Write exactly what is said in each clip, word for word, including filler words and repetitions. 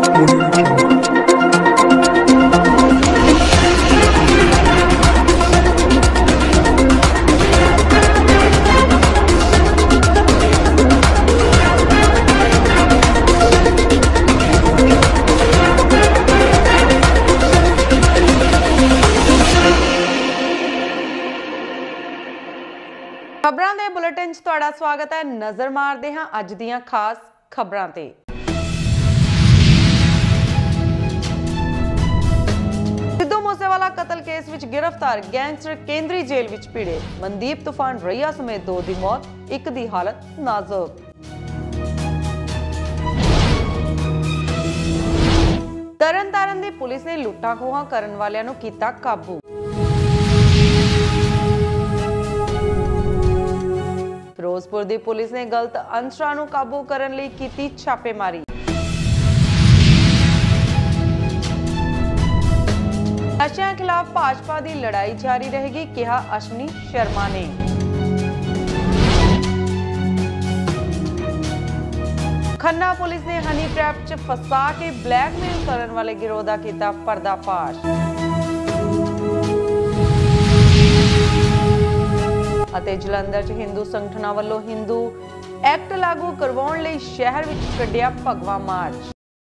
खबरां दे बुलेटिन च तुहाडा स्वागत है। नज़र मारदे हां अज दीयां खास खबरां ते। सिद्धू मूसेवाला कतल केस विच गिरफ्तार गैंगस्टर केंद्री जेल विच पीड़े। मनदीप तूफान रैया समेत दो दी मौत, एक दी हालत नाजुक। तरन तारण दी पुलिस ने लुट्टां खोहां करन वालियां नूं कीता काबू। फिरोजपुर दी पुलिस ने गलत अंसरां नूं काबू करन लई कीती छापेमारी। नशिਆਂ खिलाफ भाजपा दी लड़ाई जारी रहेगी, कहा अश्विनी शर्मा ने। खन्ना पुलिस ने हनी ट्रैप च फसा के ब्लैकमेल करन वाले गिरोह दा कीता पर्दाफाश। ਅਤੇ ਜਲੰਧਰ ਚ ਹਿੰਦੂ ਸੰਗਠਨਾਂ ਵੱਲੋਂ ਹਿੰਦੂ ਐਕਟ ਲਾਗੂ ਕਰਵਾਉਣ ਲਈ ਸ਼ਹਿਰ ਵਿੱਚ ਕੱਢਿਆ ਭਗਵਾ ਮਾਰਚ।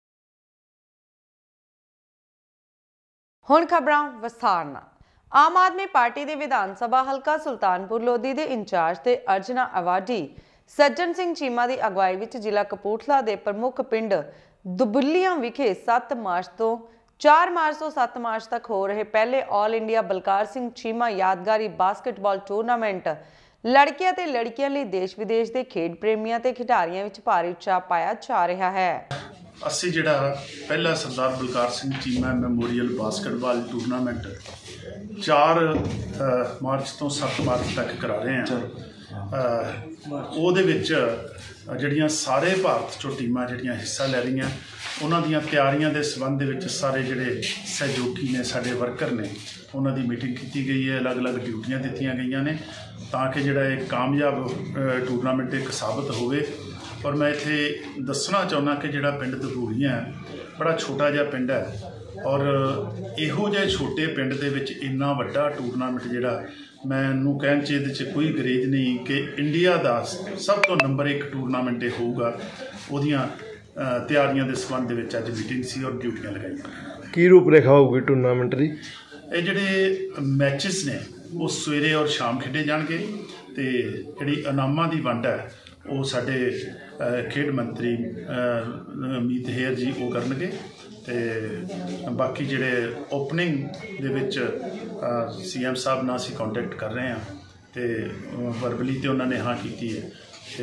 ਹੁਣ ਖਬਰਾਂ ਵਿਸਥਾਰ ਨਾਲ। ਆਮ ਆਦਮੀ ਪਾਰਟੀ ਦੇ ਵਿਧਾਨ ਸਭਾ ਹਲਕਾ ਸੁਲਤਾਨਪੁਰ ਲੋਧੀ ਦੇ ਇੰਚਾਰਜ ਤੇ ਅਰਜਨਾ ਅਵਾਰਡੀ ਸੱਜਣ ਸਿੰਘ ਚੀਮਾ ਦੀ ਅਗਵਾਈ ਵਿੱਚ ਜ਼ਿਲ੍ਹਾ ਕਪੂਰਥਲਾ ਦੇ ਪ੍ਰਮੁੱਖ ਪਿੰਡ ਦੁਬੁੱਲੀਆਂ ਵਿਖੇ ਸੱਤ ਮਾਰਚ ਤੋਂ चार मार्च तो सात मार्च तक हो रहे पहले ऑल इंडिया बलकार सिंह चीमा यादगारी बास्केटबॉल टूरनामेंट लड़कियां ते लड़कियां लिए देश विदेश के खेड प्रेमियों ते खिडारियों में भारी उत्साह पाया जा रहा है। असी जिहड़ा पहला Sardar Balkar Singh Cheema memorial basketball tournament चार मार्च तो सात मार्च तक करा रहे हैं। ਉਹਦੇ ਵਿੱਚ ਜਿਹੜੀਆਂ ਸਾਰੇ ਭਾਰਤ ਚੋਂ ਟੀਮਾਂ ਜਿਹੜੀਆਂ ਹਿੱਸਾ ਲੈ ਰਹੀਆਂ ਉਹਨਾਂ ਦੀਆਂ ਤਿਆਰੀਆਂ ਦੇ ਸੰਬੰਧ ਦੇ ਵਿੱਚ ਸਾਰੇ ਜਿਹੜੇ ਸਹਿਯੋਗੀ ਨੇ ਸਾਡੇ ਵਰਕਰ ਨੇ ਉਹਨਾਂ ਦੀ ਮੀਟਿੰਗ ਕੀਤੀ ਗਈ ਹੈ। ਅਲੱਗ-ਅਲੱਗ ਡਿਊਟੀਆਂ ਦਿੱਤੀਆਂ ਗਈਆਂ ਨੇ ਤਾਂ ਕਿ ਜਿਹੜਾ ਇਹ ਕਾਮਯਾਬ ਟੂਰਨਾਮੈਂਟ ਇੱਕ ਸਾਬਤ ਹੋਵੇ। ਔਰ ਮੈਂ ਇੱਥੇ ਦੱਸਣਾ ਚਾਹੁੰਦਾ ਕਿ ਜਿਹੜਾ ਪਿੰਡ ਦਬੂਲੀਆਂ ਬੜਾ ਛੋਟਾ ਜਿਹਾ ਪਿੰਡ ਹੈ ਔਰ ਇਹੋ ਜਿਹੇ ਛੋਟੇ ਪਿੰਡ ਦੇ ਵਿੱਚ ਇੰਨਾ ਵੱਡਾ ਟੂਰਨਾਮੈਂਟ ਜਿਹੜਾ ਮੈਨੂੰ ਕਹਿਣ 'ਚ ਇਹਦੇ 'ਚ ਕੋਈ ਗਰੇਜ ਨਹੀਂ ਕਿ ਇੰਡੀਆ ਦਾ ਸਭ ਤੋਂ ਨੰਬਰ ਇੱਕ ਟੂਰਨਾਮੈਂਟ ਇਹ ਹੋਊਗਾ। ਉਹਦੀਆਂ ਤਿਆਰੀਆਂ ਦੇ ਸੰਬੰਧ ਦੇ ਵਿੱਚ ਅੱਜ ਮੀਟਿੰਗ ਸੀ ਔਰ ਡਿਊਟੀਆਂ ਲਗਾਈਆਂ। ਕੀ ਰੂਪ ਰੇਖਾ ਹੋਊਗੀ ਟੂਰਨਾਮੈਂਟ ਦੀ? ਇਹ ਜਿਹੜੇ ਮੈਚਿਸ ਨੇ ਉਹ ਸਵੇਰੇ ਔਰ ਸ਼ਾਮ ਖੇਡੇ ਜਾਣਗੇ ਤੇ ਜਿਹੜੀ ਇਨਾਮਾਂ ਦੀ ਵੰਡ ਹੈ ਉਹ ਸਾਡੇ ਖੇਡ ਮੰਤਰੀ ਮੀਤ ਹੇਅਰ ਜੀ ਉਹ ਕਰਨਗੇ ਤੇ ਬਾਕੀ ਜਿਹੜੇ ਓਪਨਿੰਗ ਦੇ ਵਿੱਚ ਸੀ ਐਮ ਸਾਹਿਬ ਨਾਲ ਅਸੀਂ ਕੰਟੈਕਟ ਕਰ ਰਹੇ ਹਾਂ ਤੇ ਵਰਬਲੀ ਤੇ ਉਹਨਾਂ ਨੇ ਹਾਂ ਕੀਤੀ ਹੈ।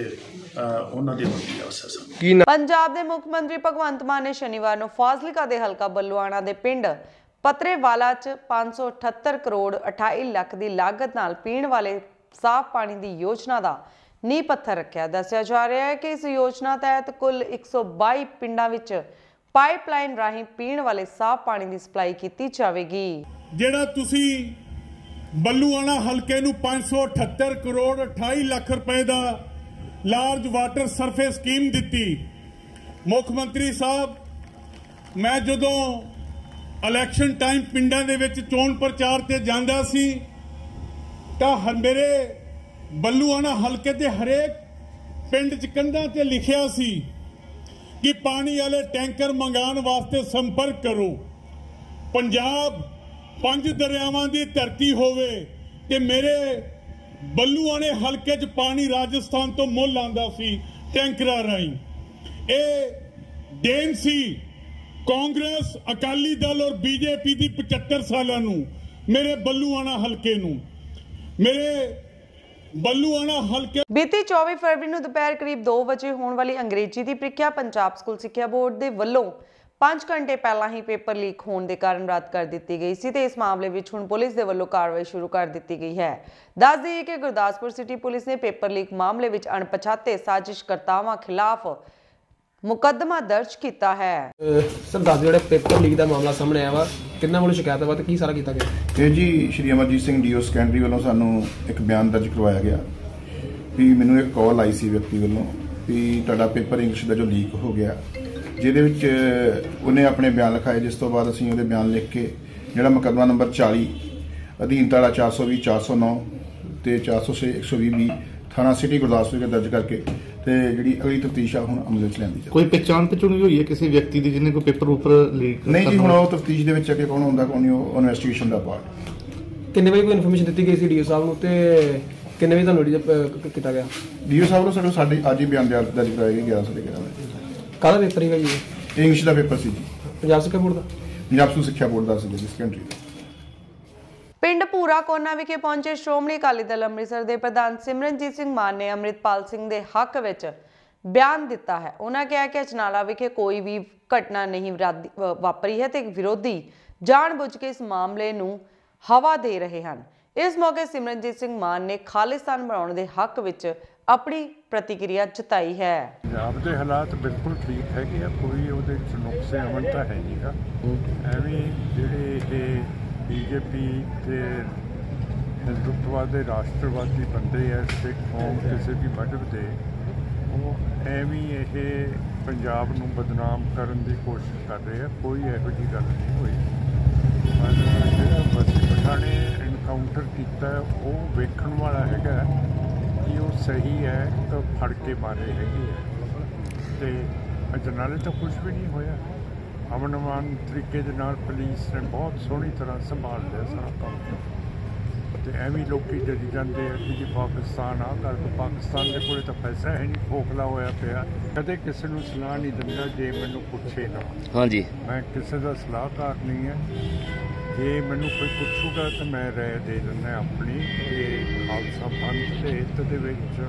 पंजाब के मुख मंत्री भगवंत मान ने शनिवार को फाजिलका के हलका बलुआना के पिंड पत्रेवाला च पाँच सौ अठहत्तर करोड़ अठाई लाख की लागत नाल पीण वाले साफ पानी की योजना का नींह पत्थर रखा। दस्सिया जा रहा है कि इस योजना तहत कुल एक सौ बाई पिंडा विच पाइपलाइन राही पीण वाले साफ पानी की सप्लाई की जाएगी। जेड़ा तुसी बलुआना हलके नूं पाँच सौ अठहत्तर करोड़ अठाई लाख रुपए का लार्ज वाटर सरफेस स्कीम दी। मुख मंत्री साहब, मैं जदों इलैक्शन टाइम पिंडां दे विच चोण प्रचार ते जांदा सी तां मेरे बलुआना हलके दे हरेक पिंड च कंधां ते लिखिया सी कि पानी वाले टैंकर मंगाण वास्ते संपर्क करो। पंजाब पंज दरियावां दी धरती होवे ते मेरे बलुआने हलके च पानी राजस्थान तो मुल आंदा सी टैंकरा राही। ए देन सी कांग्रेस अकाली दल और बीजेपी की पचहत्तर साल मेरे बलुआना हलके नूं मेरे बलुआना हलके। बीती चौबीस फरवरी को दोपहर करीब दो बजे होने वाली अंग्रेजी की प्रीख्या पंजाब स्कूल सिक्ख्या बोर्ड के वलों पांच घंटे पहला ही पेपर लीक होने के कारण रद्द कर दी गई सी ते इस मामले में हुण पुलिस के वलों कार्रवाई शुरू कर दी गई है। दस दईए कि गुरदासपुर सिटी पुलिस ने पेपर लीक मामले में अणपछाते साजिशकर्तावां खिलाफ मुकदमा दर्ज किया है। सर दस जो पेपर लीक का मामला सामने आया वा किन्ना वालों शिकायत वा की सारा किया गया? ये जी Shri Amarjeet Singh D O secondary वालों सानू एक बयान दर्ज करवाया गया भी मैनू एक कॉल आई सी व्यक्ति वालों भी तुहाडा पेपर इंग्लिश का जो लीक हो गया ਜਿਹਦੇ ਵਿੱਚ ਉਹਨੇ ਆਪਣੇ ਬਿਆਨ ਲਿਖਾਏ, ਜਿਸ ਤੋਂ ਬਾਅਦ ਅਸੀਂ ਉਹਦੇ ਬਿਆਨ ਲਿਖ ਕੇ ਜਿਹੜਾ ਮੁਕੱਦਮਾ ਨੰਬਰ ਚਾਲੀ ਅਧੀਨ ਧਾਰਾ ਚਾਰ ਸੌ ਵੀਹ ਚਾਰ ਸੌ ਨੌ ਤੇ ਚਾਰ ਸੌ ਛੇ ਇੱਕ ਸੌ ਵੀਹ ਵੀ ਥਾਣਾ ਸਿਟੀ ਗੁਰਦਾਸਪੁਰ ਵਿਖੇ ਦਰਜ ਕਰਕੇ ਤੇ ਜਿਹੜੀ ਅਗਲੀ ਤਫਤੀਸ਼ ਆ ਹੁਣ ਅਮਲ ਵਿੱਚ ਲਿਆਂਦੀ ਜਾਵੇ। ਕੋਈ ਪਹਿਚਾਣ ਪਛਾਣੀ ਹੋਈ ਹੈ ਕਿਸੇ ਵਿਅਕਤੀ ਦੀ ਜਿਹਨੇ ਕੋਈ ਪੇਪਰ ਉੱਪਰ ਲੀਕ? ਨਹੀਂ ਜੀ, ਹੁਣ ਉਹ ਤਫਤੀਸ਼ ਦੇ ਵਿੱਚ ਅੱਗੇ ਕੌਣ ਹੁੰਦਾ ਕੌਣ ਨਹੀਂ, ਉਹ ਇਨਵੈਸਟੀਗੇਸ਼ਨ ਦਾ ਪਾਰਟ। ਕਿੰਨੇ ਵਜੇ ਕੋਈ ਇਨਫੋਰਮੇਸ਼ਨ ਦਿੱਤੀ ਗਈ ਸੀ ਡੀਓ ਸਾਹਿਬ ਨੂੰ ਤੇ ਕਿੰਨੇ ਵਜੇ ਤੁਹਾਨੂੰ ਨੋਟਿਸ ਕੀਤਾ ਗਿਆ? ਡੀਓ ਸਾਹਿਬ ਨੂੰ ਸਾਡੇ ਸਾਡੇ ਅੱਜ ਹੀ ਬਿਆਨ ਦਰਜ ਕਰਾਇਆ ਗਿਆ ਗਿਆਰਾਂ ਸਾਢੇ ਗਿਆਰਾਂ ਵਜੇ। ਕਾਹਦਾ ਪੇਪਰ ਸੀਗਾ ਜੀ? ਇੰਗਲਿਸ਼ ਦਾ ਪੇਪਰ ਸੀ ਜੀ, ਪੰਜਾਬ ਸਿੱਖਿਆ ਬੋਰਡ ਦਾ। ਪੰਜਾਬ ਸਕੂਲ ਸਿੱਖਿਆ ਬੋਰਡ ਦਾ ਸੀ ਜੀ, ਸੈਕੰਡਰੀ ਦਾ। ਪਿੰਡ ਭੂਰਾ ਕੋਨਾ ਵਿਖੇ ਪਹੁੰਚੇ ਸ਼੍ਰੋਮਣੀ ਅਕਾਲੀ ਦਲ ਅੰਮ੍ਰਿਤਸਰ ਦੇ ਪ੍ਰਧਾਨ ਸਿਮਰਨਜੀਤ ਸਿੰਘ ਮਾਨ ਨੇ ਅੰਮ੍ਰਿਤਪਾਲ ਸਿੰਘ ਦੇ ਹੱਕ ਵਿੱਚ ਬਿਆਨ ਦਿੱਤਾ ਹੈ। ਉਹਨਾਂ ਕਿਹਾ ਕਿ ਅਚਨਾਲਾ ਵਿਖੇ ਕੋਈ ਵੀ ਘਟਨਾ ਨਹੀਂ ਵਾਪਰੀ ਹੈ ਤੇ ਵਿਰੋਧੀ ਜਾਣਬੁੱਝ ਕੇ ਇਸ ਮਾਮਲੇ ਨੂੰ ਹਵਾ ਦੇ ਰਹੇ ਹਨ। ਇਸ ਮੌਕੇ ਸਿਮਰਨਜੀਤ ਸਿੰਘ ਮਾਨ ਨੇ ਖਾਲਿਸਤਾਨ ਬਣਾਉਣ ਦੇ ਹੱਕ ਵਿੱਚ ਆਪਣੀ ਪ੍ਰਤੀਕਿਰਿਆ ਜਤਾਈ ਹੈ। ਪੰਜਾਬ ਦੇ ਹਾਲਾਤ ਬਿਲਕੁਲ ਠੀਕ ਹੈਗੇ ਆ, ਕੋਈ ਉਹਦੇ ਚ ਨੁਕਸੇ ਅਮਨ ਤਾਂ ਹੈ ਨਹੀਂਗਾ। ਐਵੇਂ ਜਿਹੜੇ ਇਹ ਬੀਜੇਪੀ ਤੇ ਹਿੰਦੂਤਵਾ ਦੇ ਰਾਸ਼ਟਰਵਾਦੀ ਬੰਦੇ ਆ, ਸਿੱਖ ਕੌਮ ਕਿਸੇ ਵੀ ਮਜ਼ਹਬ ਦੇ, ਉਹ ਐਵੇਂ ਇਹ ਪੰਜਾਬ ਨੂੰ ਬਦਨਾਮ ਕਰਨ ਦੀ ਕੋਸ਼ਿਸ਼ ਕਰ ਰਹੇ ਆ। ਕੋਈ ਇਹੋ ਜਿਹੀ ਗੱਲ ਨਹੀਂ ਹੋਈ। ਪਰ ਜਿਹੜਾ ਬਸੀ ਪਠਾਣੇ ਐਨਕਾਊਂਟਰ ਕੀਤਾ ਉਹ ਵੇਖਣ ਵਾਲਾ ਹੈਗਾ ਕਿ ਉਹ ਸਹੀ ਹੈ ਤਾਂ ਫੜ ਕੇ ਮਾਰੇ ਹੈਗੇ ਆ। ਤੇ ਅਜਨਾਲੇ ਤਾਂ ਕੁਝ ਵੀ ਨਹੀਂ ਹੋਇਆ। ਅਮਨ ਅਮਾਨ ਤਰੀਕੇ ਦੇ ਨਾਲ ਪੁਲਿਸ ਨੇ ਬਹੁਤ ਸੋਹਣੀ ਤਰ੍ਹਾਂ ਸੰਭਾਲ ਲਿਆ ਸਾਰਾ ਕੰਮ। ਤੇ ਐਵੇਂ ਲੋਕੀ ਡਰੀ ਜਾਂਦੇ ਆ ਕਿ ਜੀ ਪਾਕਿਸਤਾਨ ਆ ਕਰ, ਪਾਕਿਸਤਾਨ ਦੇ ਕੋਲੇ ਤਾਂ ਪੈਸਾ ਹੈ ਨਹੀਂ, ਖੋਖਲਾ ਹੋਇਆ ਪਿਆ। ਕਦੇ ਕਿਸੇ ਨੂੰ ਸਲਾਹ ਨਹੀਂ ਦਿੰਦਾ ਜੇ ਮੈਨੂੰ ਪੁੱਛੇ ਨਾ। ਹਾਂਜੀ, ਮੈਂ ਕਿਸੇ ਦਾ ਸਲਾਹਕਾਰ ਨਹੀਂ ਹੈ। ਜੇ ਮੈਨੂੰ ਕੋਈ ਪੁੱਛੂਗਾ ਤਾਂ ਮੈਂ ਰਾਏ ਦੇ ਦਿੰਦਾ ਆਪਣੀ ਕਿ ਖਾਲਸਾ ਪੰਥ ਦੇ ਹਿੱਤ ਦੇ ਵਿੱਚ,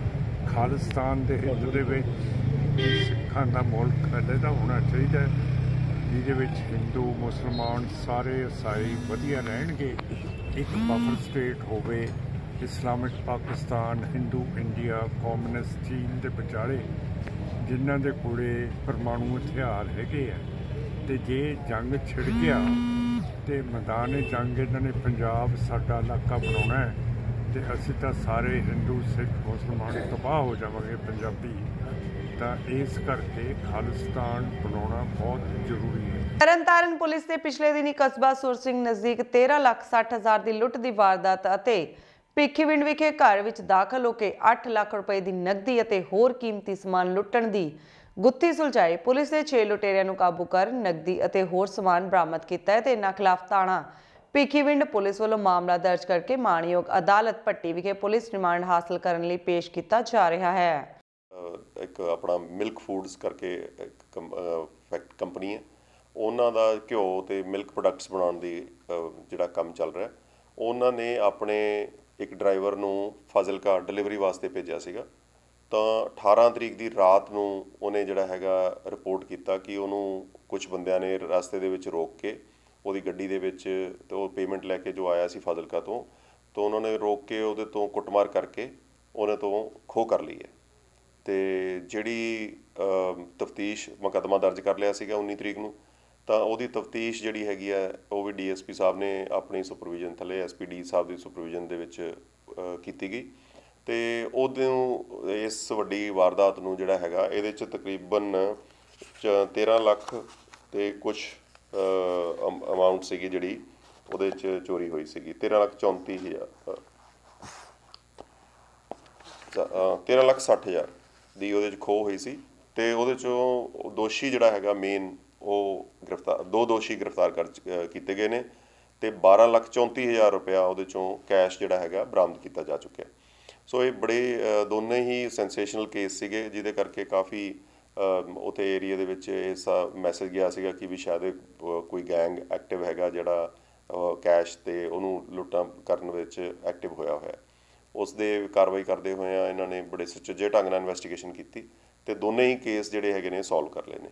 ਖਾਲਿਸਤਾਨ ਦੇ ਹਿੱਤ ਦੇ ਵਿੱਚ ਸਿੱਖਾਂ ਦਾ ਮੁਲਕ ਅਲੱਗਾ ਹੋਣਾ ਚਾਹੀਦਾ, ਜਿਹਦੇ ਵਿੱਚ ਹਿੰਦੂ ਮੁਸਲਮਾਨ ਸਾਰੇ ਈਸਾਈ ਵਧੀਆ ਰਹਿਣਗੇ। ਇੱਕ ਬਫਰ ਸਟੇਟ ਹੋਵੇ, ਇਸਲਾਮਿਕ ਪਾਕਿਸਤਾਨ, ਹਿੰਦੂ ਇੰਡੀਆ, ਕਮਿਊਨਿਸਟ ਚੀਨ ਦੇ ਵਿਚਾਲੇ, ਜਿਨ੍ਹਾਂ ਦੇ ਕੋਲੇ ਪਰਮਾਣੂ ਹਥਿਆਰ ਹੈਗੇ ਆ। ਤੇ ਜੇ ਜੰਗ ਛਿੜ ਗਿਆ ਤੇ ਮੈਦਾਨ ਜੰਗ ਇਹਨਾਂ ਨੇ ਪੰਜਾਬ ਸਾਡਾ ਇਲਾਕਾ ਬਣਾਉਣਾ ਹੈ ਤੇ ਅਸੀਂ ਤਾਂ ਸਾਰੇ ਹਿੰਦੂ ਸਿੱਖ ਮੁਸਲਮਾਨ ਤਬਾਹ ਹੋ ਜਾਵਾਂਗੇ ਪੰਜਾਬੀ। ਤਾਂ ਇਸ ਕਰਕੇ ਖਾਲਿਸਤਾਨ ਬਣਾਉਣਾ ਬਹੁਤ ਜ਼ਰੂਰੀ ਹੈ। ਤਰਨਤਾਰਨ ਪੁਲਿਸ ਨੇ ਪਿਛਲੇ ਦਿਨੀ ਕਸਬਾ ਸੁਰ ਸਿੰਘ ਨਜ਼ਦੀਕ ਤੇਰਾਂ ਲੱਖ ਸੱਠ ਹਜ਼ਾਰ ਦੀ ਲੁੱਟ ਦੀ ਵਾਰਦਾਤ ਅਤੇ ਭਿੱਖੀਵਿੰਡ ਵਿਖੇ ਘਰ ਵਿੱਚ ਦਾਖਲ ਹੋ ਕੇ ਅੱਠ ਲੱਖ ਰੁਪਏ ਦੀ ਨਕਦੀ ਅਤੇ ਹੋਰ ਕੀਮਤੀ ਸਮਾਨ ਲੁੱਟਣ ਦੀ ਗੁੱਥੀ ਸੁਲਝਾਈ। ਪੁਲਿਸ ਨੇ ਛੇ ਲੁਟੇਰਿਆਂ ਨੂੰ ਕਾਬੂ ਕਰ ਨਕਦੀ ਅਤੇ ਹੋਰ ਸਮਾਨ ਬਰਾਮਦ ਕੀਤਾ ਹੈ ਤੇ ਇਹਨਾਂ ਖਿਲਾਫ ਥਾਣਾ ਭਿੱਖੀਵਿੰਡ ਪੁਲਿਸ ਵੱਲੋਂ ਮਾਮਲਾ ਦਰਜ ਕਰਕੇ ਮਾਣਯੋਗ ਅਦਾਲਤ ਪੱਟੀ ਵਿਖੇ ਪੁਲਿਸ ਰਿਮਾਂਡ ਹਾਸਲ ਕਰਨ ਲਈ ਪੇਸ਼ ਕੀਤਾ ਜਾ ਰਿਹਾ ਹੈ। ਇੱਕ ਆਪਣਾ ਮਿਲਕ ਫੂਡਸ ਕਰਕੇ ਫੈਕਟ ਕੰਪਨੀ ਹੈ, ਉਹਨਾਂ ਦਾ ਘਿਓ ਤੇ ਮਿਲਕ ਪ੍ਰੋਡਕਟਸ ਬਣਾਉਣ ਦੀ ਜਿਹੜਾ ਕੰਮ ਚੱਲ ਰਿਹਾ। ਉਹਨਾਂ ਨੇ ਆਪਣੇ ਇੱਕ ਡਰਾਈਵਰ ਨੂੰ ਫਾਜ਼ਿਲਕਾ ਡਿਲੀਵਰੀ ਵਾਸਤੇ ਭੇਜਿਆ ਸੀਗਾ। ਤਾਂ ਅਠਾਰਾਂ ਤਰੀਕ ਦੀ ਰਾਤ ਨੂੰ ਉਹਨੇ ਜਿਹੜਾ ਹੈਗਾ ਰਿਪੋਰਟ ਕੀਤਾ ਕਿ ਉਹਨੂੰ ਕੁਝ ਬੰਦਿਆਂ ਨੇ ਰਸਤੇ ਦੇ ਵਿੱਚ ਰੋਕ ਕੇ ਉਹਦੀ ਗੱਡੀ ਦੇ ਵਿੱਚ, ਤੇ ਉਹ ਪੇਮੈਂਟ ਲੈ ਕੇ ਜੋ ਆਇਆ ਸੀ ਫਾਜ਼ਿਲਕਾ ਤੋਂ, ਤਾਂ ਉਹਨਾਂ ਨੇ ਰੋਕ ਕੇ ਉਹਦੇ ਤੋਂ ਕੁੱਟਮਾਰ ਕਰਕੇ ਉਹਨੇ ਤੋਂ ਖੋਹ ਕਰ ਲਈ ਹੈ। ਤੇ ਜਿਹੜੀ ਤਫਤੀਸ਼ ਮੁਕੱਦਮਾ ਦਰਜ ਕਰ ਲਿਆ ਸੀਗਾ ਉੱਨੀ ਤਰੀਕ ਨੂੰ, ਤਾਂ ਉਹਦੀ ਤਫਤੀਸ਼ ਜਿਹੜੀ ਹੈਗੀ ਹੈ ਉਹ ਵੀ ਡੀ ਐਸ ਪੀ ਸਾਹਿਬ ਨੇ ਆਪਣੀ ਸੁਪਰਵਿਜ਼ਨ ਥੱਲੇ, ਐਸ ਪੀ ਡੀ ਸਾਹਿਬ ਦੀ ਸੁਪਰਵਿਜ਼ਨ ਦੇ ਵਿੱਚ ਕੀਤੀ ਗਈ। ਤੇ ਉਦੋਂ ਇਸ ਵੱਡੀ ਵਾਰਦਾਤ ਨੂੰ ਜਿਹੜਾ ਹੈਗਾ ਇਹਦੇ 'ਚ ਤਕਰੀਬਨ ਤੇਰਾਂ ਲੱਖ ਤੇ ਕੁਛ ਅਮਾਊਂਟ ਸੀਗੀ ਜਿਹੜੀ ਉਹਦੇ 'ਚ ਚੋਰੀ ਹੋਈ ਸੀਗੀ। ਤੇਰਾਂ ਲੱਖ ਚੌਂਤੀ ਹਜ਼ਾਰ ਤੇਰਾਂ ਲੱਖ ਸੱਠ ਹਜ਼ਾਰ ਦੀ ਉਹਦੇ 'ਚ ਖੋਹ ਹੋਈ ਸੀ। ਤੇ ਉਹਦੇ 'ਚੋਂ ਦੋਸ਼ੀ ਜਿਹੜਾ ਹੈਗਾ ਮੇਨ ਉਹ ਗ੍ਰਿਫਤਾਰ, ਦੋ ਦੋਸ਼ੀ ਗ੍ਰਿਫਤਾਰ ਕਰ ਕੀਤੇ ਗਏ ਨੇ ਤੇ ਬਾਰਾਂ ਲੱਖ ਚੌਂਤੀ ਹਜ਼ਾਰ ਰੁਪਇਆ ਉਹਦੇ 'ਚੋਂ ਕੈਸ਼ ਜਿਹੜਾ ਹੈਗਾ ਬਰਾਮਦ ਕੀਤਾ ਜਾ ਚੁੱਕਿਆ। ਸੋ ਇਹ ਬੜੇ ਦੋਨੇ ਹੀ ਸੈਂਸੇਸ਼ਨਲ ਕੇਸ ਸੀਗੇ, ਜਿਹਦੇ ਕਰਕੇ ਕਾਫੀ ਉੱਥੇ ਏਰੀਆ ਦੇ ਵਿੱਚ ਇਸ ਮੈਸੇਜ ਗਿਆ ਸੀਗਾ ਕਿ ਵੀ ਸ਼ਾਇਦ ਕੋਈ ਗੈਂਗ ਐਕਟਿਵ ਹੈਗਾ ਜਿਹੜਾ ਕੈਸ਼ ਤੇ ਉਹਨੂੰ ਲੁੱਟਾਂ ਕਰਨ ਵਿੱਚ ਐਕਟਿਵ ਹੋਇਆ ਹੋਇਆ। ਉਸ ਦੇ ਕਾਰਵਾਈ ਕਰਦੇ ਹੋਏ ਇਹਨਾਂ ਨੇ ਬੜੇ ਸੁਚੱਜੇ ਢੰਗ ਨਾਲ ਇਨਵੈਸਟੀਗੇਸ਼ਨ ਕੀਤੀ ਤੇ ਦੋਨੇ ਹੀ ਕੇਸ ਜਿਹੜੇ ਹੈਗੇ ਨੇ ਸੋਲਵ ਕਰ ਲਏ ਨੇ।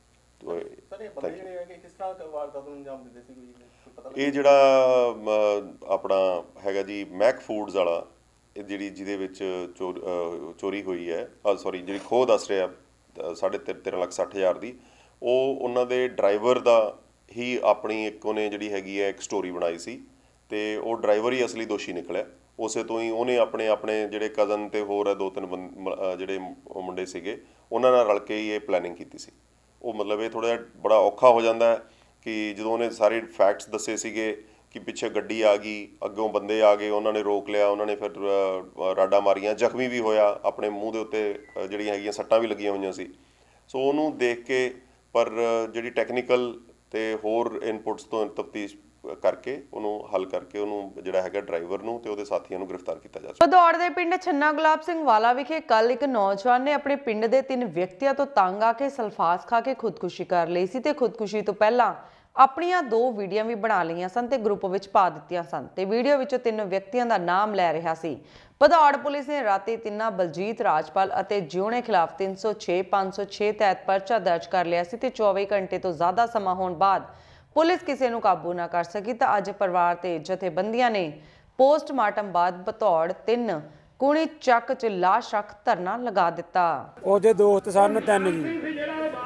ਇਹ ਜਿਹੜਾ ਆਪਣਾ ਹੈਗਾ ਜੀ ਮੈਕ ਫੂਡਸ ਵਾਲਾ, ਜਿਹੜੀ ਜਿਹਦੇ ਵਿੱਚ ਚੋਰ ਚੋਰੀ ਹੋਈ ਹੈ, ਸੌਰੀ ਜਿਹੜੀ ਖੋਹ ਦੱਸ ਰਿਹਾ ਸਾਢੇ ਤਿੰਨ ਤੇਰਾਂ ਲੱਖ ਸੱਠ ਹਜ਼ਾਰ ਦੀ, ਉਹ ਉਹਨਾਂ ਦੇ ਡਰਾਈਵਰ ਦਾ ਹੀ ਆਪਣੀ ਇੱਕ ਉਹਨੇ ਜਿਹੜੀ ਹੈਗੀ ਹੈ ਇੱਕ ਸਟੋਰੀ ਬਣਾਈ ਸੀ ਤੇ ਉਹ ਡਰਾਈਵਰ ਹੀ ਅਸਲੀ ਦੋਸ਼ੀ ਨਿਕਲਿਆ। ਉਸੇ ਤੋਂ ਹੀ ਉਹਨੇ ਆਪਣੇ ਆਪਣੇ ਜਿਹੜੇ ਕਜ਼ਨ ਤੇ ਹੋਰ ਦੋ ਤਿੰਨ ਜਿਹੜੇ ਮੁੰਡੇ ਸੀਗੇ ਉਹਨਾਂ ਨਾਲ ਰਲ ਕੇ ਹੀ ਇਹ ਪਲੈਨਿੰਗ ਕੀਤੀ ਸੀ। ਉਹ ਮਤਲਬ ਇਹ ਥੋੜ੍ਹਾ ਜਿਹਾ ਬੜਾ ਔਖਾ ਹੋ ਜਾਂਦਾ ਹੈ ਕਿ ਜਦੋਂ ਉਹਨੇ ਸਾਰੇ ਫੈਕਟਸ ਦੱਸੇ ਸੀਗੇ ਕਿ ਪਿੱਛੇ ਗੱਡੀ ਆ ਗਈ, ਅੱਗੋਂ ਬੰਦੇ ਆ ਗਏ, ਉਹਨਾਂ ਨੇ ਰੋਕ ਲਿਆ, ਉਹਨਾਂ ਨੇ ਫਿਰ ਰਾਡਾਂ ਮਾਰੀਆਂ, ਜ਼ਖਮੀ ਵੀ ਹੋਇਆ, ਆਪਣੇ ਮੂੰਹ ਦੇ ਉੱਤੇ ਜਿਹੜੀਆਂ ਹੈਗੀਆਂ ਸੱਟਾਂ ਵੀ ਲੱਗੀਆਂ ਹੋਈਆਂ ਸੀ। ਸੋ ਉਹਨੂੰ ਦੇਖ ਕੇ ਪਰ ਜਿਹੜੀ ਟੈਕਨੀਕਲ ਤੇ ਹੋਰ ਇਨਪੁਟਸ ਤੋਂ ਤਫਤੀਸ਼ ਕਰਕੇ ਉਹਨੂੰ ਹੱਲ ਕਰਕੇ ਉਹਨੂੰ ਜਿਹੜਾ ਹੈਗਾ ਡਰਾਈਵਰ ਨੂੰ ਤੇ ਉਹਦੇ ਸਾਥੀਆਂ ਨੂੰ ਗ੍ਰਿਫਤਾਰ ਕੀਤਾ ਜਾ ਸਕਦਾ। ਭਦੌੜ ਦੇ ਪਿੰਡ ਛੰਨਾ ਗੁਲਾਬ ਸਿੰਘ ਵਾਲਾ ਵਿਖੇ ਕੱਲ ਇੱਕ ਨੌਜਵਾਨ ਨੇ ਆਪਣੇ ਪਿੰਡ ਦੇ ਤਿੰਨ ਵਿਅਕਤੀਆਂ ਤੋਂ ਤੰਗ ਆ ਕੇ ਸਲਫਾਸ ਖਾ ਕੇ ਖੁਦਕੁਸ਼ੀ ਕਰ ਲਈ ਸੀ ਤੇ ਖੁਦਕੁਸ਼ੀ ਤੋਂ ਪਹਿਲਾਂ ਆਪਣੀਆਂ ਦੋ ਵੀਡੀਓ ਵੀ ਬਣਾ ਲਈਆਂ ਸਨ ਤੇ ਗਰੁੱਪ ਵਿੱਚ ਪਾ ਦਿੱਤੀਆਂ ਸਨ ਤੇ ਵੀਡੀਓ ਵਿੱਚੋਂ ਤਿੰਨ ਵਿਅਕਤੀਆਂ ਦਾ ਨਾਮ ਲੈ ਰਿਹਾ ਸੀ। ਭਦੌੜ ਪੁਲਿਸ ਨੇ ਰਾਤੀ ਤਿੰਨਾਂ ਬਲਜੀਤ ਰਾਜਪਾਲ ਅਤੇ ਜਿਉਣੇ ਖਿਲਾਫ ਤਿੰਨ ਸੌ ਛੇ ਪੰਜ ਸੌ ਛੇ ਤਹਿਤ ਪਰਚਾ ਦਰਜ ਕਰ ਲਿਆ ਸੀ ਤੇ ਚੌਵੀ ਘੰਟੇ ਤੋਂ ਜ਼ਿਆਦਾ ਸਮਾਂ ਹੋਣ ਬਾਅਦ ਪੁਲਿਸ ਕਿਸੇ ਨੂੰ ਕਾਬੂ ਨਾ ਕਰ ਸਕੀ ਤਾਂ ਅੱਜ ਪਰਿਵਾਰ ਤੇ ਜਥੇਬੰਦੀਆਂ ਨੇ ਪੋਸਟਮਾਰਟਮ ਬਾਅਦ ਭਦੌੜ ਤਿੰਨ ਕੁਣੀ ਚੱਕ 'ਚ ਲਾਸ਼ ਰੱਖ ਧਰਨਾ ਲਗਾ ਦਿੱਤਾ। ਉਹਦੇ ਦੋਸਤ ਸਨ ਤਿੰਨ ਜੀ,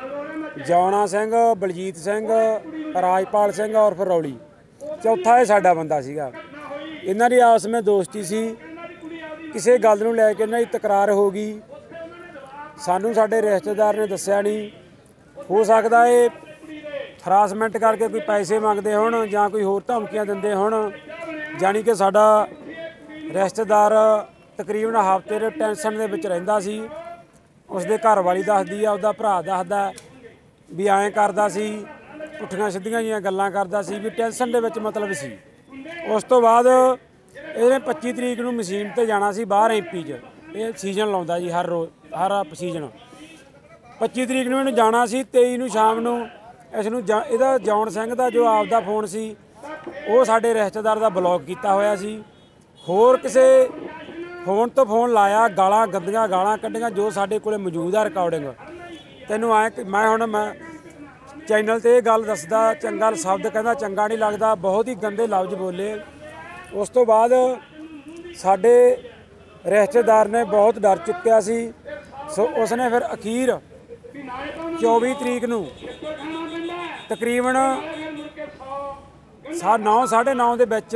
ਜੌਣਾ ਸਿੰਘ, ਬਲਜੀਤ ਸਿੰਘ, ਰਾਜਪਾਲ ਸਿੰਘ ਔਰ ਫਰੌਲੀ, ਚੌਥਾ ਇਹ ਸਾਡਾ ਬੰਦਾ ਸੀਗਾ। ਇਹਨਾਂ ਦੀ ਆਪਸ ਵਿੱਚ ਦੋਸਤੀ ਸੀ। ਕਿਸੇ ਗੱਲ ਨੂੰ ਲੈ ਕੇ ਇਹਨਾਂ ਦੀ ਤਕਰਾਰ ਹੋ ਗਈ। ਸਾਨੂੰ ਸਾਡੇ ਰਿਸ਼ਤੇਦਾਰ ਨੇ ਦੱਸਿਆ ਨਹੀਂ, ਹੋ ਸਕਦਾ ਇਹ ਹਰਾਸਮੈਂਟ ਕਰਕੇ ਕੋਈ ਪੈਸੇ ਮੰਗਦੇ ਹੋਣ ਜਾਂ ਕੋਈ ਹੋਰ ਧਮਕੀਆਂ ਦਿੰਦੇ ਹੋਣ। ਜਾਣੀ ਕਿ ਸਾਡਾ ਰਿਸ਼ਤੇਦਾਰ ਤਕਰੀਬਨ ਹਫ਼ਤੇ ਦੇ ਟੈਨਸ਼ਨ ਦੇ ਵਿੱਚ ਰਹਿੰਦਾ ਸੀ। ਉਸਦੇ ਘਰ ਵਾਲੀ ਦੱਸਦੀ ਆ, ਉਹਦਾ ਭਰਾ ਦੱਸਦਾ ਵੀ ਐਂ ਕਰਦਾ ਸੀ, ਪੁੱਠੀਆਂ ਸਿੱਧੀਆਂ ਜਿਹੀਆਂ ਗੱਲਾਂ ਕਰਦਾ ਸੀ, ਵੀ ਟੈਨਸ਼ਨ ਦੇ ਵਿੱਚ ਮਤਲਬ ਸੀ। ਉਸ ਤੋਂ ਬਾਅਦ ਇਹਨੇ ਪੱਚੀ ਤਰੀਕ ਨੂੰ ਮਸ਼ੀਨ 'ਤੇ ਜਾਣਾ ਸੀ ਬਾਹਰ ਐਮ ਪੀ 'ਚ। ਇਹ ਸੀਜ਼ਨ ਲਾਉਂਦਾ ਜੀ ਹਰ ਰੋਜ਼ ਹਰ ਸੀਜ਼ਨ। ਪੱਚੀ ਤਰੀਕ ਨੂੰ ਇਹਨੂੰ ਜਾਣਾ ਸੀ। ਤੇਈ ਨੂੰ ਸ਼ਾਮ ਨੂੰ ਇਸ ਨੂੰ ਜਾ ਇਹਦਾ ਜੌਨ ਸਿੰਘ ਦਾ ਜੋ ਆਪਦਾ ਫੋਨ ਸੀ ਉਹ ਸਾਡੇ ਰਿਸ਼ਤੇਦਾਰ ਦਾ ਬਲੌਕ ਕੀਤਾ ਹੋਇਆ ਸੀ। ਹੋਰ ਕਿਸੇ ਫੋਨ ਤੋਂ ਫੋਨ ਲਾਇਆ, ਗਾਲਾਂ ਗੰਦੀਆਂ ਗਾਲਾਂ ਕੱਢੀਆਂ ਜੋ ਸਾਡੇ ਕੋਲ ਮੌਜੂਦ ਆ ਰਿਕਾਰਡਿੰਗ। ਤੈਨੂੰ ਐ ਮੈਂ ਹੁਣ ਮੈਂ ਚੈਨਲ 'ਤੇ ਇਹ ਗੱਲ ਦੱਸਦਾ, ਚੰਗਾ ਸ਼ਬਦ ਕਹਿੰਦਾ ਚੰਗਾ ਨਹੀਂ ਲੱਗਦਾ, ਬਹੁਤ ਹੀ ਗੰਦੇ ਲਫ਼ਜ਼ ਬੋਲੇ। ਉਸ ਤੋਂ ਬਾਅਦ ਸਾਡੇ ਰਿਸ਼ਤੇਦਾਰ ਨੇ ਬਹੁਤ ਡਰ ਚੁੱਕਿਆ ਸੀ। ਸੋ ਉਸਨੇ ਫਿਰ ਅਖੀਰ ਚੌਵੀ ਤਰੀਕ ਨੂੰ ਤਕਰੀਬਨ ਸਾ ਨੌ ਸਾਢੇ ਨੌ ਦੇ ਵਿੱਚ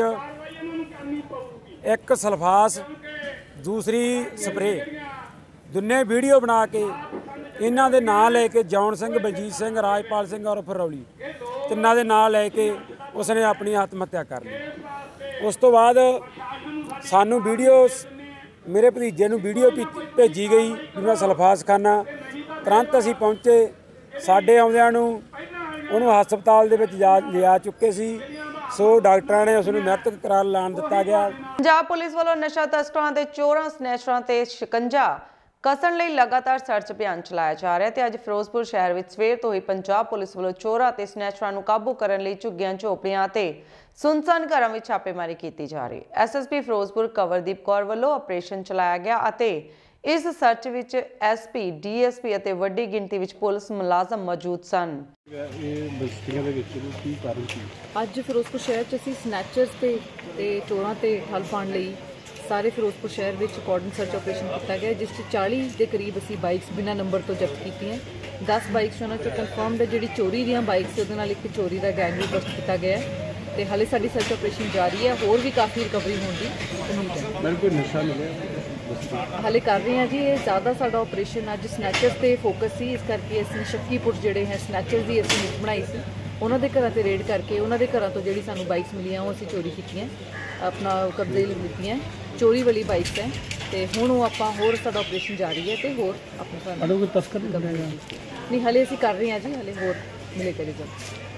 ਇੱਕ ਸਲਫਾਸ, ਦੂਸਰੀ ਸਪਰੇ, ਦੋਨੇ ਵੀਡੀਓ ਬਣਾ ਕੇ ਇਹਨਾਂ ਦੇ ਨਾਂ ਲੈ ਕੇ ਜੌਨ ਸਿੰਘ, ਬਲਜੀਤ ਸਿੰਘ, ਰਾਜਪਾਲ ਸਿੰਘ ਔਰ ਫਰੌਲੀ ਤਿੰਨਾਂ ਦੇ ਨਾਂ ਲੈ ਕੇ ਉਸਨੇ ਆਪਣੀ ਆਤਮ ਹੱਤਿਆ ਕਰ ਲਈ। ਉਸ ਤੋਂ ਬਾਅਦ ਸਾਨੂੰ ਵੀਡੀਓ, ਮੇਰੇ ਭਤੀਜੇ ਨੂੰ ਵੀਡੀਓ ਭੇਜੀ ਗਈ ਵੀ ਮੈਂ ਸਲਫਾਸ ਖਾਨਾ। ਤੁਰੰਤ ਅਸੀਂ ਪਹੁੰਚੇ। ਸਾਡੇ ਆਉਂਦਿਆਂ ਨੂੰ ਉਹਨੂੰ ਹਸਪਤਾਲ ਦੇ ਵਿੱਚ ਜਾ ਲਿਆ ਚੁੱਕੇ ਸੀ। ਸੋ ਡਾਕਟਰਾਂ ਨੇ ਉਸ ਨੂੰ ਮ੍ਰਿਤਕ ਕਰਾਰ ਐਲਾਨ ਦਿੱਤਾ ਗਿਆ। ਪੰਜਾਬ ਪੁਲਿਸ ਵੱਲੋਂ ਨਸ਼ਾ ਤਸਕਰਾਂ ਤੇ ਚੋਰਾਂ ਸਨੈਚਰਾਂ ਤੇ ਸ਼ਿਕੰਜਾ ਕਸਣ ਲਈ ਲਗਾਤਾਰ ਸਰਚ ਅਭਿਆਨ ਚਲਾਇਆ ਜਾ ਰਿਹਾ ਤੇ ਅੱਜ ਫਿਰੋਜ਼ਪੁਰ ਸ਼ਹਿਰ ਵਿੱਚ ਸਵੇਰ ਤੋਂ ਹੀ ਪੰਜਾਬ ਪੁਲਿਸ ਵੱਲੋਂ ਚੋਰਾਂ ਤੇ ਸਨੈਚਰਾਂ ਨੂੰ ਕਾਬੂ ਕਰਨ ਲਈ ਝੁੱਗੀਆਂ, ਝੋਪੜੀਆਂ ਤੇ ਸੁਨਸਾਨ ਘਰਾਂ ਵਿੱਚ ਛਾਪੇਮਾਰੀ ਕੀਤੀ ਜਾ ਰਹੀ ਹੈ। S S P Firozpur Kawardeep Kaur ਵੱਲੋਂ ਆਪਰੇਸ਼ਨ ਚਲਾਇਆ ਗਿਆ ਅਤੇ ਇਸ ਸਰਚ ਵਿੱਚ S P, D S P ਅਤੇ ਵੱਡੀ ਗਿਣਤੀ ਵਿੱਚ ਪੁਲਿਸ ਮੁਲਾਜ਼ਮ ਮੌਜੂਦ ਸਨ। ਅੱਜ ਫਿਰੋਜ਼ਪੁਰ ਸ਼ਹਿਰ 'ਚ ਅਸੀਂ ਸਨੈਚਰਸ ਤੇ ਤੇ ਚੋਰਾਂ ਤੇ ਠੱਲ ਪਾਉਣ ਲਈ ਸਾਰੇ ਫਿਰੋਜ਼ਪੁਰ ਸ਼ਹਿਰ ਵਿੱਚ ਕਾਰਡਨ ਸਰਚ ਆਪਰੇਸ਼ਨ ਕੀਤਾ ਗਿਆ, ਜਿਸ 'ਚ ਚਾਲੀ ਦੇ ਕਰੀਬ ਅਸੀਂ ਬਾਈਕਸ ਬਿਨਾਂ ਨੰਬਰ ਤੋਂ ਜ਼ਬਤ ਕੀਤੀਆਂ। ਦਸ ਬਾਈਕਸ ਉਹਨਾਂ 'ਚੋਂ ਕਨਫਰਮਡ ਹੈ ਜਿਹੜੀ ਚੋਰੀ ਦੀਆਂ ਬਾਈਕਸ ਉਹਦੇ ਨਾਲ ਇੱਕ ਚੋਰੀ ਦਾ ਗੈਂਗ ਵੀ ਬਸਟ ਕੀਤਾ ਗਿਆ ਤੇ ਹਾਲੇ ਸਾਡੀ ਸਰਚ ਆਪਰੇਸ਼ਨ ਜਾਰੀ ਹੈ। ਹੋਰ ਵੀ ਕਾਫੀ ਰਿਕਵਰੀ ਹੋਣ ਦੀ ਉਮੀਦ ਹੈ। ਮੈਨੂੰ ਕੋਈ ਨਸ਼ਾ ਮਿਲਿਆ ਹਾਲੇ ਕਰ ਰਹੇ ਹਾਂ ਜੀ। ਇਹ ਜ਼ਿਆਦਾ ਸਾਡਾ ਆਪਰੇਸ਼ਨ ਅੱਜ ਸਨੈਚਰਸ ਤੇ ਫੋਕਸ ਸੀ, ਇਸ ਕਰਕੇ ਅਸੀਂ ਸ਼ੱਕੀਪੁਰ ਜਿਹੜੇ ਹੈ ਸਨੈਚਰਸ ਦੀ ਅਸੀਂ ਲਿਸਟ ਬਣਾਈ ਸੀ, ਉਹਨਾਂ ਦੇ ਘਰਾਂ ਤੇ ਰੇਡ ਕਰਕੇ ਉਹਨਾਂ ਦੇ ਘਰਾਂ ਤੋਂ ਜਿਹੜੀ ਸਾਨੂੰ ਬਾਈਕਸ ਮਿਲੀਆਂ ਉਹ ਅਸੀਂ ਚੋਰੀ ਕੀਤੀਆਂ, ਆਪਣਾ ਕਬਜ਼ੇ ਲਈ ਲਿੱਤੀਆਂ। ਚੋਰੀ ਵਾਲੀ ਬਾਈਕਸ ਹੈ ਤੇ ਹੁਣ ਉਹ ਆਪਾਂ ਹੋਰ ਸਾਡਾ ਆਪਰੇਸ਼ਨ ਜਾਰੀ ਹੈ ਤੇ ਹੋਰ ਆਪਣੇ ਘਰ ਤਸਕਰ ਨਹੀਂ ਹਾਲੇ ਅਸੀਂ ਕਰ ਰਹੇ ਹਾਂ ਜੀ, ਹਾਲੇ ਹੋਰ ਮਿਲੇ ਕਰੇ ਜਾ।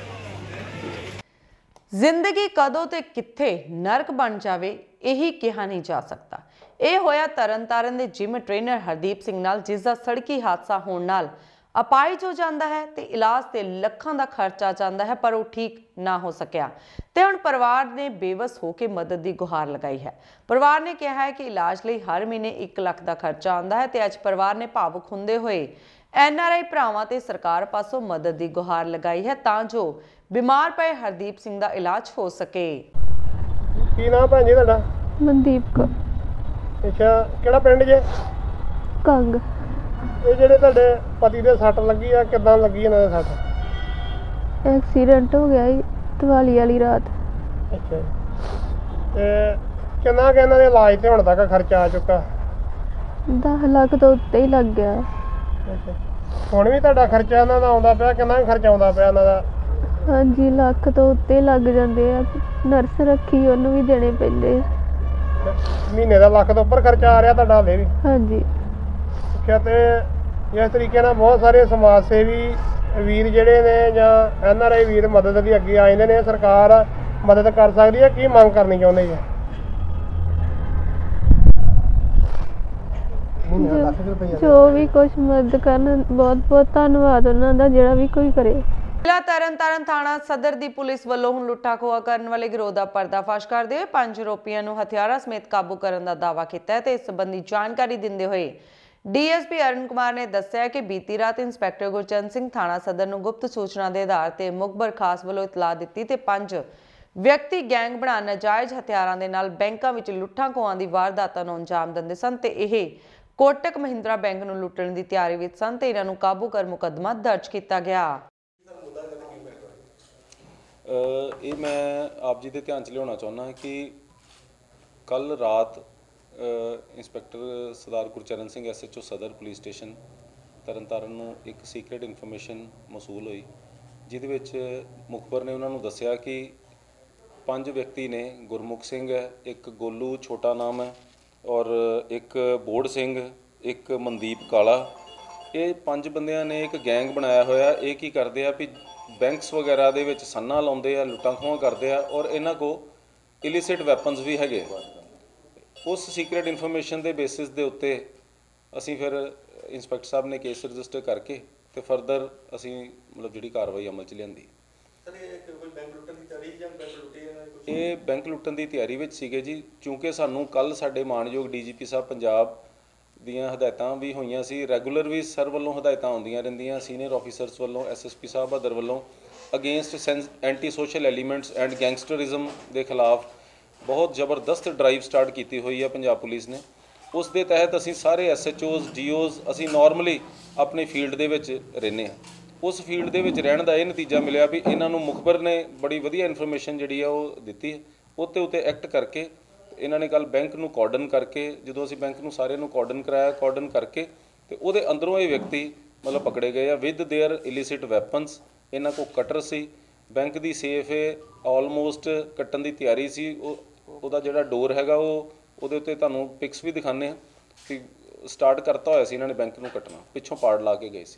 ਜ਼ਿੰਦਗੀ ਕਦੋਂ ਤੇ ਕਿੱਥੇ ਨਰਕ ਬਣ ਜਾਵੇ ਇਹੀ ਕਿਹਾ ਨਹੀਂ ਜਾ ਸਕਦਾ। ਇਹ ਹੋਇਆ ਤਰਨਤਾਰਨ ਦੇ ਜਿਮ ਟ੍ਰੇਨਰ ਹਰਦੀਪ ਸਿੰਘ ਨਾਲ, ਜਿਸ ਦਾ ਸੜਕੀ ਹਾਦਸਾ ਹੋਣ ਨਾਲ ਅਪਾਹਿਜ ਹੋ ਜਾਂਦਾ ਹੈ ਤੇ ਇਲਾਜ ਤੇ ਲੱਖਾਂ ਦਾ ਖਰਚਾ ਜਾਂਦਾ ਹੈ, ਪਰ ਉਹ ਠੀਕ ਨਾ ਹੋ ਸਕਿਆ ਤੇ ਹੁਣ ਪਰਿਵਾਰ ਨੇ ਬੇਵਸ ਹੋ ਕੇ ਮਦਦ ਦੀ ਗੁਹਾਰ ਲਗਾਈ ਹੈ। ਪਰਿਵਾਰ ਨੇ ਕਿਹਾ ਹੈ ਕਿ ਇਲਾਜ ਲਈ ਹਰ ਮਹੀਨੇ ਇੱਕ ਲੱਖ ਦਾ ਖਰਚਾ ਆਉਂਦਾ ਹੈ ਤੇ ਅੱਜ ਪਰਿਵਾਰ ਨੇ ਭਾਵੁਕ ਹੁੰਦੇ ਹੋਏ ਐਨ ਆਰ ਆਈ ਭਰਾਵਾਂ ਤੇ ਸਰਕਾਰ ਪਾਸੋਂ ਮਦਦ ਦੀ ਗੁਹਾਰ ਲਗਾਈ ਹੈ ਤਾਂ ਜੋ ਬਿਮਾਰ ਪਏ ਹਰਦੀਪ ਸਿੰਘ ਦਾ ਇਲਾਜ ਹੋ ਸਕੇ। ਕੀ ਨਾਮ ਭੈਣ ਜੀ ਤੁਹਾਡਾ? ਮਨਦੀਪ ਕੌਰ। ਅੱਛਾ, ਕਿਹੜਾ ਪਿੰਡ ਜੇ? ਕੰਗ। ਇਹ ਜਿਹੜੇ ਤੁਹਾਡੇ ਪਤੀ ਦੇ ਸੱਟ ਲੱਗੀ ਆ, ਕਿੱਦਾਂ ਲੱਗੀ ਇਹਨਾਂ ਦੇ ਸੱਟ? ਐਕਸੀਡੈਂਟ ਹੋ ਗਿਆ ਜੀ ਦੀਵਾਲੀ ਵਾਲੀ ਰਾਤ। ਅੱਛਾ, ਤੇ ਕਿੰਨਾ ਕਿ ਇਹਨਾਂ ਦੇ ਇਲਾਜ ਤੇ ਹੁਣ ਤੱਕ ਖਰਚਾ ਆ ਚੁੱਕਾ? ਦਸ ਲੱਖ ਤੋਂ ਉੱਤੇ ਹੀ ਲੱਗ ਗਿਆ। ਅੱਛਾ, ਹੁਣ ਵੀ ਤੁਹਾਡਾ ਖਰਚਾ ਇਹਨਾਂ ਦਾ ਆਉਂਦਾ ਪਿਆ? ਕਿੰਨਾ ਖਰਚਾ ਆਉਂਦਾ ਪਿਆ ਇਹਨਾਂ ਦਾ? ਹਾਂਜੀ ਲੱਖ ਤੋਂ ਉੱਤੇ ਲੱਗ ਜਾਂਦੇ ਆ। ਨਰਸ ਰੱਖੀ ਉਹਨੂੰ ਵੀ ਦੇਣੇ ਪੈਂਦੇ ਮਹੀਨੇ ਦਾ ਲੱਖ ਤੋਂ ਉੱਪਰ ਖਰਚਾ ਆ ਰਿਹਾ ਤੁਹਾਡਾ ਹਾਲੇ ਵੀ? ਹਾਂਜੀ। ਸਿੱਖਿਆ ਤੇ ਇਸ ਤਰੀਕੇ ਨਾਲ ਬਹੁਤ ਸਾਰੇ ਸਮਾਜ ਸੇਵੀ ਵੀਰ ਜਿਹੜੇ ਨੇ ਜਾਂ ਐਨ ਆਰ ਆਈ ਵੀਰ ਮਦਦ ਲਈ ਅੱਗੇ ਆ ਜਾਂਦੇ ਨੇ। ਸਰਕਾਰ ਮਦਦ ਕਰ ਸਕਦੀ ਹੈ? ਕੀ ਮੰਗ ਕਰਨੀ ਚਾਹੁੰਦੇ ਜੀ? ਜੋ ਵੀ ਕੁਛ ਮਦਦ ਕਰਨ, ਬਹੁਤ ਬਹੁਤ ਧੰਨਵਾਦ ਉਹਨਾਂ ਦਾ, ਜਿਹੜਾ ਵੀ ਕੋਈ ਕਰੇ। ਜ਼ਿਲ੍ਹਾ ਤਰਨਤਾਰਨ ਥਾਣਾ ਸਦਰ ਦੀ ਪੁਲਿਸ ਵੱਲੋਂ ਹੁਣ ਲੁੱਟਾਂ ਖੋਹਾਂ ਕਰਨ ਵਾਲੇ ਗਿਰੋਹ ਦਾ ਪਰਦਾਫਾਸ਼ ਕਰਦੇ ਹੋਏ ਪੰਜ ਆਰੋਪੀਆਂ ਨੂੰ ਹਥਿਆਰਾਂ ਸਮੇਤ ਕਾਬੂ ਕਰਨ ਦਾ ਦਾਅਵਾ ਕੀਤਾ ਹੈ ਤੇ ਇਸ ਸੰਬੰਧੀ ਜਾਣਕਾਰੀ ਦਿੰਦੇ ਹੋਏ D S P Arun Kumar ਨੇ ਦੱਸਿਆ ਕਿ ਬੀਤੀ ਰਾਤ ਇੰਸਪੈਕਟਰ ਗੁਰਚਰਨ ਸਿੰਘ ਥਾਣਾ ਸਦਰ ਨੂੰ ਗੁਪਤ ਸੂਚਨਾ ਦੇ ਆਧਾਰ ਤੇ ਮੁਖਬਰ ਖਾਸ ਵੱਲੋਂ ਇਤਲਾਹ ਦਿੱਤੀ ਤੇ ਪੰਜ ਵਿਅਕਤੀ ਗੈਂਗ ਬਣਾ ਨਾਜਾਇਜ਼ ਹਥਿਆਰਾਂ ਦੇ ਨਾਲ ਬੈਂਕਾਂ ਵਿੱਚ ਲੁੱਟਾਂ ਖੋਹਾਂ ਦੀ ਵਾਰਦਾਤਾਂ ਨੂੰ ਅੰਜਾਮ ਦਿੰਦੇ ਸਨ ਤੇ ਇਹ ਕੋਟਕ ਮਹਿੰਦਰਾ ਬੈਂਕ ਨੂੰ ਲੁੱਟਣ ਦੀ ਤਿਆਰੀ ਵਿੱਚ ਸਨ ਤੇ ਇਹਨਾਂ ਨੂੰ ਕਾਬੂ ਕਰ ਮੁਕੱਦਮਾ ਦਰਜ ਕੀਤਾ ਗਿਆ। ਇਹ ਮੈਂ ਆਪ ਜੀ ਦੇ ਧਿਆਨ 'ਚ ਲਿਆਉਣਾ ਚਾਹੁੰਦਾ ਕਿ ਕੱਲ੍ਹ ਰਾਤ inspector Sardar Gurcharan Singh S H O ਸਦਰ ਪੁਲਿਸ ਸਟੇਸ਼ਨ ਤਰਨਤਾਰਨ ਨੂੰ ਇੱਕ ਸੀਕ੍ਰੇਟ ਇਨਫੋਰਮੇਸ਼ਨ ਮੌਸੂਲ ਹੋਈ, ਜਿਹਦੇ ਵਿੱਚ ਮੁਖਬਰ ਨੇ ਉਹਨਾਂ ਨੂੰ ਦੱਸਿਆ ਕਿ ਪੰਜ ਵਿਅਕਤੀ ਨੇ, ਗੁਰਮੁਖ ਸਿੰਘ ਹੈ, ਇੱਕ ਗੋਲੂ ਛੋਟਾ ਨਾਮ ਹੈ ਔਰ ਇੱਕ ਬੋੜ ਸਿੰਘ, ਇੱਕ ਮਨਦੀਪ ਕਾਲਾ, ਇਹ ਪੰਜ ਬੰਦਿਆਂ ਨੇ ਇੱਕ ਗੈਂਗ ਬਣਾਇਆ ਹੋਇਆ। ਇਹ ਕੀ ਕਰਦੇ ਆ ਵੀ ਬੈਂਕਸ ਵਗੈਰਾ ਦੇ ਵਿੱਚ ਸੰਨਾ ਲਾਉਂਦੇ ਆ, ਲੁੱਟਾਂ ਖੋਹਾਂ ਕਰਦੇ ਆ ਔਰ ਇਹਨਾਂ ਕੋਲ ਇਲੀਸਿਟ ਵੈਪਨਸ ਵੀ ਹੈਗੇ। ਉਸ ਸੀਕ੍ਰੇਟ ਇਨਫੋਰਮੇਸ਼ਨ ਦੇ ਬੇਸਿਸ ਦੇ ਉੱਤੇ ਅਸੀਂ ਫਿਰ ਇੰਸਪੈਕਟਰ ਸਾਹਿਬ ਨੇ ਕੇਸ ਰਜਿਸਟਰ ਕਰਕੇ ਤੇ ਫਰਦਰ ਅਸੀਂ ਮਤਲਬ ਜਿਹੜੀ ਕਾਰਵਾਈ ਅਮਲ 'ਚ ਲਿਆਂਦੀ। ਇਹ ਬੈਂਕ ਲੁੱਟਣ ਦੀ ਤਿਆਰੀ ਵਿੱਚ ਸੀਗੇ ਜੀ, ਕਿਉਂਕਿ ਸਾਨੂੰ ਕੱਲ੍ਹ ਸਾਡੇ ਮਾਣਯੋਗ ਡੀ ਜੀ ਪੀ ਸਾਹਿਬ ਪੰਜਾਬ ਦੀਆਂ ਹਦਾਇਤਾਂ ਵੀ ਹੋਈਆਂ ਸੀ। ਰੈਗੂਲਰ ਵੀ ਸਰ ਵੱਲੋਂ ਹਦਾਇਤਾਂ ਆਉਂਦੀਆਂ ਰਹਿੰਦੀਆਂ, ਸੀਨੀਅਰ ਆਫੀਸਰਸ ਵੱਲੋਂ, ਐਸ ਐਸ ਪੀ ਸਾਹਿਬ ਅਦਰ ਵੱਲੋਂ against anti social elements and gangsterism ਦੇ ਖਿਲਾਫ ਬਹੁਤ ਜ਼ਬਰਦਸਤ ਡਰਾਈਵ ਸਟਾਰਟ ਕੀਤੀ ਹੋਈ ਹੈ ਪੰਜਾਬ ਪੁਲਿਸ ਨੇ। ਉਸ ਦੇ ਤਹਿਤ ਅਸੀਂ ਸਾਰੇ S H Os D Os ਅਸੀਂ ਨੋਰਮਲੀ ਆਪਣੇ ਫੀਲਡ ਦੇ ਵਿੱਚ ਰਹਿੰਦੇ ਹਾਂ। ਉਸ ਫੀਲਡ ਦੇ ਵਿੱਚ ਰਹਿਣ ਦਾ ਇਹ ਨਤੀਜਾ ਮਿਲਿਆ ਵੀ ਇਹਨਾਂ ਨੂੰ ਮੁਖਬਰ ਨੇ ਬੜੀ ਵਧੀਆ ਇਨਫੋਰਮੇਸ਼ਨ ਜਿਹੜੀ ਆ ਉਹ ਦਿੱਤੀ ਹੈ, ਉਹਦੇ ਉੱਤੇ ਐਕਟ ਕਰਕੇ ਇਹਨਾਂ ਨੇ ਕੱਲ੍ਹ ਬੈਂਕ ਨੂੰ ਕਾਰਡਨ ਕਰਕੇ, ਜਦੋਂ ਅਸੀਂ ਬੈਂਕ ਨੂੰ ਸਾਰੇ ਨੂੰ ਕਾਰਡਨ ਕਰਾਇਆ, ਕਾਰਡਨ ਕਰਕੇ ਤੇ ਉਹਦੇ ਅੰਦਰੋਂ ਇਹ ਵਿਅਕਤੀ ਮਤਲਬ ਪਕੜੇ ਗਏ ਆ ਵਿਦ ਦੇਅਰ ਇਲੀਸਿਟ ਵੈਪਨਸ। ਇਹਨਾਂ ਕੋਲ ਕਟਰ ਸੀ, ਬੈਂਕ ਦੀ ਸੇਫ ਆਲਮੋਸਟ ਕੱਟਣ ਦੀ ਤਿਆਰੀ ਸੀ। ਉਹ ਉਹਦਾ ਜਿਹੜਾ ਡੋਰ ਹੈਗਾ ਉਹ ਉਹਦੇ ਉੱਤੇ ਤੁਹਾਨੂੰ ਪਿਕਸ ਵੀ ਦਿਖਾਉਂਦੇ ਹਾਂ ਕਿ ਸਟਾਰਟ ਕਰਤਾ ਹੋਇਆ ਸੀ ਇਹਨਾਂ ਨੇ ਬੈਂਕ ਨੂੰ ਕੱਟਣਾ, ਪਿੱਛੋਂ ਪਾੜ ਲਾ ਕੇ ਗਏ ਸੀ।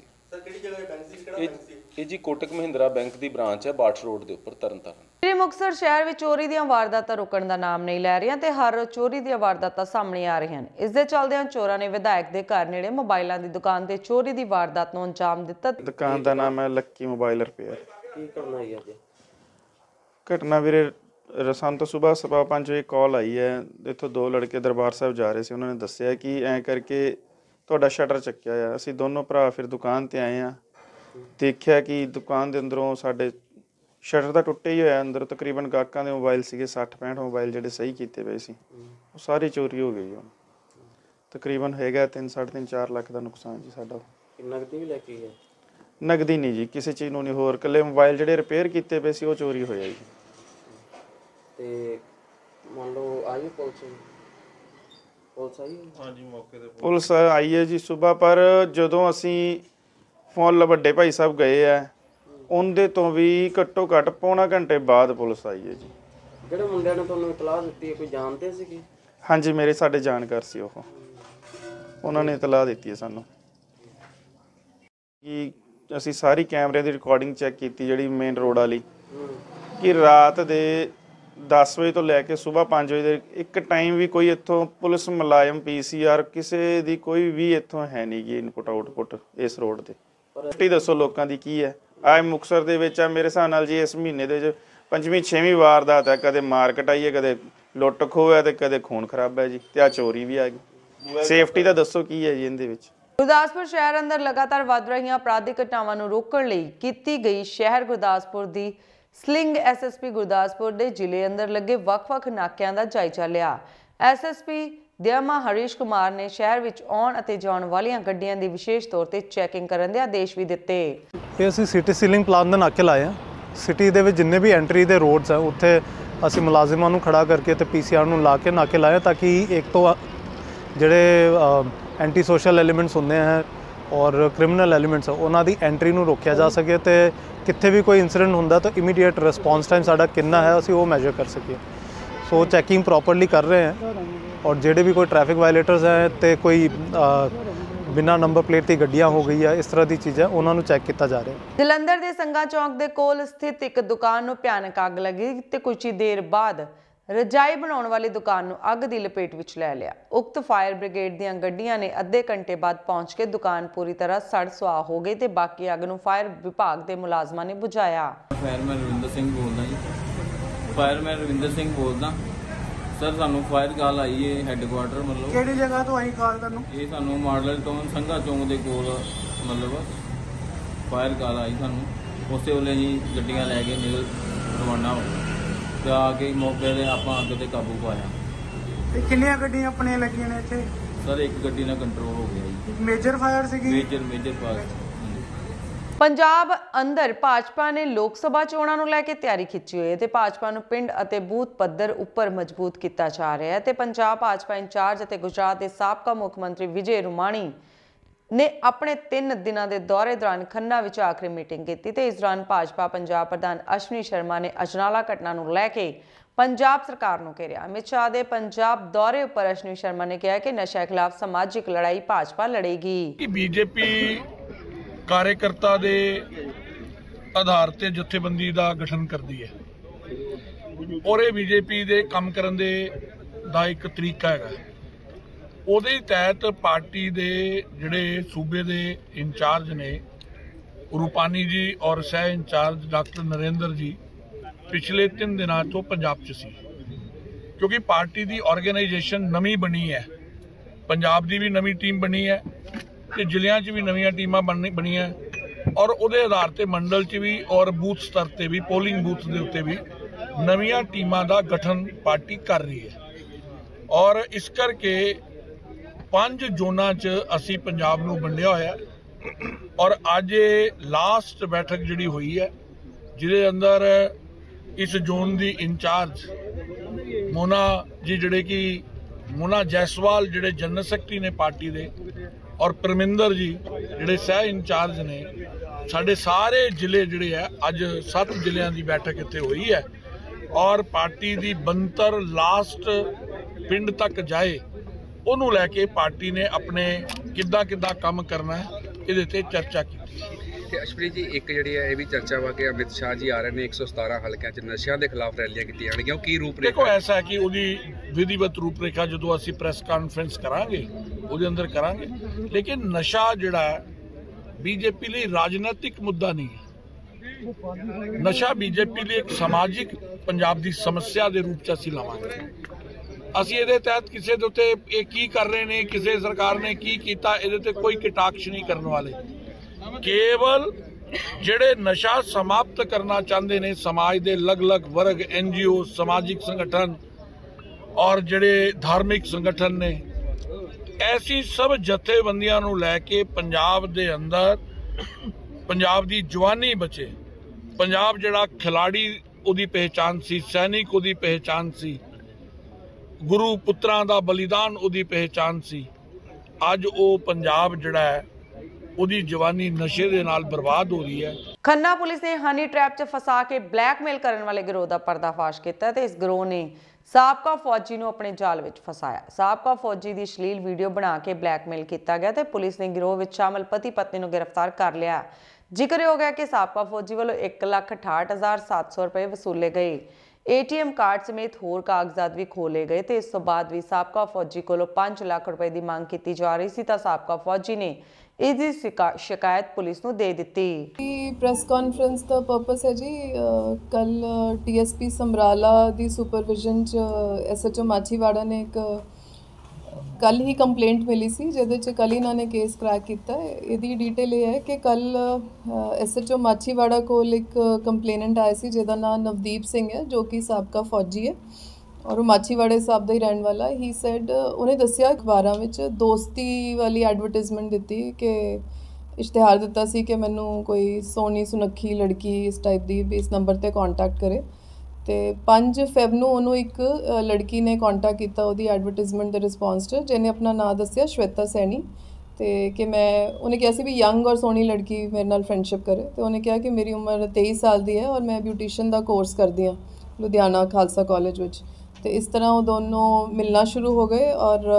ਇਹ ਜੀ ਕੋਟਕ ਮਹਿੰਦਰਾ ਬੈਂਕ ਦੀ ਬ੍ਰਾਂਚ ਹੈ ਬਾਠ ਰੋਡ ਦੇ ਉੱਪਰ ਤਰਨਤਾਰਨ। ਸ੍ਰੀ ਮੁਕਤਸਰ ਸ਼ਹਿਰ ਵਿੱਚ ਚੋਰੀ ਦੀਆਂ ਵਾਰਦਾਤਾਂ ਰੁਕਣ ਦਾ ਨਾਮ ਨਹੀਂ ਲੈ ਰਹੀਆਂ ਤੇ ਹਰ ਰੋਜ਼ ਚੋਰੀ ਦੀਆਂ ਵਾਰਦਾਤਾਂ ਸਾਹਮਣੇ ਆ ਰਹੀਆਂ ਨੇ। ਇਸ ਦੇ ਚੱਲਦਿਆਂ ਚੋਰਾਂ ਨੇ ਵਿਧਾਇਕ ਦੇ ਘਰ ਨੇੜੇ ਮੋਬਾਈਲਾਂ ਦੀ ਦੁਕਾਨ ਤੇ ਚੋਰੀ ਦੀ ਵਾਰਦਾਤ ਨੂੰ ਅੰਜਾਮ ਦਿੱਤਾ। ਦੁਕਾਨ ਦਾ ਨਾਮ ਹੈ ਲੱਕੀ ਮੋਬਾਈਲ ਰਿਪੇਅਰ। ਕੀ ਕਰਨਾ ਹੈ ਅੱਜ? ਘਟਨਾ ਵੀਰੇ ਸਾਨੂੰ ਤਾਂ ਸਵੇਰ ਸਵਾ ਪੰਜ ਵਜੇ ਕਾਲ ਆਈ ਹੈ, ਇੱਥੋਂ ਦੋ ਲੜਕੇ ਦਰਬਾਰ ਸਾਹਿਬ ਜਾ ਰਹੇ ਸੀ, ਉਹਨਾਂ ਨੇ ਦੱਸਿਆ ਕਿ ਐਂ ਕਰਕੇ ਤੁਹਾਡਾ ਸ਼ਟਰ ਚੱਕਿਆ ਆ। ਅਸੀਂ ਦੋਨੋਂ ਭਰਾ ਫਿਰ ਦੁਕਾਨ ਤੇ ਆਏ ਹਾਂ, ਦੇਖਿਆ ਕਿ ਦੁਕਾਨ ਦੇ ਅੰਦਰੋਂ ਸਾਡੇ ਸ਼ਟਰ ਤਾਂ ਟੁੱਟਿਆ ਹੀ ਹੋਇਆ, ਅੰਦਰ ਤਕਰੀਬਨ ਗਾਹਕਾਂ ਦੇ ਮੋਬਾਈਲ ਸੀਗੇ ਸੱਠ ਪੈਂਹਠ ਮੋਬਾਈਲ ਜਿਹੜੇ ਸਹੀ ਕੀਤੇ ਪਏ ਸੀ, ਉਹ ਸਾਰੀ ਚੋਰੀ ਹੋ ਗਈ। ਤਕਰੀਬਨ ਹੈਗਾ ਤਿੰਨ ਸਾਢੇ ਤਿੰਨ ਚਾਰ ਲੱਖ ਦਾ ਨੁਕਸਾਨ ਜੀ ਸਾਡਾ। ਨਗਦੀ ਵੀ ਲੈ ਕੇ ਗਏ? ਨਗਦੀ ਨਹੀਂ ਜੀ, ਕਿਸੇ ਚੀਜ਼ ਨੂੰ ਨਹੀਂ, ਹੋਰ ਇਕੱਲੇ ਮੋਬਾਈਲ ਜਿਹੜੇ ਰਿਪੇਅਰ ਕੀਤੇ ਪਏ ਸੀ ਉਹ ਚੋਰੀ ਹੋਇਆ ਜੀ। ਤੇ ਮੰਨ ਲਓ ਆਈ ਪੁਲਿਸ ਪੁਲਿਸ ਆਈ? ਹਾਂਜੀ ਮੌਕੇ ਤੇ ਪੁਲਿਸ ਆਈ ਹੈ ਜੀ ਸੁਬਾਹ, ਪਰ ਜਦੋਂ ਅਸੀਂ ਫੋਨ ਵੱਡੇ ਭਾਈ ਸਾਹਿਬ ਗਏ ਆ ਉਹਦੇ ਤੋਂ ਵੀ ਘੱਟੋ ਘੱਟ ਪੌਣਾ ਘੰਟੇ ਬਾਅਦ ਪੁਲਿਸ ਆਈ ਹੈ ਜੀ। ਜਿਹੜੇ ਮੁੰਡਿਆਂ ਨੇ ਤੁਹਾਨੂੰ ਇਤਲਾਹ ਦਿੱਤੀ ਹੈ ਕੋਈ ਜਾਣਦੇ ਸੀਗੇ? ਹਾਂਜੀ ਮੇਰੇ ਸਾਡੇ ਜਾਣਕਾਰ ਸੀ, ਉਹ ਉਹਨਾਂ ਨੇ ਇਤਲਾਹ ਦਿੱਤੀ ਹੈ ਸਾਨੂੰ ਕਿ ਅਸੀਂ ਸਾਰੀ ਕੈਮਰੇ ਦੀ ਰਿਕਾਰਡਿੰਗ ਚੈੱਕ ਕੀਤੀ ਜਿਹੜੀ ਮੇਨ ਰੋਡ ਵਾਲੀ, ਕਿ ਰਾਤ ਦੇ ਦਸ ਵਜੇ ਤੋਂ ਲੈ ਕੇ ਸਵੇਰ ਪੰਜ ਵਜੇ ਦੇ ਇੱਕ ਟਾਈਮ ਵੀ ਕੋਈ ਇੱਥੋਂ ਪੁਲਿਸ ਮੁਲਾਜ਼ਮ ਪੀ ਸੀ ਆਰ ਕਿਸੇ ਦੀ ਕੋਈ ਵੀ ਇੱਥੋਂ ਹੈ ਨਹੀਂ ਗੀ ਇਨਪੁਟ ਆਊਟਪੁੱਟ ਇਸ ਰੋਡ ਤੇ। ਸੇਫਟੀ ਦੱਸੋ ਲੋਕਾਂ ਦੀ ਕੀ ਹੈ? ਆ ਮੁਕਤਸਰ ਦੇ ਵਿੱਚ ਆ ਮੇਰੇ ਹਿਸਾਬ ਨਾਲ ਜੀ ਇਸ ਮਹੀਨੇ ਦੇ ਵਿੱਚ ਪੰਜਵੀਂ ਛੇਵੀਂ ਵਾਰਦਾਤ ਹੈ, ਕਦੇ ਮਾਰਕੀਟ ਆਈ ਹੈ, ਕਦੇ ਲੁੱਟ ਖੋਹ ਹੈ ਤੇ ਕਦੇ ਖੂਨ ਖਰਾਬਾ ਹੈ ਜੀ, ਤੇ ਆ ਚੋਰੀ ਵੀ ਆ ਗਈ। ਸੇਫਟੀ ਦਾ ਦੱਸੋ ਕੀ ਹੈ ਜੀ ਇਹਦੇ ਵਿੱਚ? ਗੁਰਦਾਸਪੁਰ ਸ਼ਹਿਰ ਅੰਦਰ ਲਗਾਤਾਰ ਵੱਧ ਰਹੀਆਂ ਅਪਰਾਧਿਕ ਘਟਨਾਵਾਂ ਨੂੰ ਰੋਕਣ ਲਈ ਕੀਤੀ ਗਈ ਸ਼ਹਿਰ ਗੁਰਦਾਸਪੁਰ ਦੀ ਸਲਿੰਗ ਐਸ ਐਸ ਪੀ ਗੁਰਦਾਸਪੁਰ ਦੇ ਜ਼ਿਲ੍ਹੇ ਅੰਦਰ ਲੱਗੇ ਵੱਖ-ਵੱਖ ਨਾਕਿਆਂ ਦਾ ਜਾਇਜ਼ਾ ਲਿਆ। S S P Dayama Harish Kumar ਨੇ ਸ਼ਹਿਰ ਵਿੱਚ ਆਉਣ ਅਤੇ ਜਾਣ ਵਾਲੀਆਂ ਗੱਡੀਆਂ ਦੀ ਵਿਸ਼ੇਸ਼ ਤੌਰ ਤੇ ਚੈਕਿੰਗ ਕਰਨ ਦੇ ਆਦੇਸ਼ ਵੀ ਦਿੱਤੇ। ਇਹ ਅਸੀਂ ਸਿਟੀ ਸੀਲਿੰਗ ਪਲਾਨ ਦੇ ਨਾਕੇ ਲਾਏ ਆ। ਸਿਟੀ ਦੇ ਵਿੱਚ ਜਿੰਨੇ ਵੀ ਐਂਟਰੀ ਦੇ ਰੋਡਸ ਆ ਉੱਥੇ ਅਸੀਂ ਮੁਲਾਜ਼ਮਾਂ ਨੂੰ ਖੜਾ ਕਰਕੇ ਤੇ ਪੀ ਸੀ ਆਰ ਨੂੰ ਲਾ ਕੇ ਨਾਕੇ ਲਾਏ ਤਾਂ ਕਿ ਇੱਕ ਤੋਂ ਜਿਹੜੇ ਐਂਟੀ ਸੋਸ਼ਲ ਐਲੀਮੈਂਟਸ ਹੁੰਦੇ ਆ ਔਰ ਕ੍ਰਿਮੀਨਲ ਐਲੀਮੈਂਟਸ ਉਹਨਾਂ ਦੀ ਐਂਟਰੀ ਨੂੰ ਰੋਕਿਆ ਜਾ ਸਕੇ ਤੇ ਕਿੱਥੇ ਵੀ ਕੋਈ ਇਨਸੀਡੈਂਟ ਹੁੰਦਾ ਤਾਂ ਇਮੀਡੀਏਟ ਰਿਸਪੌਂਸ ਟਾਈਮ ਸਾਡਾ ਕਿੰਨਾ ਹੈ ਅਸੀਂ ਉਹ ਮੈਜਰ ਕਰ ਸਕੀਏ। ਸੋ ਚੈਕਿੰਗ ਪ੍ਰੋਪਰਲੀ ਕਰ ਰਹੇ ਹਾਂ ਔਰ ਜਿਹੜੇ ਵੀ ਕੋਈ ਟ੍ਰੈਫਿਕ ਵਾਇਲੇਟਰਸ ਹੈ ਤੇ ਕੋਈ ਬਿਨਾਂ ਨੰਬਰ ਪਲੇਟ ਦੀ ਗੱਡੀਆਂ ਹੋ ਗਈ ਆ ਇਸ ਤਰ੍ਹਾਂ ਦੀ ਚੀਜ਼ਾਂ ਉਹਨਾਂ ਨੂੰ ਚੈੱਕ ਕੀਤਾ ਜਾ ਰਿਹਾ। ਜਲੰਧਰ ਦੇ ਸੰਗਾ ਚੌਂਕ ਦੇ ਕੋਲ ਸਥਿਤ ਇੱਕ ਦੁਕਾਨ ਨੂੰ ਭਿਆਨਕ ਅੱਗ ਲੱਗੀ ਤੇ ਕੁਝ ਹੀ ਦੇਰ ਬਾਅਦ ਰਜਾਈ ਬਣਾਉਣ ਵਾਲੀ ਦੁਕਾਨ ਨੂੰ ਅੱਗ ਦੀ ਲਪੇਟ ਵਿੱਚ ਲੈ ਲਿਆ। ਉਕਤ ਫਾਇਰ ਬ੍ਰਿਗੇਡ ਦੀਆਂ ਗੱਡੀਆਂ ਨੇ ਅੱਧੇ ਘੰਟੇ ਬਾਅਦ ਪਹੁੰਚ ਕੇ ਦੁਕਾਨ ਪੂਰੀ ਤਰ੍ਹਾਂ ਸੜ ਸੁਆਹ ਹੋ ਗਈ ਤੇ ਬਾਕੀ ਅੱਗ ਨੂੰ ਫਾਇਰ ਵਿਭਾਗ ਦੇ ਮੁਲਾਜ਼ਮਾਂ ਨੇ ਬੁਝਾਇਆ। ਫਾਇਰਮੈਨ ਰਵਿੰਦਰ ਸਿੰਘ ਬੋਲਦਾ ਜੀ ਫਾਇਰਮੈਨ ਰਵਿੰਦਰ ਸਿੰਘ ਬੋਲਦਾ ਸਰ ਸਾਨੂੰ ਫਾਇਰ ਕਾਲ ਆਈ ਹੈ ਹੈੱਡਕੁਆਟਰ ਮਤਲਬ ਕਿਹੜੀ ਜਗ੍ਹਾ ਤੋਂ ਆਈ ਕਾਲ ਤੁਹਾਨੂੰ? ਇਹ ਸਾਨੂੰ ਮਾਡਲ ਤੋਂ ਸੰਘਾ ਚੌਂਕ ਦੇ ਕੋਲ ਮਤਲਬ ਫਾਇਰ ਕਾਲ ਆਈ ਸਾਨੂੰ ਉਸੇ ਵੇਲੇ ਜੀ ਗੱਡੀਆਂ ਲੈ ਕੇ ਨਿਕਲ ਰਵਾਨਾ ਹੋ ਤੇ ਆ ਕੇ ਮੌਕੇ ਤੇ ਆਪਾਂ ਅੱਗ ਤੇ ਕਾਬੂ ਪਾਇਆ। ਤੇ ਕਿੰਨੀਆਂ ਗੱਡੀਆਂ ਆਪਣੀਆਂ ਲੱਗੀਆਂ ਨੇ ਇੱਥੇ? ਸਰ ਇੱਕ ਗੱਡੀ ਨਾਲ ਕੰਟਰੋਲ ਹੋ ਗਿਆ ਜੀ। ਮੇਜਰ ਫਾਇਰ ਸੀਗੀ? Major major fire. ਪੰਜਾਬ ਅੰਦਰ ਭਾਜਪਾ ਨੇ ਲੋਕ ਸਭਾ ਚੋਣਾਂ ਨੂੰ ਲੈ ਕੇ ਤਿਆਰੀ ਖਿੱਚੀ ਹੋਈ ਹੈ ਤੇ ਭਾਜਪਾ ਨੂੰ ਪਿੰਡ ਅਤੇ ਬੂਥ ਪੱਧਰ ਉੱਪਰ ਮਜ਼ਬੂਤ ਕੀਤਾ ਜਾ ਰਿਹਾ ਹੈ ਤੇ ਪੰਜਾਬ ਭਾਜਪਾ ਇੰਚਾਰਜ ਅਤੇ ਗੁਜਰਾਤ ਦੇ ਸਾਬਕਾ ਮੁੱਖ ਮੰਤਰੀ ਵਿਜੇ ਰੁਮਾਣੀ ਨੇ ਆਪਣੇ ਤਿੰਨ ਦਿਨਾਂ ਦੇ ਦੌਰੇ ਦੌਰਾਨ ਖੰਨਾ ਵਿੱਚ ਆਖਰੀ ਮੀਟਿੰਗ ਕੀਤੀ ਤੇ ਇਸ ਦੌਰਾਨ ਭਾਜਪਾ ਪੰਜਾਬ ਪ੍ਰਧਾਨ ਅਸ਼ਵਨੀ ਸ਼ਰਮਾ ਨੇ ਅਜਨਾਲਾ ਘਟਨਾ ਨੂੰ ਲੈ ਕੇ ਪੰਜਾਬ ਸਰਕਾਰ ਨੂੰ ਘੇਰਿਆ। ਅਮਿਤ ਸ਼ਾਹ ਦੇ ਪੰਜਾਬ ਦੌਰੇ ਉੱਪਰ ਅਸ਼ਵਨੀ ਸ਼ਰਮਾ ਨੇ ਕਿਹਾ ਕਿ ਨਸ਼ਾ ਖਿਲਾਫ ਸਮਾਜਿਕ ਲੜਾਈ ਭਾਜਪਾ ਲੜੇਗੀ। ਕਿ ਬੀਜੇਪੀ कार्यकर्ता ਦੇ ਆਧਾਰ ਤੇ ਜਥੇਬੰਦੀ ਦਾ ਗਠਨ ਕਰਦੀ ਹੈ ਔਰ ਇਹ ਬੀਜੇਪੀ ਦੇ ਕੰਮ ਕਰਨ ਦੇ ਦਾ ਇੱਕ ਤਰੀਕਾ ਹੈਗਾ। ਉਹਦੇ ਤਹਿਤ ਪਾਰਟੀ ਦੇ ਜਿਹੜੇ ਸੂਬੇ ਦੇ ਇੰਚਾਰਜ ਨੇ ਰੂਪਾਨੀ ਜੀ ਔਰ ਸਹਿ ਇੰਚਾਰਜ ਡਾਕਟਰ ਨਰਿੰਦਰ ਜੀ ਪਿਛਲੇ ਤਿੰਨ ਦਿਨਾਂ ਤੋਂ ਪੰਜਾਬ 'ਚ ਸੀ ਕਿਉਂਕਿ ਪਾਰਟੀ ਦੀ ਆਰਗੇਨਾਈਜੇਸ਼ਨ ਨਵੀਂ ਬਣੀ ਹੈ। ਪੰਜਾਬ ਦੀ ਵੀ ਨਵੀਂ ਟੀਮ ਬਣੀ ਹੈ ਤੇ ਜ਼ਿਲ੍ਹਿਆਂ 'ਚ ਵੀ ਨਵੀਆਂ ਟੀਮਾਂ ਬਣ ਬਣੀਆਂ ਔਰ ਉਹਦੇ ਆਧਾਰ ਤੇ ਮੰਡਲ 'ਚ ਵੀ ਔਰ ਬੂਥ ਸਤਰ ਤੇ ਵੀ ਪੋਲਿੰਗ ਬੂਥ ਦੇ ਉੱਤੇ ਵੀ ਨਵੀਆਂ ਟੀਮਾਂ ਦਾ ਗਠਨ ਪਾਰਟੀ ਕਰ ਰਹੀ ਹੈ ਔਰ ਇਸ ਕਰਕੇ ਪੰਜ ਜ਼ੋਨਾਂ 'ਚ ਅਸੀਂ ਪੰਜਾਬ ਨੂੰ ਵੰਡਿਆ ਹੋਇਆ ਔਰ ਅੱਜ ਇਹ ਲਾਸਟ ਬੈਠਕ ਜਿਹੜੀ ਹੋਈ ਹੈ ਜਿਹਦੇ ਅੰਦਰ ਇਸ ਜ਼ੋਨ ਦੀ ਇੰਚਾਰਜ ਮੋਨਾ ਜੀ ਜਿਹੜੇ ਕਿ ਮੋਨਾ ਜੈਸਵਾਲ ਜਿਹੜੇ ਜਨਰਲ ਸੈਕਟਰੀ ਨੇ ਪਾਰਟੀ ਦੇ ਔਰ ਪਰਮਿੰਦਰ ਜੀ ਜਿਹੜੇ ਸਹਿ ਇੰਚਾਰਜ ਨੇ ਸਾਡੇ ਸਾਰੇ ਜ਼ਿਲ੍ਹੇ ਜਿਹੜੇ ਆ ਅੱਜ ਸੱਤ ਜ਼ਿਲ੍ਹਿਆਂ ਦੀ ਬੈਠਕ ਇੱਥੇ ਹੋਈ ਹੈ ਔਰ ਪਾਰਟੀ ਦੀ ਬੰਤਰ ਲਾਸਟ ਪਿੰਡ ਤੱਕ ਜਾਏ ਉਹਨੂੰ ਲੈ ਕੇ ਪਾਰਟੀ ਨੇ ਆਪਣੇ ਕਿੱਦਾਂ ਕਿੱਦਾਂ ਕੰਮ ਕਰਨਾ ਹੈ ਇਹਦੇ ਤੇ ਚਰਚਾ ਕੀਤੀ। ਤੇ ਅਸ਼ਵਨੀ ਜੀ ਇੱਕ ਜਿਹੜੀ ਹੈ ਇਹ ਵੀ ਚਰਚਾ ਵਾ ਕਿ ਅਮਿਤ ਸ਼ਾਹ ਜੀ ਆ ਰਹੇ ਨੇ ਇੱਕ ਸੌ ਸਤਾਰਾਂ ਹਲਕਿਆਂ 'ਚ ਨਸ਼ਿਆਂ ਦੇ ਖਿਲਾਫ ਰੈਲੀਆਂ ਕੀਤੀਆਂ ਜਾਣਗੀਆਂ ਉਹ ਕੀ ਰੂਪ ਰੇਖਾ? ਦੇਖੋ ਐਸਾ ਹੈ ਕਿ ਉਹਦੀ ਵਿਧੀਵਤ ਰੂਪ ਰੇਖਾ ਜਦੋਂ ਅਸੀਂ ਪ੍ਰੈਸ ਕਾਨਫਰੰਸ ਕਰਾਂਗੇ ਉਹਦੇ ਅੰਦਰ ਕਰਾਂਗੇ ਲੇਕਿਨ ਨਸ਼ਾ ਜਿਹੜਾ ਹੈ ਬੀਜੇਪੀ ਲਈ ਰਾਜਨੀਤਿਕ ਮੁੱਦਾ ਨਹੀਂ ਹੈ। ਨਸ਼ਾ ਬੀਜੇਪੀ ਲਈ ਇੱਕ ਸਮਾਜਿਕ ਪੰਜਾਬ ਦੀ ਸਮੱਸਿਆ ਦੇ ਰੂਪ 'ਚ ਅਸੀਂ ਲਾਵਾਂਗੇ। ਅਸੀਂ ਇਹਦੇ ਤਹਿਤ ਕਿਸੇ ਦੇ ਉੱਤੇ ਇਹ ਕੀ ਕਰ ਰਹੇ ਨੇ ਕਿਸੇ ਸਰਕਾਰ ਨੇ ਕੀ ਕੀਤਾ ਇਹਦੇ ਤੇ ਕੋਈ ਕਟਾਕਸ਼ ਨਹੀਂ ਕਰਨ ਵਾਲੇ। ਕੇਵਲ ਜਿਹੜੇ ਨਸ਼ਾ ਸਮਾਪਤ ਕਰਨਾ ਚਾਹੁੰਦੇ ਨੇ ਸਮਾਜ ਦੇ ਅਲੱਗ-ਅਲੱਗ ਵਰਗ ਐਨਜੀਓ ਸਮਾਜਿਕ ਸੰਗਠਨ ਔਰ ਜਿਹੜੇ ਧਾਰਮਿਕ ਸੰਗਠਨ ਨੇ ਐਸੀ ਸਭ ਜਥੇਬੰਦੀਆਂ ਨੂੰ ਲੈ ਕੇ ਪੰਜਾਬ ਦੇ ਅੰਦਰ ਪੰਜਾਬ ਦੀ ਜਵਾਨੀ ਬਚੇ। ਪੰਜਾਬ ਜਿਹੜਾ ਖਿਲਾੜੀ ਉਹਦੀ ਪਹਿਚਾਨ ਸੀ ਸੈਨਿਕ ਉਹਦੀ ਪਹਿਚਾਨ ਸੀ ਗੁਰੂ ਪੁੱਤਰਾਂ ਦਾ ਬਲੀਦਾਨ ਉਹਦੀ ਪਹਿਚਾਨ ਸੀ ਅੱਜ ਉਹ ਪੰਜਾਬ ਜਿਹੜਾ ਹੈ ਉਹਦੀ ਜਵਾਨੀ ਨਸ਼ੇ ਦੇ ਨਾਲ ਬਰਬਾਦ ਹੋ ਰਹੀ ਹੈ। ਖੰਨਾ ਪੁਲਿਸ ਨੇ ਹਨੀ ਟ੍ਰੈਪ 'ਚ ਫਸਾ ਕੇ ਬਲੈਕਮੇਲ ਕਰਨ ਵਾਲੇ ਗਿਰੋਹ ਦਾ ਪਰਦਾਫਾਸ਼ ਕੀਤਾ ਤੇ ਇਸ ਗਿਰੋਹ ਨੇ ਸਾਬਕਾ ਫੌਜੀ ਨੂੰ ਆਪਣੇ ਜਾਲ ਵਿੱਚ ਫਸਾਇਆ। ਸਾਬਕਾ ਫੌਜੀ ਦੀ ਅਸ਼ਲੀਲ ਵੀਡੀਓ ਬਣਾ ਕੇ ਬਲੈਕਮੇਲ ਕੀਤਾ ਗਿਆ ਤੇ ਪੁਲਿਸ ਨੇ ਗਿਰੋਹ ਵਿੱਚ ਸ਼ਾਮਲ ਪਤੀ ਪਤਨੀ ਨੂੰ ਗ੍ਰਿਫਤਾਰ ਕਰ ਲਿਆ। ਜ਼ਿਕਰਯੋਗ ਹੈ ਕਿ ਸਾਬਕਾ ਫੌਜੀ ਵੱਲੋਂ ਇੱਕ ਲੱਖ ਅਠਾਹਠ ਹਜ਼ਾਰ ਸੱਤ ਸੌ ਰੁਪਏ ਵਸੂਲੇ ਗਏ। ਏਟੀਐਮ ਕਾਰਡ ਸਮੇਤ ਹੋਰ ਕਾਗਜ਼ਾਤ ਵੀ ਖੋਲੇ ਗਏ ਤੇ ਇਸ ਤੋਂ ਬਾਅਦ ਵੀ ਸਾਬਕਾ ਫੌਜੀ ਕੋਲੋਂ ਪੰਜ ਲੱਖ ਰੁਪਏ ਦੀ ਮੰਗ ਕੀਤੀ ਜਾ ਰਹੀ ਸੀ ਤਾਂ ਸਾਬਕਾ ਫੌਜੀ ਨੇ ਇਸ ਦੀ ਸ਼ਿਕਾਇਤ ਪੁਲਿਸ ਨੂੰ ਦੇ ਦਿੱਤੀ। ਪ੍ਰੈਸ ਕਾਨਫਰੰਸ ਦਾ ਪਰਪਸ ਹੈ ਜੀ ਕੱਲ ਡੀਐਸਪੀ ਸਮਰਾਲਾ ਦੀ ਸੁਪਰਵਿਜ਼ਨ ਚ ਐਸਐਚਓ ਮਾਛੀਵਾੜਾ ਨੇ ਇੱਕ ਕੱਲ ਹੀ ਕੰਪਲੇਂਟ ਮਿਲੀ ਸੀ ਜਿਹਦੇ ਚ ਕੱਲ ਇਹਨਾਂ ਨੇ ਕੇਸ ਕ੍ਰੈਕ ਕੀਤਾ। ਇਹਦੀ ਡਿਟੇਲ ਇਹ ਹੈ ਕਿ ਕੱਲ ਐਸਐਚਓ ਮਾਛੀਵਾੜਾ ਕੋਲ ਇੱਕ ਕੰਪਲੇਨੈਂਟ ਆਇਆ ਸੀ ਜਿਹਦਾ ਨਾਮ ਨਵਦੀਪ ਸਿੰਘ ਹੈ ਜੋ ਕਿ ਸਾਬਕਾ ਫੌਜੀ ਹੈ ਔਰ ਉਹ ਮਾਛੀਵਾੜੇ ਸਾਹਿਬ ਦਾ ਹੀ ਰਹਿਣ ਵਾਲਾ। ਹੀ ਸੈਡ ਉਹਨੇ ਦੱਸਿਆ ਅਖਬਾਰਾਂ ਵਿੱਚ ਦੋਸਤੀ ਵਾਲੀ ਐਡਵਰਟਾਈਜ਼ਮੈਂਟ ਦਿੱਤੀ ਕਿ ਇਸ਼ਤਿਹਾਰ ਦਿੱਤਾ ਸੀ ਕਿ ਮੈਨੂੰ ਕੋਈ ਸੋਹਣੀ ਸੁਨੱਖੀ ਲੜਕੀ ਇਸ ਟਾਈਪ ਦੀ ਵੀ ਇਸ ਨੰਬਰ 'ਤੇ ਕੌਂਟੈਕਟ ਕਰੇ ਤੇ ਪੰਜ ਫੈਬ ਨੂੰ ਉਹਨੂੰ ਇੱਕ ਲੜਕੀ ਨੇ ਕੌਂਟੈਕਟ ਕੀਤਾ ਉਹਦੀ ਐਡਵਰਟਾਈਜ਼ਮੈਂਟ ਦੇ ਰਿਸਪੌਂਸ 'ਚ ਜਿਹਨੇ ਆਪਣਾ ਨਾਂ ਦੱਸਿਆ ਸ਼ਵੇਤਾ ਸੈਣੀ ਤੇ ਕਿ ਮੈਂ ਉਹਨੇ ਕਿਹਾ ਸੀ ਵੀ ਯੰਗ ਔਰ ਸੋਹਣੀ ਲੜਕੀ ਮੇਰੇ ਨਾਲ ਫਰੈਂਡਸ਼ਿਪ ਕਰੇ ਤੇ ਉਹਨੇ ਕਿਹਾ ਕਿ ਮੇਰੀ ਉਮਰ ਤੇਈ ਸਾਲ ਦੀ ਹੈ ਔਰ ਮੈਂ ਬਿਊਟੀਸ਼ੀਅਨ ਦਾ ਕੋਰਸ ਕਰਦੀ ਹਾਂ ਲੁਧਿਆਣਾ ਖਾਲਸਾ ਕਾਲਜ ਵਿੱਚ। ਤੇ ਇਸ ਤਰ੍ਹਾਂ ਉਹ ਦੋਨੋਂ ਮਿਲਣਾ ਸ਼ੁਰੂ ਹੋ ਗਏ ਔਰ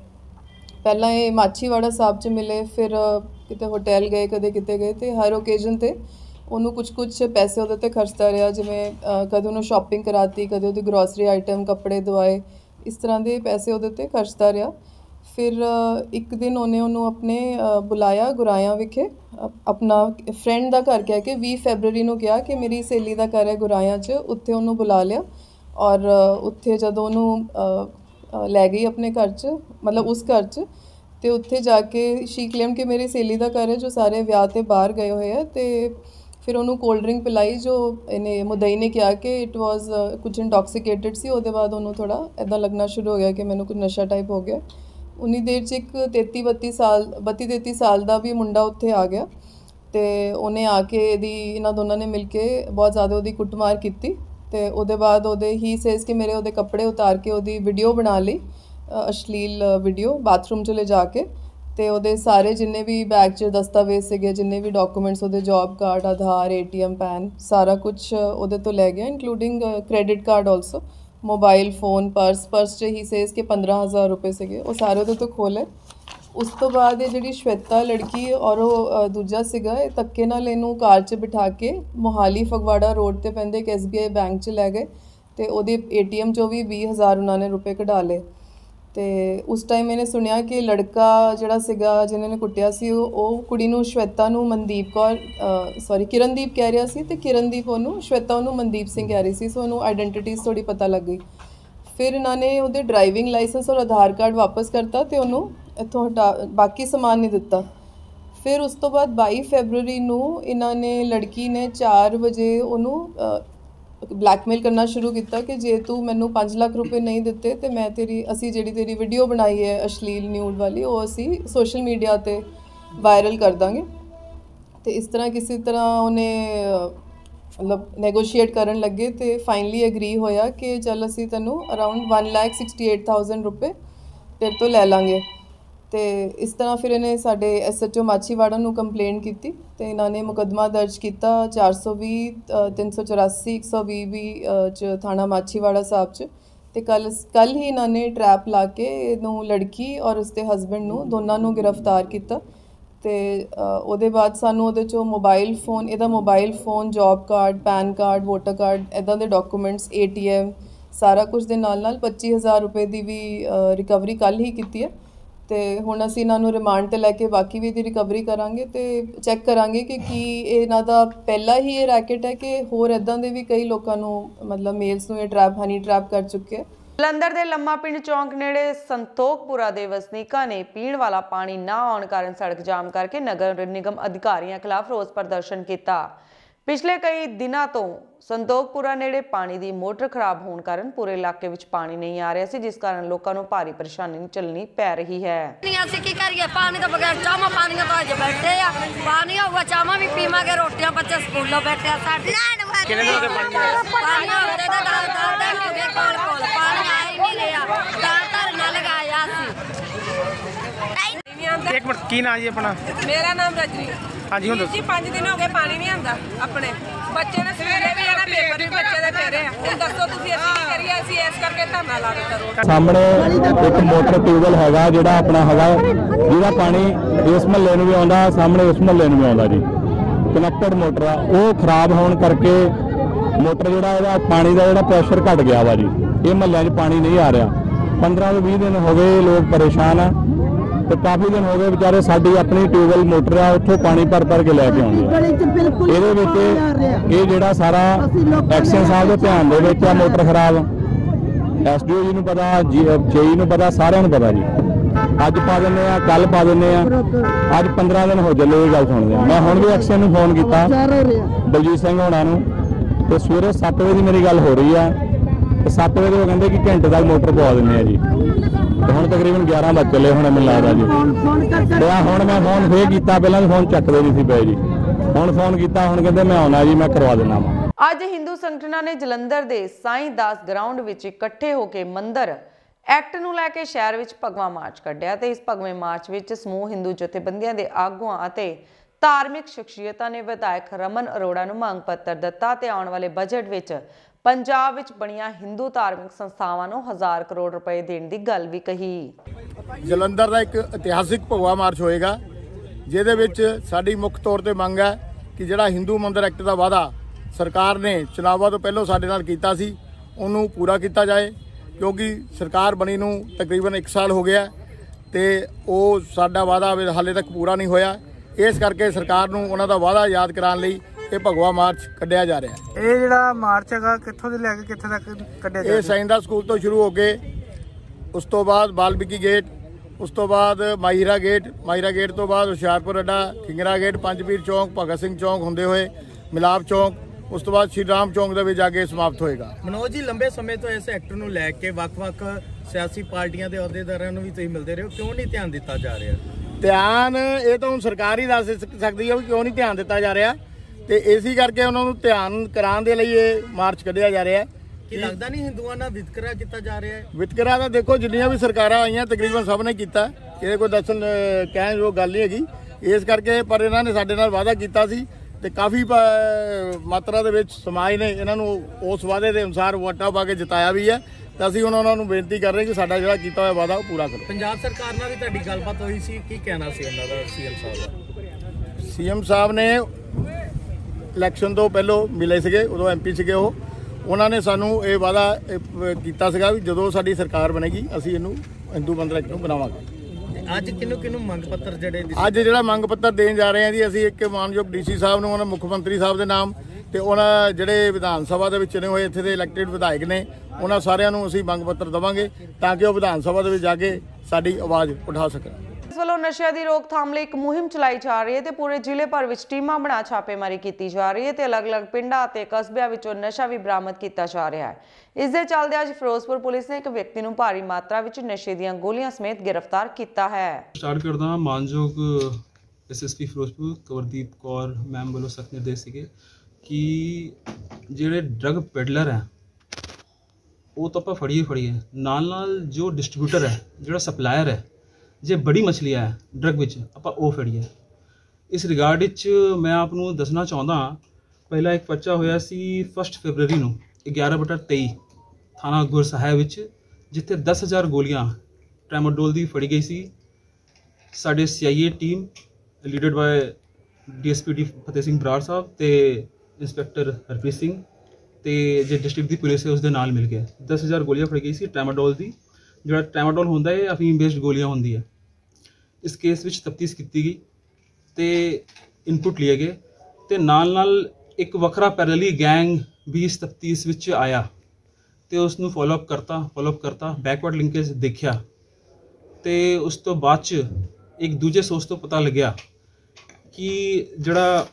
ਪਹਿਲਾਂ ਇਹ ਮਾਛੀਵਾੜਾ ਸਾਹਿਬ 'ਚ ਮਿਲੇ, ਫਿਰ ਕਿਤੇ ਹੋਟਲ ਗਏ, ਕਦੇ ਕਿਤੇ ਗਏ, ਤੇ ਹਰ ਓਕੇਜ਼ਨ 'ਤੇ ਉਹਨੂੰ ਕੁਛ ਕੁਛ ਪੈਸੇ ਉਹਦੇ 'ਤੇ ਖਰਚਦਾ ਰਿਹਾ, ਜਿਵੇਂ ਕਦੇ ਉਹਨੂੰ ਸ਼ਾਪਿੰਗ ਕਰਾਤੀ, ਕਦੇ ਉਹਦੀ ਗਰੋਸਰੀ ਆਈਟਮ, ਕੱਪੜੇ, ਦਵਾਈ, ਇਸ ਤਰ੍ਹਾਂ ਦੇ ਪੈਸੇ ਉਹਦੇ 'ਤੇ ਖਰਚਦਾ ਰਿਹਾ। ਫਿਰ ਇੱਕ ਦਿਨ ਉਹਨੇ ਉਹਨੂੰ ਆਪਣੇ ਬੁਲਾਇਆ ਗੁਰਾਇਆਂ ਵਿਖੇ, ਆਪਣਾ ਫਰੈਂਡ ਦਾ ਘਰ ਕਹਿ ਕੇ ਵੀਹ ਫੈਬਰਰੀ ਨੂੰ ਕਿਹਾ ਕਿ ਮੇਰੀ ਸਹੇਲੀ ਦਾ ਘਰ ਹੈ ਗੁਰਾਇਆਂ 'ਚ, ਉੱਥੇ ਉਹਨੂੰ ਬੁਲਾ ਲਿਆ। ਔਰ ਉੱਥੇ ਜਦੋਂ ਉਹਨੂੰ ਲੈ ਗਈ ਆਪਣੇ ਘਰ 'ਚ, ਮਤਲਬ ਉਸ ਘਰ 'ਚ, ਤੇ ਉੱਥੇ ਜਾ ਕੇ ਸ਼ੀ ਕਲੇਮ ਕਿ ਮੇਰੀ ਸਹੇਲੀ ਦਾ ਘਰ ਹੈ ਜੋ ਸਾਰੇ ਵਿਆਹ 'ਤੇ ਬਾਹਰ ਗਏ ਹੋਏ ਆ। ਤੇ ਫਿਰ ਉਹਨੂੰ ਕੋਲਡ ਡਰਿੰਕ ਪਿਲਾਈ ਜੋ ਇਹਨੇ ਮੁਦਈ ਨੇ ਕਿਹਾ ਕਿ ਇਟ ਵਾਜ਼ ਕੁਝ ਇੰਟੌਕਸੀਕੇਟਡ ਸੀ। ਉਹਦੇ ਬਾਅਦ ਉਹਨੂੰ ਥੋੜ੍ਹਾ ਇੱਦਾਂ ਲੱਗਣਾ ਸ਼ੁਰੂ ਹੋ ਗਿਆ ਕਿ ਮੈਨੂੰ ਕੁਝ ਨਸ਼ਾ ਟਾਈਪ ਹੋ ਗਿਆ। ਉਨੀ ਦੇਰ 'ਚ ਇੱਕ ਤੇਤੀ ਬੱਤੀ ਸਾਲ ਬੱਤੀ ਤੇਤੀ ਸਾਲ ਦਾ ਵੀ ਮੁੰਡਾ ਉੱਥੇ ਆ ਗਿਆ ਤੇ ਉਹਨੇ ਆ ਕੇ ਇਹਦੀ ਇਹਨਾਂ ਦੋਨਾਂ ਨੇ ਮਿਲ ਕੇ ਬਹੁਤ ਜ਼ਿਆਦਾ ਉਹਦੀ ਕੁੱਟਮਾਰ ਕੀਤੀ। ਤੇ ਉਹਦੇ ਬਾਅਦ ਉਹਦੇ ਹੀ ਸੇਜ਼ ਕਿ ਮੇਰੇ ਉਹਦੇ ਕੱਪੜੇ ਉਤਾਰ ਕੇ ਉਹਦੀ ਵੀਡੀਓ ਬਣਾ ਲਈ, ਅਸ਼ਲੀਲ ਵੀਡੀਓ, ਬਾਥਰੂਮ 'ਚ ਲੈ ਜਾ ਕੇ। ਤੇ ਉਹਦੇ ਸਾਰੇ ਜਿੰਨੇ ਵੀ ਬੈਗ 'ਚ ਦਸਤਾਵੇਜ਼ ਸੀਗੇ, ਜਿੰਨੇ ਵੀ ਡਾਕੂਮੈਂਟਸ, ਉਹਦੇ job card, Aadhaar, A T M, PAN, ਸਾਰਾ ਕੁਛ ਉਹਦੇ ਤੋਂ ਲੈ ਗਿਆ, including credit card also, mobile phone, purse purse 'ਚ ਹੀ ਸੇਜ਼ ਕਿ ਪੰਦਰਾਂ ਹਜ਼ਾਰ ਰੁਪਏ ਸੀਗੇ, ਉਹ ਸਾਰੇ ਉਹਦੇ ਤੋਂ ਖੋਲ੍ਹੇ। ਉਸ ਤੋਂ ਬਾਅਦ ਇਹ ਜਿਹੜੀ ਸ਼ਵੇਤਾ ਲੜਕੀ ਔਰ ਉਹ ਦੂਜਾ ਸੀਗਾ, ਇਹ ਧੱਕੇ ਨਾਲ ਇਹਨੂੰ ਕਾਰ 'ਚ ਬਿਠਾ ਕੇ ਮੋਹਾਲੀ ਫਗਵਾੜਾ ਰੋਡ 'ਤੇ ਪੈਂਦੇ ਇੱਕ ਐਸ ਬੀ ਆਈ ਬੈਂਕ 'ਚ ਲੈ ਗਏ ਤੇ ਉਹਦੇ ਏ ਟੀ ਐਮ 'ਚੋਂ ਵੀ ਵੀਹ ਹਜ਼ਾਰ ਉਹਨਾਂ ਨੇ ਰੁਪਏ ਕਢਾ ਲਏ। ਤੇ ਉਸ ਟਾਈਮ ਇਹਨੇ ਸੁਣਿਆ ਕਿ ਲੜਕਾ ਜਿਹੜਾ ਸੀਗਾ ਜਿਹਨੇ ਨੇ ਕੁੱਟਿਆ ਸੀ, ਉਹ ਉਹ ਕੁੜੀ ਨੂੰ ਸ਼ਵੇਤਾ ਨੂੰ ਮਨਦੀਪ ਕੌਰ ਸੌਰੀ ਕਿਰਨਦੀਪ ਕਹਿ ਰਿਹਾ ਸੀ, ਤੇ ਕਿਰਨਦੀਪ ਉਹਨੂੰ, ਸ਼ਵੇਤਾ ਉਹਨੂੰ ਮਨਦੀਪ ਸਿੰਘ ਕਹਿ ਰਹੀ ਸੀ। ਸੋ ਉਹਨੂੰ ਆਈਡੈਂਟੀਟੀਜ਼ ਥੋੜ੍ਹੀ ਪਤਾ ਲੱਗ ਗਈ। ਫਿਰ ਇਹਨਾਂ ਨੇ ਉਹਦੇ ਡਰਾਈਵਿੰਗ ਲਾਇਸੈਂਸ ਔਰ ਆਧਾਰ ਕਾਰਡ ਵਾਪਸ ਕਰਤਾ ਤੇ ਉਹਨੂੰ ਇੱਥੋਂ ਹਟਾ, ਬਾਕੀ ਸਮਾਨ ਨਹੀਂ ਦਿੱਤਾ। ਫਿਰ ਉਸ ਤੋਂ ਬਾਅਦ ਬਾਈ ਫੈਬਰਰੀ ਨੂੰ ਇਹਨਾਂ ਨੇ, ਲੜਕੀ ਨੇ ਚਾਰ ਵਜੇ ਉਹਨੂੰ ਬਲੈਕਮੇਲ ਕਰਨਾ ਸ਼ੁਰੂ ਕੀਤਾ ਕਿ ਜੇ ਤੂੰ ਮੈਨੂੰ ਪੰਜ ਲੱਖ ਰੁਪਏ ਨਹੀਂ ਦਿੱਤੇ ਤੇ ਮੈਂ ਤੇਰੀ, ਅਸੀਂ ਜਿਹੜੀ ਤੇਰੀ ਵੀਡੀਓ ਬਣਾਈ ਹੈ ਅਸ਼ਲੀਲ ਨਿਊਡ ਵਾਲੀ, ਉਹ ਅਸੀਂ ਸੋਸ਼ਲ ਮੀਡੀਆ 'ਤੇ ਵਾਇਰਲ ਕਰ ਦਾਂਗੇ। ਤੇ ਇਸ ਤਰ੍ਹਾਂ ਕਿਸੇ ਤਰ੍ਹਾਂ ਉਹਨੇ ਮਤਲਬ ਨੈਗੋਸ਼ੀਏਟ ਕਰਨ ਲੱਗੇ ਤੇ ਫਾਈਨਲੀ ਐਗਰੀ ਹੋਇਆ ਕਿ ਚੱਲ ਅਸੀਂ ਤੈਨੂੰ around one lakh sixty eight thousand ਰੁਪਏ ਤੇਰੇ ਤੋਂ ਲੈ ਲਾਂਗੇ। ਤੇ ਇਸ ਤਰ੍ਹਾਂ ਫਿਰ ਇਹਨੇ ਸਾਡੇ ਐਸ ਐਚ ਓ ਮਾਛੀਵਾੜਾ ਨੂੰ ਕੰਪਲੇਂਟ ਕੀਤੀ ਤੇ ਇਹਨਾਂ ਨੇ ਮੁਕੱਦਮਾ ਦਰਜ ਕੀਤਾ ਚਾਰ ਸੌ ਵੀਹ, ਤਿੰਨ ਸੌ ਚੁਰਾਸੀ, ਇੱਕ ਸੌ ਵੀਹ ਵੀ 'ਚ ਥਾਣਾ ਮਾਛੀਵਾੜਾ ਸਾਹਿਬ 'ਚ। ਤੇ ਕੱਲ ਕੱਲ੍ਹ ਹੀ ਇਹਨਾਂ ਨੇ ਟਰੈਪ ਲਾ ਕੇ ਇਹਨੂੰ, ਲੜਕੀ ਔਰ ਉਸਦੇ ਹਸਬੈਂਡ ਨੂੰ, ਦੋਨਾਂ ਨੂੰ ਗ੍ਰਿਫਤਾਰ ਕੀਤਾ। ਤੇ ਉਹਦੇ ਬਾਅਦ ਸਾਨੂੰ ਉਹਦੇ 'ਚੋਂ ਮੋਬਾਈਲ ਫੋਨ, ਇਹਦਾ mobile phone, job card, PAN card, voter card, ਇੱਦਾਂ ਦੇ ਡਾਕੂਮੈਂਟਸ, ਏ ਟੀ ਐਮ, ਸਾਰਾ ਕੁਝ ਦੇ ਨਾਲ ਨਾਲ ਪੱਚੀ ਹਜ਼ਾਰ ਰੁਪਏ ਦੀ ਵੀ ਰਿਕਵਰੀ ਕੱਲ੍ਹ ਹੀ ਕੀਤੀ ਹੈ। ਤੇ ਹੁਣ ਅਸੀਂ ਇਹਨਾਂ ਨੂੰ ਰਿਮਾਂਡ 'ਤੇ ਲੈ ਕੇ ਬਾਕੀ ਵੀ ਇਹਦੀ ਰਿਕਵਰੀ ਕਰਾਂਗੇ ਤੇ ਚੈੱਕ ਕਰਾਂਗੇ ਕਿ ਕੀ ਇਹਨਾਂ ਦਾ ਪਹਿਲਾਂ ਹੀ ਇਹ ਰੈਕਟ ਹੈ ਕਿ ਹੋਰ ਇੱਦਾਂ ਦੇ ਵੀ ਕਈ ਲੋਕਾਂ ਨੂੰ, ਮਤਲਬ ਮੇਲਸ ਨੂੰ ਇਹ ਟਰੈਪ, ਹਨੀ ਟਰੈਪ ਕਰ ਚੁੱਕੇ ਹੈ। ਜਲੰਧਰ ਦੇ ਲੰਮਾ ਪਿੰਡ ਚੌਂਕ ਨੇੜੇ ਸੰਤੋਖਪੁਰਾ ਦੇ ਵਸਨੀਕਾਂ ਨੇ ਪੀਣ ਵਾਲਾ ਪਾਣੀ ਨਾ ਆਉਣ ਕਾਰਨ ਸੜਕ ਜਾਮ ਕਰਕੇ ਨਗਰ ਨਿਗਮ ਅਧਿਕਾਰੀਆਂ ਖਿਲਾਫ ਰੋਸ ਪ੍ਰਦਰਸ਼ਨ ਕੀਤਾ। ਪਿਛਲੇ ਕਈ ਦਿਨਾਂ ਤੋਂ ਸੰਤੋਖਪੁਰਾ ਨੇੜੇ ਪਾਣੀ ਦੀ ਮੋਟਰ ਖਰਾਬ ਹੋਣ ਕਾਰਨ ਪੂਰੇ ਇਲਾਕੇ ਵਿੱਚ ਪਾਣੀ ਨਹੀਂ ਆ ਰਿਹਾ ਸੀ, ਜਿਸ ਕਾਰਨ ਲੋਕਾਂ ਨੂੰ ਭਾਰੀ ਪਰੇਸ਼ਾਨੀ ਝੱਲਣੀ ਪੈ ਰਹੀ ਹੈ। ਅਸੀਂ ਕੀ ਕਰੀਏ, ਪਾਣੀ ਤੋਂ ਬਗੈਰ ਚਾਹਾਂ ਪਾਣੀਆਂ ਤੋਂ ਅੱਜ ਬੈਠੇ ਆ, ਪਾਣੀ ਹੋਊਗਾ ਚਾਹਾਂ ਵੀ ਪੀਵਾਂਗੇ, ਰੋਟੀਆਂ ਬੱਚੇ ਸਕੂਲੋਂ ਬੈਠੇ ਆ। ਸਾਡੇ ਕਿੰਨੇ ਦਿਨ ਹੋ ਗਏ ਪਾਣੀ ਆਇਆ? ਪਾਣੀ ਹੁੰਦੇ ਤਾਂ ਦਸ ਦਸ ਦਿਨ ਹੋ ਗਏ ਕੋਲ ਕੋਲ, ਪਾਣੀ ਆ ਹੀ ਨਹੀਂ ਰਿਹਾ। ਤਾਂ ਧਰਨਾ ਲਗਾਇਆ ਸੀ। ਇੱਕ ਮਿੰਟ, ਕੀ ਨਾਂ ਜੀ ਆਪਣਾ? ਮੇਰਾ ਨਾਮ ਰਜਨੀ। ਹਾਂਜੀ ਹੁਣ ਜੀ ਪੰਜ ਦਿਨ ਹੋ ਗਏ ਪਾਣੀ ਨਹੀਂ ਆਉਂਦਾ। ਆਪਣੇ ਬੱਚੇ ਨੇ ਸਵੇਰੇ ਵੀ ਆਣਾ, ਪੇਪਰ ਵੀ ਬੱਚੇ ਦੇ ਫੇਰੇ ਆ। ਹੁਣ ਦੱਸੋ ਤੁਸੀਂ ਅਸੀਂ ਕੀ ਕਰੀਏ? ਅਸੀਂ ਇਸ ਕਰਕੇ ਧਰਨਾ ਲਾ ਦਿੱਤਾ ਰੋਡ ਸਾਹਮਣੇ। ਇੱਕ ਮੋਟਰ ਟਿਊਬਵੈਲ ਹੈਗਾ ਜਿਹੜਾ ਆਪਣਾ ਹੈਗਾ, ਜਿਹਦਾ ਪਾਣੀ ਇਸ ਮਹੱਲੇ ਨੂੰ ਵੀ ਆਉਂਦਾ, ਸਾਹਮਣੇ ਉਸ ਮਹੱਲੇ ਨੂੰ ਵੀ ਆਉਂਦਾ ਜੀ। ਕਨੈਕਟਡ ਮੋਟਰ ਆ, ਉਹ ਖਰਾਬ ਹੋਣ ਕਰਕੇ ਮੋਟਰ ਜਿਹੜਾ ਇਹਦਾ ਪਾਣੀ ਦਾ ਜਿਹੜਾ ਪ੍ਰੈਸ਼ਰ ਘਟ ਗਿਆ ਵਾ ਜੀ। ਇਹ ਮਹੱਲਿਆਂ 'ਚ ਪਾਣੀ ਨਹੀਂ ਆ ਰਿਹਾ। ਪੰਦਰਾਂ ਤੋਂ ਵੀਹ ਦਿਨ ਹੋ ਗਏ ਲੋਕ ਪਰੇਸ਼ਾਨ ਆ ਤੇ ਕਾਫੀ ਦਿਨ ਹੋ ਗਏ ਵਿਚਾਰੇ, ਸਾਡੀ ਆਪਣੀ ਟਿਊਬਵੈਲ ਮੋਟਰ ਆ, ਉੱਥੋਂ ਪਾਣੀ ਭਰ ਭਰ ਕੇ ਲੈ ਕੇ ਆਉਂਦੇ ਆ। ਇਹਦੇ ਵਿੱਚ ਇਹ ਜਿਹੜਾ ਸਾਰਾ ਐਕਸ਼ਨ ਸਾਹਿਬ ਦੇ ਧਿਆਨ ਦੇ ਵਿੱਚ ਆ, ਮੋਟਰ ਖਰਾਬ, ਐਸ ਡੀ ਓ ਜੀ ਨੂੰ ਪਤਾ, ਜੇਈ ਨੂੰ ਪਤਾ, ਸਾਰਿਆਂ ਨੂੰ ਪਤਾ ਜੀ। ਅੱਜ ਪਾ ਦਿੰਦੇ ਆ, ਕੱਲ ਪਾ ਦਿੰਦੇ ਆ, ਅੱਜ ਪੰਦਰਾਂ ਦਿਨ ਹੋ ਚੱਲੇ ਇਹ ਗੱਲ ਸੁਣਦੇ ਆ। ਮੈਂ ਹੁਣ ਵੀ ਐਕਸ਼ਨ ਨੂੰ ਫੋਨ ਕੀਤਾ ਬਲਜੀਤ ਸਿੰਘ ਹੋਣਾ ਨੂੰ, ਤੇ ਸਵੇਰੇ ਸੱਤ ਵਜੇ ਦੀ ਮੇਰੀ ਗੱਲ ਹੋ ਰਹੀ ਆ ਤੇ ਸੱਤ ਵਜੇ ਉਹ ਕਹਿੰਦੇ ਕਿ ਘੰਟੇ ਤੱਕ ਮੋਟਰ ਪਵਾ ਦਿੰਦੇ ਆ ਜੀ। ਤੇ ਹੁਣ ਤਕਰੀਬਨ ਗਿਆਰਾਂ ਵੱਜ ਚੱਲੇ ਹੁਣ ਮੈਨੂੰ ਲੱਗਦਾ ਜੀ। ਤੇ ਹੁਣ ਮੈਂ ਫੋਨ ਫੇਰ ਕੀਤਾ, ਪਹਿਲਾਂ ਫੋਨ ਚੱਕਦੇ ਨਹੀਂ ਸੀ ਪਏ ਜੀ। ਹੁਣ ਫੋਨ ਕੀਤਾ, ਹੁਣ ਕਹਿੰਦੇ ਮੈਂ ਆਉਣਾ ਜੀ, ਮੈਂ ਕਰਵਾ ਦਿੰਦਾ ਵਾ। ਅੱਜ ਹਿੰਦੂ ਸੰਗਠਨਾਂ ਨੇ ਜਲੰਧਰ ਦੇ ਸਾਈਂ ਦਾਸ ਗਰਾਊਂਡ ਵਿੱਚ ਇਕੱਠੇ ਹੋ ਕੇ ਮੰਦਿਰ ਐਕਟ ਨੂੰ ਲੈ ਕੇ ਸ਼ਹਿਰ ਵਿੱਚ ਭਗਵਾ ਮਾਰਚ ਕੱਢਿਆ ਤੇ ਇਸ ਭਗਵੇਂ ਮਾਰਚ ਵਿੱਚ ਸਮੂਹ ਹਿੰਦੂ ਜਥੇਬੰਦੀਆਂ ਦੇ ਆਗੂਆਂ ਅਤੇ ਧਾਰਮਿਕ ਸ਼ਖਸੀਅਤਾਂ ਨੇ ਵਿਧਾਇਕ ਰਮਨ ਅਰੋੜਾ ਨੂੰ ਮੰਗ ਪੱਤਰ ਦਿੱਤਾ ਤੇ ਆਉਣ ਵਾਲੇ ਬਜਟ ਵਿੱਚ ਪੰਜਾਬ ਵਿੱਚ ਬਣੀਆਂ ਹਿੰਦੂ ਧਾਰਮਿਕ ਸੰਸਥਾਵਾਂ ਨੂੰ ਹਜ਼ਾਰ ਕਰੋੜ ਰੁਪਏ ਦੇਣ ਦੀ ਗੱਲ ਵੀ ਕਹੀ। ਜਲੰਧਰ ਦਾ ਇੱਕ ਇਤਿਹਾਸਿਕ ਭਗਵਾ ਮਾਰਚ ਹੋਏਗਾ ਜਿਹਦੇ ਵਿੱਚ ਸਾਡੀ ਮੁੱਖ ਤੌਰ ਤੇ ਮੰਗ ਹੈ ਕਿ ਜਿਹੜਾ ਹਿੰਦੂ ਮੰਦਰ ਐਕਟ ਦਾ ਵਾਅਦਾ ਸਰਕਾਰ ਨੇ ਚੁਣਾਵਾਂ ਤੋਂ ਪਹਿਲਾਂ ਸਾਡੇ ਨਾਲ ਕੀਤਾ ਸੀ ਉਹਨੂੰ ਪੂਰਾ ਕੀਤਾ ਜਾਏ, ਕਿਉਂਕਿ ਸਰਕਾਰ ਬਣੀ ਨੂੰ ਤਕਰੀਬਨ ਇੱਕ ਸਾਲ ਹੋ ਗਿਆ ਤੇ ਉਹ ਸਾਡਾ ਵਾਅਦਾ ਹਾਲੇ ਤੱਕ ਪੂਰਾ ਨਹੀਂ ਹੋਇਆ। ਇਸ ਕਰਕੇ ਸਰਕਾਰ ਨੂੰ ਉਹਨਾਂ ਦਾ ਵਾਅਦਾ ਯਾਦ ਕਰਾਉਣ ਲਈ ਇਹ ਭਗਵਾ ਮਾਰਚ ਕੱਢਿਆ ਜਾ ਰਿਹਾ ਹੈ। ਇਹ ਜਿਹੜਾ ਮਾਰਚ ਹੈਗਾ ਕਿੱਥੋਂ ਦੇ ਲੈ ਕੇ ਕਿੱਥੇ ਤੱਕ ਕੱਢਿਆ ਜਾ ਰਿਹਾ? ਇਹ ਸਾਇੰਦਾ ਸਕੂਲ ਤੋਂ ਸ਼ੁਰੂ ਹੋ ਕੇ ਉਸ ਤੋਂ ਬਾਅਦ ਬਾਲਮੀਕੀ ਗੇਟ, ਉਸ ਤੋਂ ਬਾਅਦ ਮਾਹੀਰਾ ਗੇਟ, ਮਾਹੀਰਾ ਗੇਟ ਤੋਂ ਬਾਅਦ ਹੁਸ਼ਿਆਰਪੁਰ ਅੱਡਾ, ਖਿੰਗਰਾ ਗੇਟ, ਪੰਜਪੀਰ ਚੌਂਕ, ਭਗਤ ਸਿੰਘ ਚੌਂਕ ਹੁੰਦੇ ਹੋਏ ਮਿਲਾਪ ਚੌਂਕ, ਉਸ ਤੋਂ ਬਾਅਦ ਸ਼੍ਰੀ ਰਾਮ ਚੌਂਕ ਦੇ ਵਿੱਚ ਜਾ ਕੇ ਸਮਾਪਤ ਹੋਏਗਾ। ਮਨੋਜ ਜੀ, ਲੰਬੇ ਸਮੇਂ ਤੋਂ ਇਸ ਐਕਟ ਨੂੰ ਲੈ ਕੇ ਵੱਖ-ਵੱਖ ਸਿਆਸੀ ਪਾਰਟੀਆਂ ਦੇ ਅਹੁਦੇਦਾਰਾਂ ਨੂੰ ਵੀ ਤੁਸੀਂ ਮਿਲਦੇ ਰਹੇ ਹੋ, ਕਿਉਂ ਨਹੀਂ ਧਿਆਨ ਦਿੱਤਾ ਜਾ ਰਿਹਾ? ਧਿਆਨ ਇਹ ਤਾਂ ਹੁਣ ਸਰਕਾਰ ਹੀ ਦੱਸ ਸਕਦੀ ਹੈ ਵੀ ਕਿਉਂ ਨਹੀਂ ਧਿਆਨ ਦਿੱਤਾ ਜਾ ਰਿਹਾ ਤੇ ਇਸੇ ਕਰਕੇ ਉਹਨਾਂ ਨੂੰ ਧਿਆਨ ਕਰਾਉਣ ਦੇ ਲਈ ਇਹ ਮਾਰਚ ਕੱਢਿਆ ਜਾ ਰਿਹਾ। ਕੀ ਲੱਗਦਾ ਨਹੀਂ ਹਿੰਦੂਆਂ ਨਾਲ ਵਿਤਕਰਾ ਕੀਤਾ ਜਾ ਰਿਹਾ ਹੈ? ਵਿਤਕਰਾ ਤਾਂ ਦੇਖੋ ਜਿੰਨੀਆਂ ਵੀ ਸਰਕਾਰਾਂ ਆਈਆਂ ਤਕਰੀਬਨ ਸਭ ਨੇ ਕੀਤਾ, ਇਹਦੇ ਕੋਈ ਦੱਸਣ ਕਹਿਣ ਜੋ ਗੱਲ ਨਹੀਂ ਹੈਗੀ। ਇਸ ਕਰਕੇ ਪਰ ਇਹਨਾਂ ਨੇ ਸਾਡੇ ਨਾਲ ਵਾਅਦਾ ਕੀਤਾ ਸੀ ਤੇ ਕਾਫੀ ਮਾਤਰਾ ਦੇ ਵਿੱਚ ਸਮਾਜ ਨੇ ਇਹਨਾਂ ਨੂੰ ਉਸ ਵਾਅਦੇ ਦੇ ਅਨੁਸਾਰ ਵੋਟਾਂ ਪਾ ਕੇ ਜਿਤਾਇਆ ਵੀ ਹੈ ਤਾਂ ਅਸੀਂ ਹੁਣ ਉਹਨਾਂ ਨੂੰ ਬੇਨਤੀ ਕਰ ਰਹੇ ਕਿ ਸਾਡਾ ਜਿਹੜਾ ਕੀਤਾ ਹੋਇਆ ਵਾਅਦਾ ਉਹ ਪੂਰਾ ਕਰੋ। ਪੰਜਾਬ ਸਰਕਾਰ ਨਾਲ ਵੀ ਤੁਹਾਡੀ ਗੱਲਬਾਤ ਹੋਈ ਸੀ, ਕੀ ਕਹਿਣਾ ਸੀ ਉਹਨਾਂ ਦਾ ਸੀਐਮ ਸਾਹਿਬ ਦਾ? ਸੀਐਮ ਸਾਹਿਬ ਨੇ ਇਲੈਕਸ਼ਨ ਤੋਂ ਪਹਿਲਾਂ ਮਿਲੇ ਸੀਗੇ, ਉਦੋਂ ਐਮਪੀ ਸੀਗੇ ਉਹ, ਉਹਨਾਂ ਨੇ ਸਾਨੂੰ ਇਹ ਵਾਅਦਾ ਕੀਤਾ ਸੀਗਾ ਵੀ ਜਦੋਂ ਸਾਡੀ ਸਰਕਾਰ ਬਣੇਗੀ ਅਸੀਂ ਇਹਨੂੰ ਹਿੰਦੂ ਮੰਦਰ ਐਕਟ ਨੂੰ ਬਣਾਵਾਂਗੇ। ਅੱਜ ਕਿਹਨੂੰ ਕਿਹਨੂੰ ਮੰਗ ਪੱਤਰ ਜਿਹੜੇ ਅੱਜ ਜਿਹੜਾ ਮੰਗ ਪੱਤਰ ਦੇਣ ਜਾ ਰਹੇ ਹਾਂ ਜੀ ਅਸੀਂ ਇੱਕ ਮਾਨਯੋਗ ਡੀਸੀ ਸਾਹਿਬ ਨੂੰ, ਉਹਨਾਂ ਮੁੱਖ ਮੰਤਰੀ ਸਾਹਿਬ ਦੇ ਨਾਮ ਤੇ ਉਹਨਾਂ ਜਿਹੜੇ ਵਿਧਾਨ ਸਭਾ ਦੇ ਵਿੱਚ ਚੁਣੇ ਹੋਏ ਇੱਥੇ ਦੇ ਇਲੈਕਟਿਡ ਵਿਧਾਇਕ ਨੇ ਉਹਨਾਂ ਸਾਰਿਆਂ ਨੂੰ ਅਸੀਂ ਮੰਗ ਪੱਤਰ ਦੇਵਾਂਗੇ ਤਾਂ ਕਿ ਉਹ ਵਿਧਾਨ ਸਭਾ ਦੇ ਵਿੱਚ ਜਾ ਕੇ ਸਾਡੀ ਆਵਾਜ਼ ਉਠਾ ਸਕਣ। ਇਸ ਵੱਲੋਂ ਨਸ਼ਿਆਂ ਦੀ ਰੋਕਥਾਮ ਲਈ ਇੱਕ ਮੁਹਿੰਮ ਚਲਾਈ ਜਾ ਰਹੀ ਹੈ ਤੇ ਪੂਰੇ ਜ਼ਿਲ੍ਹੇ ਭਰ ਵਿੱਚ ਟੀਮਾਂ ਬਣਾ ਛਾਪੇਮਾਰੀ ਕੀਤੀ ਜਾ ਰਹੀ ਹੈ ਤੇ ਅਲੱਗ-ਅਲੱਗ ਪਿੰਡਾਂ ਅਤੇ ਕਸਬਿਆਂ ਵਿੱਚੋਂ ਨਸ਼ਾ ਵੀ ਬਰਾਮਦ ਕੀਤਾ ਜਾ ਰਿਹਾ ਹੈ। ਇਸ ਦੇ ਚੱਲਦੇ ਅੱਜ ਫਿਰੋਜ਼ਪੁਰ ਪੁਲਿਸ ਨੇ ਇੱਕ ਵਿਅਕਤੀ ਨੂੰ ਭਾਰੀ ਮਾਤਰਾ ਵਿੱਚ ਨਸ਼ੇ ਦੀਆਂ ਗੋਲੀਆਂ ਸਮੇਤ ਗ੍ਰਿਫਤਾਰ ਕੀਤਾ ਹੈ। ਸਟਾਰਟ ਕਰਦਾ ਹਾਂ ਮਾਨਯੋਗ ਐਸਐਸਪੀ ਫਿਰੋਜ਼ਪੁਰ ਕਵਰਦੀਪ ਕੌਰ ਮੈਮ ਵੱਲੋਂ ਸਖਤ ਨਿਰਦੇਸ਼ ਸੀਗੇ ਕਿ ਜਿਹੜੇ ਡਰਗ ਪੈਡਲਰ ਹੈ ਉਹ ਤਾਂ ਆਪਾਂ ਫੜੀਏ ਫੜੀਏ ਨਾਲ ਨਾਲ ਜੋ ਡਿਸਟ੍ਰੀਬਿਊਟਰ ਹੈ ਜਿਹੜਾ ਸਪਲਾਇਰ ਹੈ ਜੇ ਬੜੀ ਮਛਲੀਆਂ ਹੈ ਡਰਗ ਵਿੱਚ ਆਪਾਂ ਉਹ ਫੜੀਏ। ਇਸ ਰਿਗਾਰਡ ਵਿੱਚ ਮੈਂ ਆਪ ਨੂੰ ਦੱਸਣਾ ਚਾਹੁੰਦਾ ਪਹਿਲਾ ਇੱਕ ਪਰਚਾ ਹੋਇਆ ਸੀ ਫਸਟ ਫਰਵਰੀ ਨੂੰ ਗਿਆਰਾਂ ਬਟਾ ਤੇਈ ਥਾਣਾ ਗੁਰ ਸਾਹਿਬ ਵਿੱਚ ਜਿੱਥੇ ਦਸ ਹਜ਼ਾਰ ਗੋਲੀਆਂ ਟ੍ਰੈਮਾਡੋਲ ਦੀ ਫੜੀ ਗਈ ਸੀ। ਸਾਡੇ C I A team leaded by D S P D Fateh Singh Brar ਸਾਹਿਬ ਤੇ ਇੰਸਪੈਕਟਰ ਹਰਪ੍ਰੀਤ ਸਿੰਘ ਤੇ ਜੇ ਡਿਸਟ੍ਰਿਕਟ ਦੀ ਪੁਲਿਸ ਹੈ ਉਸ ਦੇ ਨਾਲ ਮਿਲ ਕੇ ਦਸ ਹਜ਼ਾਰ ਗੋਲੀਆਂ ਫੜੀ ਗਈ ਸੀ ਟ੍ਰੈਮਾਡੋਲ ਦੀ। ਜਿਹੜਾ ਟ੍ਰੈਮਾਡੋਲ ਹੁੰਦਾ ਹੈ ਅਫੀਮ ਬੇਸਡ ਗੋਲੀਆਂ ਹੁੰਦੀ ਹੈ। ਇਸ ਕੇਸ ਵਿੱਚ ਤਫਤੀਸ਼ ਕੀਤੀ ਗਈ ਤੇ ਇਨਪੁਟ ਲਿਏ ਗਏ ਤੇ ਨਾਲ ਨਾਲ ਇੱਕ ਵੱਖਰਾ ਪੈਰਲਲੀ ਗੈਂਗ ਵੀ ਇਸ ਤਫਤੀਸ਼ ਵਿੱਚ ਆਇਆ ਤੇ ਉਸ ਨੂੰ ਫੋਲੋ ਅਪ ਕਰਤਾ ਫੋਲੋ ਅਪ ਕਰਤਾ ਬੈਕਵਰਡ ਲਿੰਕੇਜ ਦੇਖਿਆ ਤੇ ਉਸ ਤੋਂ ਬਾਅਦ ਚ ਇੱਕ ਦੂਜੇ ਸੋਰਸ ਤੋਂ ਪਤਾ ਲੱਗਿਆ ਕਿ ਜਿਹੜਾ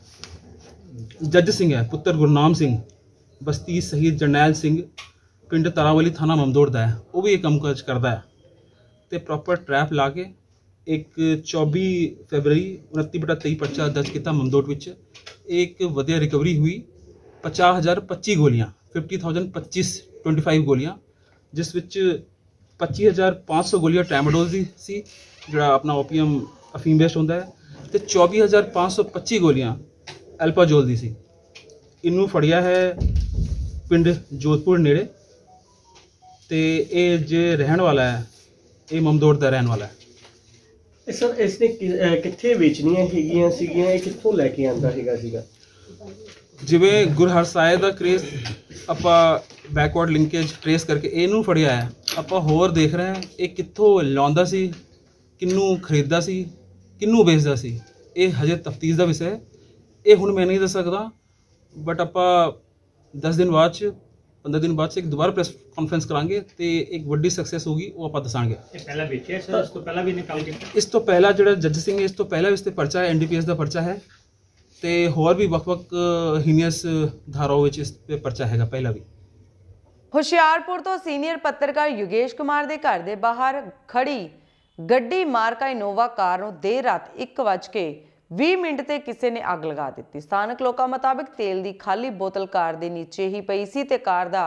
ਜੱਜ ਸਿੰਘ ਹੈ ਪੁੱਤਰ ਗੁਰਨਾਮ ਸਿੰਘ ਬਸਤੀ ਸ਼ਹੀਦ ਜਰਨੈਲ ਸਿੰਘ ਪਿੰਡ ਤਾਰਾਵਲੀ ਥਾਣਾ ਮਮਦੋੜ ਦਾ ਹੈ ਉਹ ਵੀ ਇਹ ਕੰਮ ਕਾਜ ਕਰਦਾ ਹੈ ਤੇ ਪ੍ਰੋਪਰ ਟਰੈਪ ਲਾ ਕੇ ਇੱਕ ਚੌਬੀ ਫਰਵਰੀ ਉਨੱਤੀ ਬਟਾ ਤੇਈ ਪਰਚਾ ਦਰਜ ਕੀਤਾ ਮਮਦੋੜ ਵਿੱਚ। ਇੱਕ ਵਧੀਆ ਰਿਕਵਰੀ ਹੋਈ ਪਚਾਸ ਹਜ਼ਾਰ ਪੱਚੀ ਗੋਲੀਆਂ ਫਿਫਟੀ ਥਾਊਜੈਂਡ ਪੱਚੀਸ ਟਵੈਂਟੀ ਫਾਈਵ ਗੋਲੀਆਂ ਜਿਸ ਵਿੱਚ ਪੱਚੀ ਹਜ਼ਾਰ ਪੰਜ ਸੌ ਗੋਲੀਆਂ ਟ੍ਰੈਮਾਡੋਲ ਦੀ ਸੀ ਜਿਹੜਾ ਆਪਣਾ ਓਪੀਅਮ ਅਫੀਮ ਬੇਸਡ ਹੁੰਦਾ ਹੈ ਤੇ ਚੌਵੀ ਹਜ਼ਾਰ ਪੰਜ ਸੌ ਪੱਚੀ ਗੋਲੀਆਂ ਐਲਪਾਜੋਲ ਦੀ ਸੀ। ਇਹਨੂੰ ਫੜਿਆ ਹੈ ਪਿੰਡ ਜੋਧਪੁਰ ਨੇੜੇ ਤੇ ਇਹ ਜੇ ਰਹਿਣ ਵਾਲਾ ਹੈ ਇਹ ਮਮਦੋੜ ਦਾ ਰਹਿਣ ਵਾਲਾ ਹੈ। ਸਰ ਇਸ ਨੇ ਕਿੱਥੇ ਵੇਚਣੀਆਂ ਹੈਗੀਆਂ ਸੀਗੀਆਂ ਇਹ ਕਿੱਥੋਂ ਲੈ ਕੇ ਆਂਦਾ ਹੈਗਾ ਸੀਗਾ? ਜਿਵੇਂ ਗੁਰਹਰਸਾਏ ਦਾ ਕ੍ਰੇਜ਼ ਆਪਾਂ ਬੈਕਵਰਡ ਲਿੰਕੇਜ ਟ੍ਰੇਸ ਕਰਕੇ ਇਹਨੂੰ ਫੜਿਆ ਹੈ ਆਪਾਂ ਹੋਰ ਦੇਖ ਰਹੇ ਹਾਂ ਇਹ ਕਿੱਥੋਂ ਲਾਉਂਦਾ ਸੀ ਕਿਹਨੂੰ ਖਰੀਦਦਾ ਸੀ ਕਿਹਨੂੰ ਵੇਚਦਾ ਸੀ ਇਹ ਹਜੇ ਤਫਤੀਸ਼ ਦਾ ਵਿਸ਼ਾ ਹੈ। ਇਹ ਹੁਣ ਮੈਂ ਨਹੀਂ ਦੱਸ ਸਕਦਾ ਬਟ ਆਪਾਂ ਦਸ ਦਿਨ ਬਾਅਦ ਚ पंद्रह दिन बाद से एक दोबारा प्रेस कॉन्फ्रेंस करांगे तो एक वड्डी सक्सेस होगी वो आप दसांगे। पहला बेचे सर इस तो पहला भी नहीं काम किया इस तो पहला जो जज सिंह है इस तो पहला इस ते पर्चा है एन डी पी एस का पर्चा है तो होर भी वक् वक् हीनियस धाराओं इस पे पर्चा हैगा पहला भी। ਹੁਸ਼ਿਆਰਪੁਰ ਤੋਂ ਸੀਨੀਅਰ ਪੱਤਰਕਾਰ ਯੋਗੇਸ਼ ਕੁਮਾਰ ਦੇ ਘਰ ਦੇ ਬਾਹਰ ਖੜੀ ਗੱਡੀ ਮਾਰਕਾ ਇਨੋਵਾ ਕਾਰ ਨੂੰ ਦੇਰ ਰਾਤ ਇੱਕ ਵੱਜ ਕੇ ਵੀਹ ਮਿੰਟ ਤੇ ਕਿਸੇ ਨੇ ਅੱਗ ਲਗਾ ਦਿੱਤੀ। ਸਥਾਨਕ ਲੋਕਾਂ ਮੁਤਾਬਕ ਤੇਲ ਦੀ ਖਾਲੀ ਬੋਤਲ ਕਾਰ ਦੇ ਨੀਚੇ ਹੀ ਪਈ ਸੀ ਤੇ ਕਾਰ ਦਾ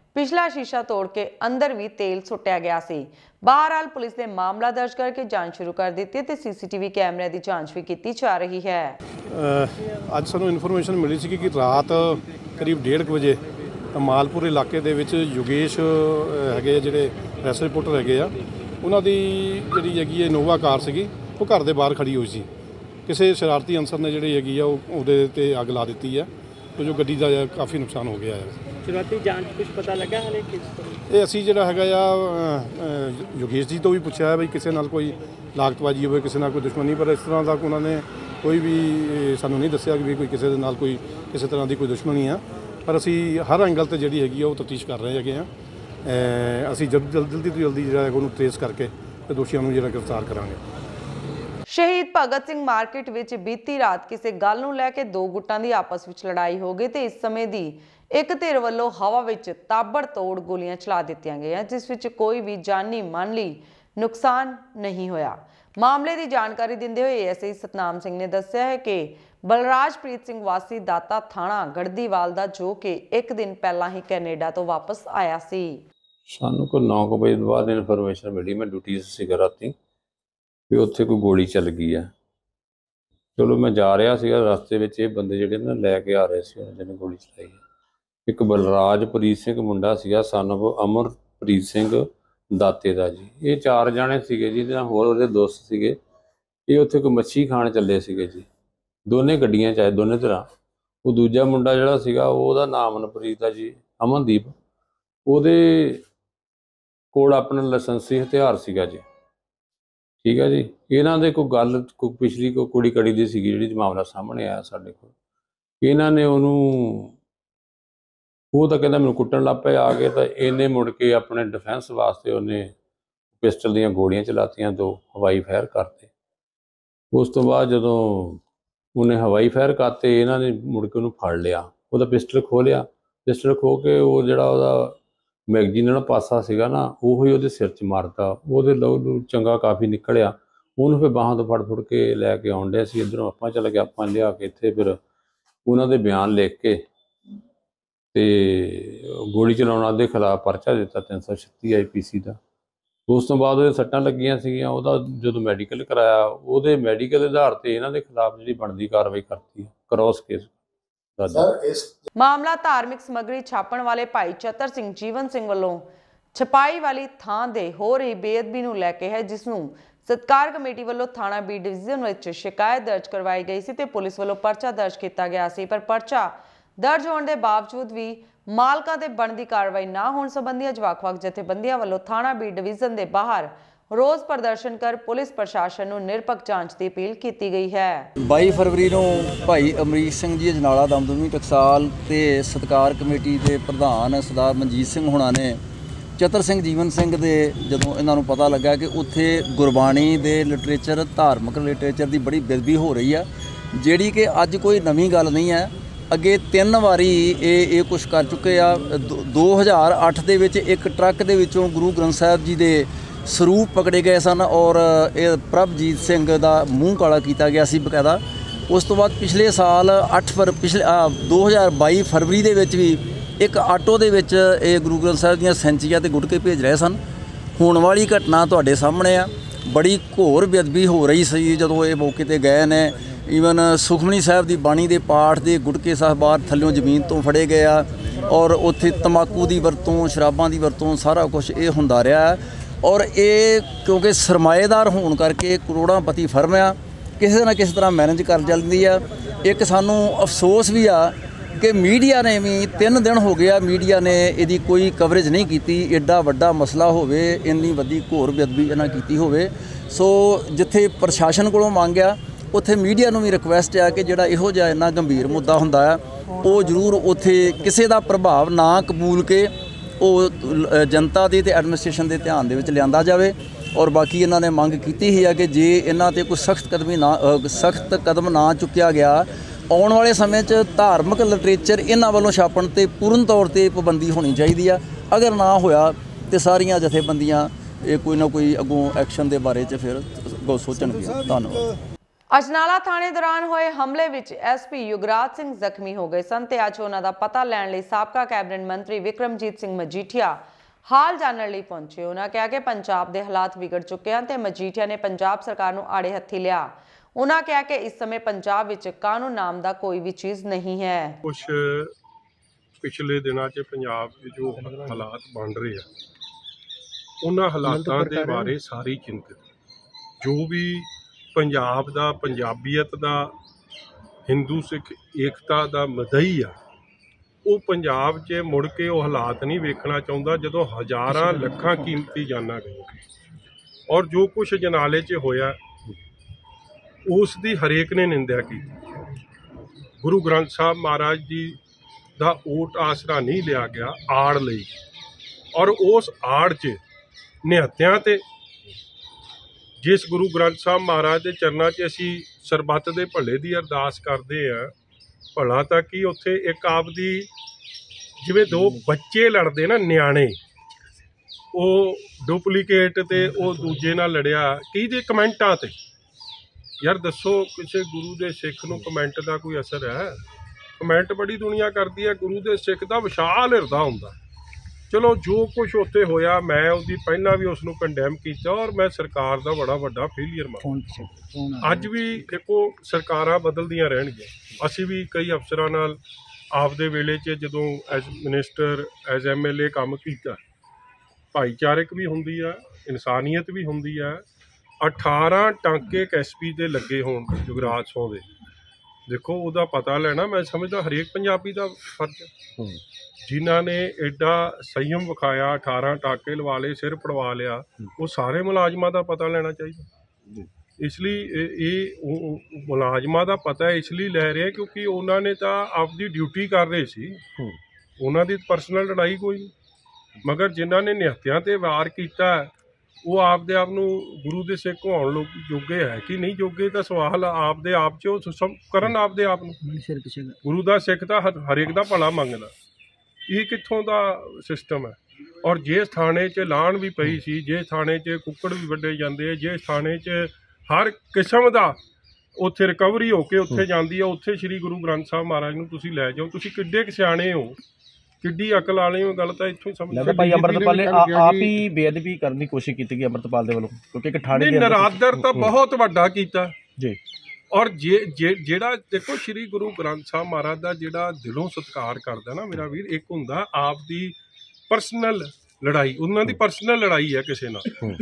ਪਿਛਲਾ ਸ਼ੀਸ਼ਾ ਤੋੜ ਕੇ ਅੰਦਰ ਵੀ ਤੇਲ ਸੁੱਟਿਆ ਗਿਆ ਸੀ। ਬਹਰਾਲ ਪੁਲਿਸ ਨੇ ਮਾਮਲਾ ਦਰਜ ਕਰਕੇ ਜਾਂਚ ਸ਼ੁਰੂ ਕਰ ਦਿੱਤੀ ਤੇ ਸੀਸੀਟੀਵੀ ਕੈਮਰਿਆਂ ਦੀ ਜਾਂਚ ਵੀ ਕੀਤੀ ਜਾ ਰਹੀ ਹੈ। ਅੱਜ ਸਾਨੂੰ ਇਨਫੋਰਮੇਸ਼ਨ ਮਿਲੀ ਸੀ ਕਿ ਰਾਤ ਕਰੀਬ ਡੇਢ ਕੁ ਵਜੇ ਮਾਲਪੁਰ ਇਲਾਕੇ ਦੇ ਵਿੱਚ ਯੋਗੇਸ਼ ਹੈਗੇ ਜਿਹੜੇ ਪ੍ਰੈਸ ਰਿਪੋਰਟਰ ਹੈਗੇ ਆ, ਉਹਨਾਂ ਦੀ ਜਿਹੜੀ ਹੈਗੀ ਇਨੋਵਾ ਕਾਰ ਸੀਗੀ ਉਹ ਘਰ ਦੇ ਬਾਹਰ ਖੜੀ ਹੋਈ ਸੀ। ਕਿਸੇ ਸ਼ਰਾਰਤੀ ਅਨਸਰ ਨੇ ਜਿਹੜੀ ਹੈਗੀ ਆ ਉਹ ਉਹਦੇ ਤੇ ਅੱਗ ਲਾ ਦਿੱਤੀ ਆ, ਤੇ ਜੋ ਗੱਡੀ ਦਾ ਕਾਫੀ ਨੁਕਸਾਨ ਹੋ ਗਿਆ ਹੈ। ਸ਼ੁਰੂਆਤੀ ਜਾਂਚ ਕੁਝ ਪਤਾ ਲੱਗਾ ਹਲੇ ਕਿਸ ਤਰ੍ਹਾਂ? ਇਹ ਅਸੀਂ ਜਿਹੜਾ ਹੈਗਾ ਆ ਯੋਗੇਸ਼ ਜੀ ਤੋਂ ਵੀ ਪੁੱਛਿਆ ਬਈ ਕਿਸੇ ਨਾਲ ਕੋਈ ਲਾਗਤਬਾਜੀ ਹੋਵੇ, ਕਿਸੇ ਨਾਲ ਕੋਈ ਦੁਸ਼ਮਣੀ, ਪਰ ਇਸ ਤਰ੍ਹਾਂ ਦਾ ਉਹਨਾਂ ਨੇ ਕੋਈ ਵੀ ਸਾਨੂੰ ਨਹੀਂ ਦੱਸਿਆ ਕਿ ਵੀ ਕੋਈ ਕਿਸੇ ਦੇ ਨਾਲ ਕੋਈ ਕਿਸੇ ਤਰ੍ਹਾਂ ਦੀ ਕੋਈ ਦੁਸ਼ਮਣੀ ਆ। ਪਰ ਅਸੀਂ ਹਰ ਐਂਗਲ ਤੇ ਜਿਹੜੀ ਹੈਗੀ ਆ ਉਹ ਤਫਤੀਸ਼ ਕਰ ਰਹੇ ਹੈਗੇ ਆ। ਅਸੀਂ ਜਲਦੀ ਜਲਦੀ ਤੋਂ ਜਲਦੀ ਜਿਹੜਾ ਉਹਨੂੰ ਟ੍ਰੇਸ ਕਰਕੇ ਤੇ ਦੋਸ਼ੀਆਂ ਨੂੰ ਜਿਹੜਾ ਗ੍ਰਿਫਤਾਰ ਕਰਾਂਗੇ। ਸ਼ਹੀਦ ਭਗਤ ਸਿੰਘ ਮਾਰਕੀਟ ਵਿੱਚ ਬੀਤੀ ਰਾਤ ਕਿਸੇ ਗੱਲ ਨੂੰ ਲੈ ਕੇ ਦੋ ਗੁੱਟਾਂ ਦੀ ਆਪਸ ਵਿੱਚ ਲੜਾਈ ਹੋ ਗਈ ਤੇ ਇਸ ਸਮੇਂ ਦੀ ਇੱਕ ਧਿਰ ਵੱਲੋਂ ਹਵਾ ਵਿੱਚ ਤਾਬੜਤੋੜ ਗੋਲੀਆਂ ਚਲਾ ਦਿੱਤੀਆਂ ਗਈਆਂ, ਜਿਸ ਵਿੱਚ ਕੋਈ ਵੀ ਜਾਨੀ ਮਾਲੀ ਨੁਕਸਾਨ ਨਹੀਂ ਹੋਇਆ। ਮਾਮਲੇ ਦੀ ਜਾਣਕਾਰੀ ਦਿੰਦੇ ਹੋਏ ਐਸਆਈ ਸਤਨਾਮ ਸਿੰਘ ਨੇ ਦੱਸਿਆ ਹੈ ਕਿ ਬਲਰਾਜਪ੍ਰੀਤ ਸਿੰਘ ਵਾਸੀ ਦਾਤਾ ਥਾਣਾ ਗੜਦੀਵਾਲ ਦਾ, ਜੋ ਕਿ ਇੱਕ ਦਿਨ ਪਹਿਲਾਂ ਹੀ ਕੈਨੇਡਾ ਤੋਂ ਵਾਪਸ ਆਇਆ ਸੀ। ਸਾਨੂੰ ਕੋਈ ਨੌ ਕੁ ਵਜੇ ਬਾਅਦ ਇਨਫੋਰਮੇਸ਼ਨ ਮਿਲੀ, ਮੈਂ ਡਿਊਟੀ ਸੀਗਾ ਰਾਤੀ, ਵੀ ਉੱਥੇ ਕੋਈ ਗੋਲੀ ਚੱਲ ਗਈ ਹੈ। ਚਲੋ ਮੈਂ ਜਾ ਰਿਹਾ ਸੀਗਾ, ਰਸਤੇ ਵਿੱਚ ਇਹ ਬੰਦੇ ਜਿਹੜੇ ਨਾ ਲੈ ਕੇ ਆ ਰਹੇ ਸੀ, ਉਹਨਾਂ ਜਿਹਨੇ ਗੋਲੀ ਚਲਾਈ ਹੈ। ਇੱਕ ਬਲਰਾਜਪ੍ਰੀਤ ਸਿੰਘ ਮੁੰਡਾ ਸੀਗਾ, ਸਨ ਆਫ ਅਮਰਪ੍ਰੀਤ ਸਿੰਘ ਦਾਤੇ ਦਾ ਜੀ। ਇਹ ਚਾਰ ਜਾਣੇ ਸੀਗੇ ਜੀ, ਜਿਹਨਾਂ ਹੋਰ ਉਹਦੇ ਦੋਸਤ ਸੀਗੇ। ਇਹ ਉੱਥੇ ਕੋਈ ਮੱਛੀ ਖਾਣ ਚੱਲੇ ਸੀਗੇ ਜੀ, ਦੋਨੇ ਗੱਡੀਆਂ 'ਚ ਆਏ, ਦੋਨੇ ਤਰ੍ਹਾਂ। ਉਹ ਦੂਜਾ ਮੁੰਡਾ ਜਿਹੜਾ ਸੀਗਾ ਉਹਦਾ ਨਾਮ ਅਮਨਪ੍ਰੀਤ ਆ ਜੀ, ਅਮਨਦੀਪ, ਉਹਦੇ ਕੋਲ ਆਪਣਾ ਲਾਇਸੈਂਸੀ ਹਥਿਆਰ ਸੀਗਾ ਜੀ। ਠੀਕ ਹੈ ਜੀ। ਇਹਨਾਂ ਦੇ ਕੋਈ ਗੱਲ ਕੋਈ ਪਿਛਲੀ ਕੋਈ ਕੁੜੀ ਕੜੀ ਦੀ ਸੀਗੀ ਜਿਹੜੀ ਮਾਮਲਾ ਸਾਹਮਣੇ ਆਇਆ ਸਾਡੇ ਕੋਲ। ਇਹਨਾਂ ਨੇ ਉਹਨੂੰ, ਉਹ ਤਾਂ ਕਹਿੰਦਾ ਮੈਨੂੰ ਕੁੱਟਣ ਲੱਗ ਪਏ ਆ ਕੇ, ਤਾਂ ਇਹਨੇ ਮੁੜ ਕੇ ਆਪਣੇ ਡਿਫੈਂਸ ਵਾਸਤੇ ਉਹਨੇ ਪਿਸਟਲ ਦੀਆਂ ਗੋਲੀਆਂ ਚਲਾਤੀਆਂ, ਦੋ ਹਵਾਈ ਫਾਇਰ ਕਰਤੇ। ਉਸ ਤੋਂ ਬਾਅਦ ਜਦੋਂ ਉਹਨੇ ਹਵਾਈ ਫਾਇਰ ਕਰਤੇ, ਇਹਨਾਂ ਨੇ ਮੁੜ ਕੇ ਉਹਨੂੰ ਫੜ ਲਿਆ, ਉਹਦਾ ਪਿਸਟਲ ਖੋਲ੍ਹਿਆ। ਪਿਸਟਲ ਖੋਹ ਕੇ ਉਹ ਜਿਹੜਾ ਉਹਦਾ ਮੈਗਜ਼ੀਨ ਵਾਲਾ ਪਾਸਾ ਸੀਗਾ ਨਾ, ਉਹ ਹੀ ਉਹਦੇ ਸਿਰ 'ਚ ਮਾਰਤਾ। ਉਹਦੇ ਲਹੂ ਚੰਗਾ ਕਾਫੀ ਨਿਕਲਿਆ। ਉਹਨੂੰ ਫਿਰ ਬਾਹਾਂ ਤੋਂ ਫੜ ਫੁੜ ਕੇ ਲੈ ਕੇ ਆਉਣ ਡਿਆ ਸੀ। ਇੱਧਰੋਂ ਆਪਾਂ ਚੱਲ ਗਏ, ਆਪਾਂ ਲਿਆ ਕੇ ਇੱਥੇ ਫਿਰ ਉਹਨਾਂ ਦੇ ਬਿਆਨ ਲਿਖ ਕੇ ਤੇ ਗੋਲੀ ਚਲਾਉਣ ਦੇ ਖਿਲਾਫ ਪਰਚਾ ਦਿੱਤਾ ਤਿੰਨ ਸੌ ਛੱਤੀ ਆਈ ਪੀ ਸੀ ਦਾ। ਉਸ ਤੋਂ ਬਾਅਦ ਉਹਦੇ ਸੱਟਾਂ ਲੱਗੀਆਂ ਸੀਗੀਆਂ, ਉਹਦਾ ਜਦੋਂ ਮੈਡੀਕਲ ਕਰਾਇਆ, ਉਹਦੇ ਮੈਡੀਕਲ ਦੇ ਆਧਾਰ ਤੇ ਇਹਨਾਂ ਦੇ ਖਿਲਾਫ ਜਿਹੜੀ ਬਣਦੀ ਕਾਰਵਾਈ ਕਰਤੀ, ਕ੍ਰਾਸ ਕੇਸ। ਮਾਮਲਾ ਧਾਰਮਿਕ ਸਮੱਗਰੀ ਛਾਪਣ ਵਾਲੇ ਭਾਈ ਚਤਰ ਸਿੰਘ ਜੀਵਨ ਸਿੰਘ ਵੱਲੋਂ ਛਪਾਈ ਵਾਲੀ ਥਾਂ ਦੇ ਹੋ ਰਹੀ ਬੇਅਦਬੀ ਨੂੰ ਲੈ ਕੇ ਹੈ, ਜਿਸ ਨੂੰ ਸਤਕਾਰ ਕਮੇਟੀ ਵੱਲੋਂ ਥਾਣਾ ਬੀ ਡਿਵੀਜ਼ਨ ਵਿੱਚ ਸ਼ਿਕਾਇਤ ਦਰਜ ਕਰਵਾਈ ਗਈ ਸੀ ਤੇ ਪੁਲਿਸ ਵੱਲੋਂ ਪਰਚਾ ਦਰਜ ਕੀਤਾ ਗਿਆ ਸੀ। ਪਰ ਪਰਚਾ ਦਰਜ ਹੋਣ ਦੇ ਬਾਵਜੂਦ ਵੀ ਮਾਲਕਾਂ ਤੇ ਬਣਦੀ ਕਾਰਵਾਈ ਨਾ ਹੋਣ ਸੰਬੰਧੀ ਅੱਜ ਵੱਖ-ਵੱਖ ਜਥੇਬੰਦੀਆਂ ਵੱਲੋਂ ਥਾਣਾ ਬੀ ਡਿਵੀਜ਼ਨ ਦੇ ਬਾਹਰ ਰੋਜ਼ ਪ੍ਰਦਰਸ਼ਨ ਕਰ ਪੁਲਿਸ ਪ੍ਰਸ਼ਾਸਨ ਨੂੰ ਨਿਰਪੱਖ ਜਾਂਚ ਦੀ ਅਪੀਲ ਕੀਤੀ ਗਈ ਹੈ। ਬਾਈ ਫਰਵਰੀ ਨੂੰ ਭਾਈ ਅਮਰੀਕ ਸਿੰਘ ਜੀ ਅਜਨਾਲਾ ਦਮਦਮੀ ਟਕਸਾਲ ਤੇ ਸਤਕਾਰ ਕਮੇਟੀ ਦੇ ਪ੍ਰਧਾਨ ਸਰਦਾਰ ਮਨਜੀਤ ਸਿੰਘ ਹੁਣਾਂ ਨੇ ਚਤਰ ਸਿੰਘ ਜੀਵਨ ਸਿੰਘ ਦੇ, ਜਦੋਂ ਇਹਨਾਂ ਨੂੰ ਪਤਾ ਲੱਗਾ ਕਿ ਉੱਥੇ ਗੁਰਬਾਣੀ ਦੇ ਲਿਟਰੇਚਰ, ਧਾਰਮਿਕ ਲਿਟਰੇਚਰ ਦੀ ਬੜੀ ਬੇਅਦਬੀ ਹੋ ਰਹੀ ਆ, ਜਿਹੜੀ ਕਿ ਅੱਜ ਕੋਈ ਨਵੀਂ ਗੱਲ ਨਹੀਂ ਹੈ। ਅੱਗੇ ਤਿੰਨ ਵਾਰੀ ਇਹ ਇਹ ਕੁਛ ਕਰ ਚੁੱਕੇ ਆ। ਦੋ ਹਜ਼ਾਰ ਅੱਠ ਦੇ ਵਿੱਚ ਇੱਕ ਟਰੱਕ ਦੇ ਵਿੱਚੋਂ ਗੁਰੂ ਗ੍ਰੰਥ ਸਾਹਿਬ ਜੀ ਦੇ ਸਰੂਪ ਪਕੜੇ ਗਏ ਸਨ ਔਰ ਇਹ ਪ੍ਰਭਜੀਤ ਸਿੰਘ ਦਾ ਮੂੰਹ ਕਾਲਾ ਕੀਤਾ ਗਿਆ ਸੀ ਬਕਾਇਦਾ। ਉਸ ਤੋਂ ਬਾਅਦ ਪਿਛਲੇ ਸਾਲ ਅੱਠ ਫਰ ਪਿਛਲੇ ਦੋ ਹਜ਼ਾਰ ਬਾਈ ਫਰਵਰੀ ਦੇ ਵਿੱਚ ਵੀ ਇੱਕ ਆਟੋ ਦੇ ਵਿੱਚ ਇਹ ਗੁਰੂ ਗ੍ਰੰਥ ਸਾਹਿਬ ਦੀਆਂ ਸੈਂਚੀਆਂ ਤੇ ਗੁਟਕੇ ਭੇਜ ਰਹੇ ਸਨ। ਹੁਣ ਵਾਲੀ ਘਟਨਾ ਤੁਹਾਡੇ ਸਾਹਮਣੇ ਆ। ਬੜੀ ਘੋਰ ਬੇਅਦਬੀ ਹੋ ਰਹੀ ਸੀ ਜਦੋਂ ਇਹ ਮੌਕੇ ਤੇ ਗਏ ਨੇ। ਈਵਨ ਸੁਖਮਨੀ ਸਾਹਿਬ ਦੀ ਬਾਣੀ ਦੇ ਪਾਠ ਦੇ ਗੁਟਕੇ ਸਾਹਿਬਾਨ ਥੱਲਿਓਂ ਜ਼ਮੀਨ ਤੋਂ ਫੜੇ ਗਏ ਆ ਔਰ ਉੱਥੇ ਤੰਬਾਕੂ ਦੀ ਵਰਤੋਂ, ਸ਼ਰਾਬਾਂ ਦੀ ਵਰਤੋਂ, ਸਾਰਾ ਕੁਝ ਇਹ ਹੁੰਦਾ ਰਿਹਾ। ਔਰ ਇਹ ਕਿਉਂਕਿ ਸਰਮਾਏਦਾਰ ਹੋਣ ਕਰਕੇ ਕਰੋੜਾਂਪਤੀ ਫਰਮ ਆ, ਕਿਸੇ ਨਾ ਕਿਸੇ ਤਰ੍ਹਾਂ ਮੈਨੇਜ ਕਰ ਜਾਂਦੀ ਆ। ਇੱਕ ਸਾਨੂੰ ਅਫਸੋਸ ਵੀ ਆ ਕਿ ਮੀਡੀਆ ਨੇ ਵੀ ਤਿੰਨ ਦਿਨ ਹੋ ਗਿਆ, ਮੀਡੀਆ ਨੇ ਇਹਦੀ ਕੋਈ ਕਵਰੇਜ ਨਹੀਂ ਕੀਤੀ। ਐਡਾ ਵੱਡਾ ਮਸਲਾ ਹੋਵੇ, ਇੰਨੀ ਵੱਡੀ ਘੋਰ ਬੇਅਦਬੀ ਇਹਨਾਂ ਕੀਤੀ ਹੋਵੇ। ਸੋ ਜਿੱਥੇ ਪ੍ਰਸ਼ਾਸਨ ਕੋਲੋਂ ਮੰਗਿਆ, ਉੱਥੇ ਮੀਡੀਆ ਨੂੰ ਵੀ ਰਿਕੁਐਸਟ ਆ ਕਿ ਜਿਹੜਾ ਇਹੋ ਜਿਹਾ ਇੰਨਾ ਗੰਭੀਰ ਮੁੱਦਾ ਹੁੰਦਾ ਆ, ਉਹ ਜ਼ਰੂਰ ਉੱਥੇ ਕਿਸੇ ਦਾ ਪ੍ਰਭਾਵ ਨਾ ਕਬੂਲ ਕੇ ਉਹ ਜਨਤਾ ਦੇ ਤੇ ਐਡਮਿਨਿਸਟ੍ਰੇਸ਼ਨ ਦੇ ਧਿਆਨ ਦੇ ਵਿੱਚ ਲਿਆਂਦਾ ਜਾਵੇ। ਔਰ ਬਾਕੀ ਇਹਨਾਂ ਨੇ ਮੰਗ ਕੀਤੀ ਹੀ ਆ ਕਿ ਜੇ ਇਹਨਾਂ ਤੇ ਕੋਈ ਸਖਤ ਕਦਮੀ ਨਾ ਸਖਤ ਕਦਮ ਨਾ ਚੁੱਕਿਆ ਗਿਆ, ਆਉਣ ਵਾਲੇ ਸਮੇਂ 'ਚ ਧਾਰਮਿਕ ਲਿਟਰੇਚਰ ਇਹਨਾਂ ਵੱਲੋਂ ਛਾਪਣ ਤੇ ਪੂਰਨ ਤੌਰ ਤੇ ਪਾਬੰਦੀ ਹੋਣੀ ਚਾਹੀਦੀ ਆ। ਅਗਰ ਨਾ ਹੋਇਆ ਤੇ ਸਾਰੀਆਂ ਜਥੇਬੰਦੀਆਂ ਇਹ ਕੋਈ ਨਾ ਕੋਈ ਅੱਗੋਂ ਐਕਸ਼ਨ ਦੇ ਬਾਰੇ 'ਚ ਫਿਰ ਅੱਗੋਂ ਸੋਚਣਗੀਆਂ। ਧੰਨਵਾਦ। ਅਜਨਾਲਾ ਥਾਣੇ ਦੌਰਾਨ ਹੋਏ ਹਮਲੇ ਵਿੱਚ ਐਸਪੀ ਯੁਗਰਾਜ ਸਿੰਘ ਜ਼ਖਮੀ ਹੋ ਗਏ ਸਨ ਤੇ ਅੱਜ ਉਹਨਾਂ ਦਾ ਪਤਾ ਲੈਣ ਲਈ ਸਾਬਕਾ ਕੈਬਨਿਟ ਮੰਤਰੀ ਵਿਕਰਮਜੀਤ ਸਿੰਘ ਮਜੀਠੀਆ ਹਾਲ ਜਾਣਨ ਲਈ ਪਹੁੰਚੇ। ਉਹਨਾਂ ਕਿਹਾ ਕਿ ਪੰਜਾਬ ਦੇ ਹਾਲਾਤ ਵਿਗੜ ਚੁੱਕੇ ਹਨ ਤੇ ਮਜੀਠੀਆ ਨੇ ਪੰਜਾਬ ਸਰਕਾਰ ਨੂੰ ਆੜੇ ਹੱਥੀ ਲਿਆ। ਉਹਨਾਂ ਕਿਹਾ ਕਿ ਇਸ ਸਮੇਂ ਪੰਜਾਬ ਵਿੱਚ ਕਾਨੂੰਨ ਨਾਮ ਦਾ ਕੋਈ ਵੀ ਚੀਜ਼ ਨਹੀਂ ਹੈ। ਕੁਝ ਪਿਛਲੇ ਦਿਨਾਂ 'ਚ ਪੰਜਾਬ ਦੇ ਜੋ ਹਾਲਾਤ ਬਣ ਰਹੇ ਆ ਉਹਨਾਂ ਹਾਲਾਤਾਂ ਦੇ ਬਾਰੇ ਸਾਰੀ ਚਿੰਤਿਤ ਜੋ ਵੀ ਪੰਜਾਬ ਦਾ ਪੰਜਾਬੀਅਤ ਦਾ ਹਿੰਦੂ ਸਿੱਖ ਏਕਤਾ ਦਾ ਮਦਈ ਆ ਉਹ ਪੰਜਾਬ 'ਚ ਮੁੜ ਕੇ ਉਹ ਹਾਲਾਤ ਨਹੀਂ ਵੇਖਣਾ ਚਾਹੁੰਦਾ ਜਦੋਂ ਹਜ਼ਾਰਾਂ ਲੱਖਾਂ ਕੀਮਤੀ ਜਾਨਾਂ ਗਈਆਂ ਔਰ ਜੋ ਕੁਛ ਅਜਨਾਲੇ 'ਚ ਹੋਇਆ ਉਸ ਦੀ ਹਰੇਕ ਨੇ ਨਿੰਦਿਆ ਕੀਤੀ। ਗੁਰੂ ਗ੍ਰੰਥ ਸਾਹਿਬ ਮਹਾਰਾਜ ਜੀ ਦਾ ਓਟ ਆਸਰਾ ਨਹੀਂ ਲਿਆ ਗਿਆ ਆੜ ਲਈ ਔਰ ਉਸ ਆੜ 'ਚ ਨਿਹੱਤਿਆਂ ਤੇ ਜਿਸ ਗੁਰੂ ਗ੍ਰੰਥ ਸਾਹਿਬ ਮਹਾਰਾਜ ਦੇ ਚਰਨਾਂ 'ਚ ਅਸੀਂ ਸਰਬੱਤ ਦੇ ਭਲੇ ਦੀ ਅਰਦਾਸ ਕਰਦੇ ਹਾਂ ਭਲਾ ਤਾਂ ਕੀ ਉੱਥੇ ਇੱਕ ਆਪਦੀ ਜਿਵੇਂ ਦੋ ਬੱਚੇ ਲੜਦੇ ਨਾ ਨਿਆਣੇ ਉਹ ਡੁਪਲੀਕੇਟ ਤੇ ਉਹ ਦੂਜੇ ਨਾਲ ਲੜਿਆ ਕੀ ਦੇ ਕਮੈਂਟਾਂ ਤੇ ਯਾਰ ਦੱਸੋ ਕਿਸੇ ਗੁਰੂ ਦੇ ਸਿੱਖ ਨੂੰ ਕਮੈਂਟ ਦਾ ਕੋਈ ਅਸਰ ਹੈ? ਕਮੈਂਟ ਬੜੀ ਦੁਨੀਆ ਕਰਦੀ ਹੈ। ਗੁਰੂ ਦੇ ਸਿੱਖ ਦਾ ਵਿਸ਼ਾਲ ਹਿਰਦਾ ਹੁੰਦਾ। ਚਲੋ ਜੋ ਕੁਛ ਉੱਥੇ ਹੋਇਆ ਮੈਂ ਉਹਦੀ ਪਹਿਲਾਂ ਵੀ ਉਸ ਨੂੰ ਕੰਡੈਮ ਕੀਤਾ ਔਰ ਮੈਂ ਸਰਕਾਰ ਦਾ ਬੜਾ ਵੱਡਾ ਫੇਲੀਅਰ ਮੰਨਦਾ। ਅੱਜ ਵੀ ਦੇਖੋ ਸਰਕਾਰਾਂ ਬਦਲਦੀਆਂ ਰਹਿਣਗੀਆਂ। ਅਸੀਂ ਵੀ ਕਈ ਅਫਸਰਾਂ ਨਾਲ ਆਪਦੇ ਵੇਲੇ 'ਚ ਜਦੋਂ as minister as M L A ਕੰਮ ਕੀਤਾ ਭਾਈਚਾਰਕ ਵੀ ਹੁੰਦੀ ਆ ਇਨਸਾਨੀਅਤ ਵੀ ਹੁੰਦੀ ਆ। ਅਠਾਰਾਂ ਟਾਂਕੇ ਇੱਕ ਐਸ ਪੀ ਦੇ ਲੱਗੇ ਹੋਣ ਜੁਗਰਾਜ ਸੌ ਦੇ ਦੇਖੋ ਉਹਦਾ ਪਤਾ ਲੈਣਾ ਮੈਂ ਸਮਝਦਾ ਹਰੇਕ ਪੰਜਾਬੀ ਦਾ ਫਰਜ਼ ਹੈ। ਜਿਨ੍ਹਾਂ ਨੇ ਐਡਾ ਸੰਯਮ ਵਿਖਾਇਆ ਅਠਾਰਾਂ ਟਾਕੇ ਲਵਾ ਲਏ ਸਿਰ ਪੜਵਾ ਲਿਆ ਉਹ ਸਾਰੇ ਮੁਲਾਜ਼ਮਾਂ ਦਾ ਪਤਾ ਲੈਣਾ ਚਾਹੀਦਾ। ਇਸ ਲਈ ਇਹ ਮੁਲਾਜ਼ਮਾਂ ਦਾ ਪਤਾ ਇਸ ਲਈ ਲੈ ਰਿਹਾ ਕਿਉਂਕਿ ਉਹਨਾਂ ਨੇ ਤਾਂ ਆਪਦੀ ਡਿਊਟੀ ਕਰ ਰਹੇ ਸੀ ਉਹਨਾਂ ਦੀ ਪਰਸਨਲ ਲੜਾਈ ਕੋਈ ਨਹੀਂ ਮਗਰ ਜਿਨ੍ਹਾਂ ਨੇ ਨਿਹੱਤਿਆਂ 'ਤੇ ਵਾਰ ਕੀਤਾ ਉਹ ਆਪਦੇ ਆਪ ਨੂੰ ਗੁਰੂ ਦੇ ਸਿੱਖ ਹੋਣ ਲੋਕ ਜੋਗੇ ਹੈ ਕਿ ਨਹੀਂ ਜੋਗੇ ਤਾਂ ਸਵਾਲ ਆਪਦੇ ਆਪ 'ਚ ਉਹ ਸਭ ਕਰਨ ਆਪਦੇ ਆਪ ਨੂੰ ਗੁਰੂ ਦਾ ਸਿੱਖ ਤਾਂ ਹਰੇਕ ਦਾ ਭਲਾ ਮੰਗਦਾ। ਇਹ ਕਿੱਥੋਂ ਦਾ ਸਿਸਟਮ ਹੈ? ਔਰ ਜਿਸ ਥਾਣੇ 'ਚ ਲਾਣ ਵੀ ਪਈ ਸੀ ਜਿਸ ਥਾਣੇ 'ਚ ਕੁੱਕੜ ਵੀ ਵੱਢੇ ਜਾਂਦੇ ਜਿਸ ਥਾਣੇ 'ਚ ਹਰ ਕਿਸਮ ਦਾ ਉੱਥੇ ਰਿਕਵਰੀ ਹੋ ਕੇ ਉੱਥੇ ਜਾਂਦੀ ਹੈ ਉੱਥੇ ਸ੍ਰੀ ਗੁਰੂ ਗ੍ਰੰਥ ਸਾਹਿਬ ਮਹਾਰਾਜ ਨੂੰ ਤੁਸੀਂ ਲੈ ਜਾਓ। ਤੁਸੀਂ ਕਿੱਡੇ ਕੁ ਸਿਆਣੇ ਹੋ ਕਿੱਡੀ ਅਕਲ ਵਾਲੇ ਹੋ ਗੱਲ ਤਾਂ ਇੱਥੋਂ ਹੀ ਸਮਝ ਲੱਗਦਾ ਭਾਈ ਅੰਮ੍ਰਿਤਪਾਲ ਨੇ ਆਪ ਹੀ ਬੇਅਦਬੀ ਕਰਨ ਦੀ ਕੋਸ਼ਿਸ਼ ਕੀਤੀ ਗਈ ਅੰਮ੍ਰਿਤਪਾਲ ਦੇ ਵੱਲੋਂ ਕਿਉਂਕਿ ਇੱਕ ਥਾਣੇ ਦੇ ਨਰਾਦਰ ਤਾਂ ਬਹੁਤ ਵੱਡਾ ਕੀਤਾ ਜੀ ਔਰ ਜੇ ਜਿਹੜਾ ਦੇਖੋ ਸ੍ਰੀ ਗੁਰੂ ਗ੍ਰੰਥ ਸਾਹਿਬ ਮਹਾਰਾਜ ਦਾ ਜਿਹੜਾ ਦਿਲੋਂ ਸਤਿਕਾਰ ਕਰਦਾ ਨਾ ਮੇਰਾ ਵੀਰ ਇੱਕ ਹੁੰਦਾ ਆਪ ਦੀ ਪਰਸਨਲ ਲੜਾਈ ਉਹਨਾਂ ਦੀ ਪਰਸਨਲ ਲੜਾਈ ਹੈ ਕਿਸੇ ਨਾਲ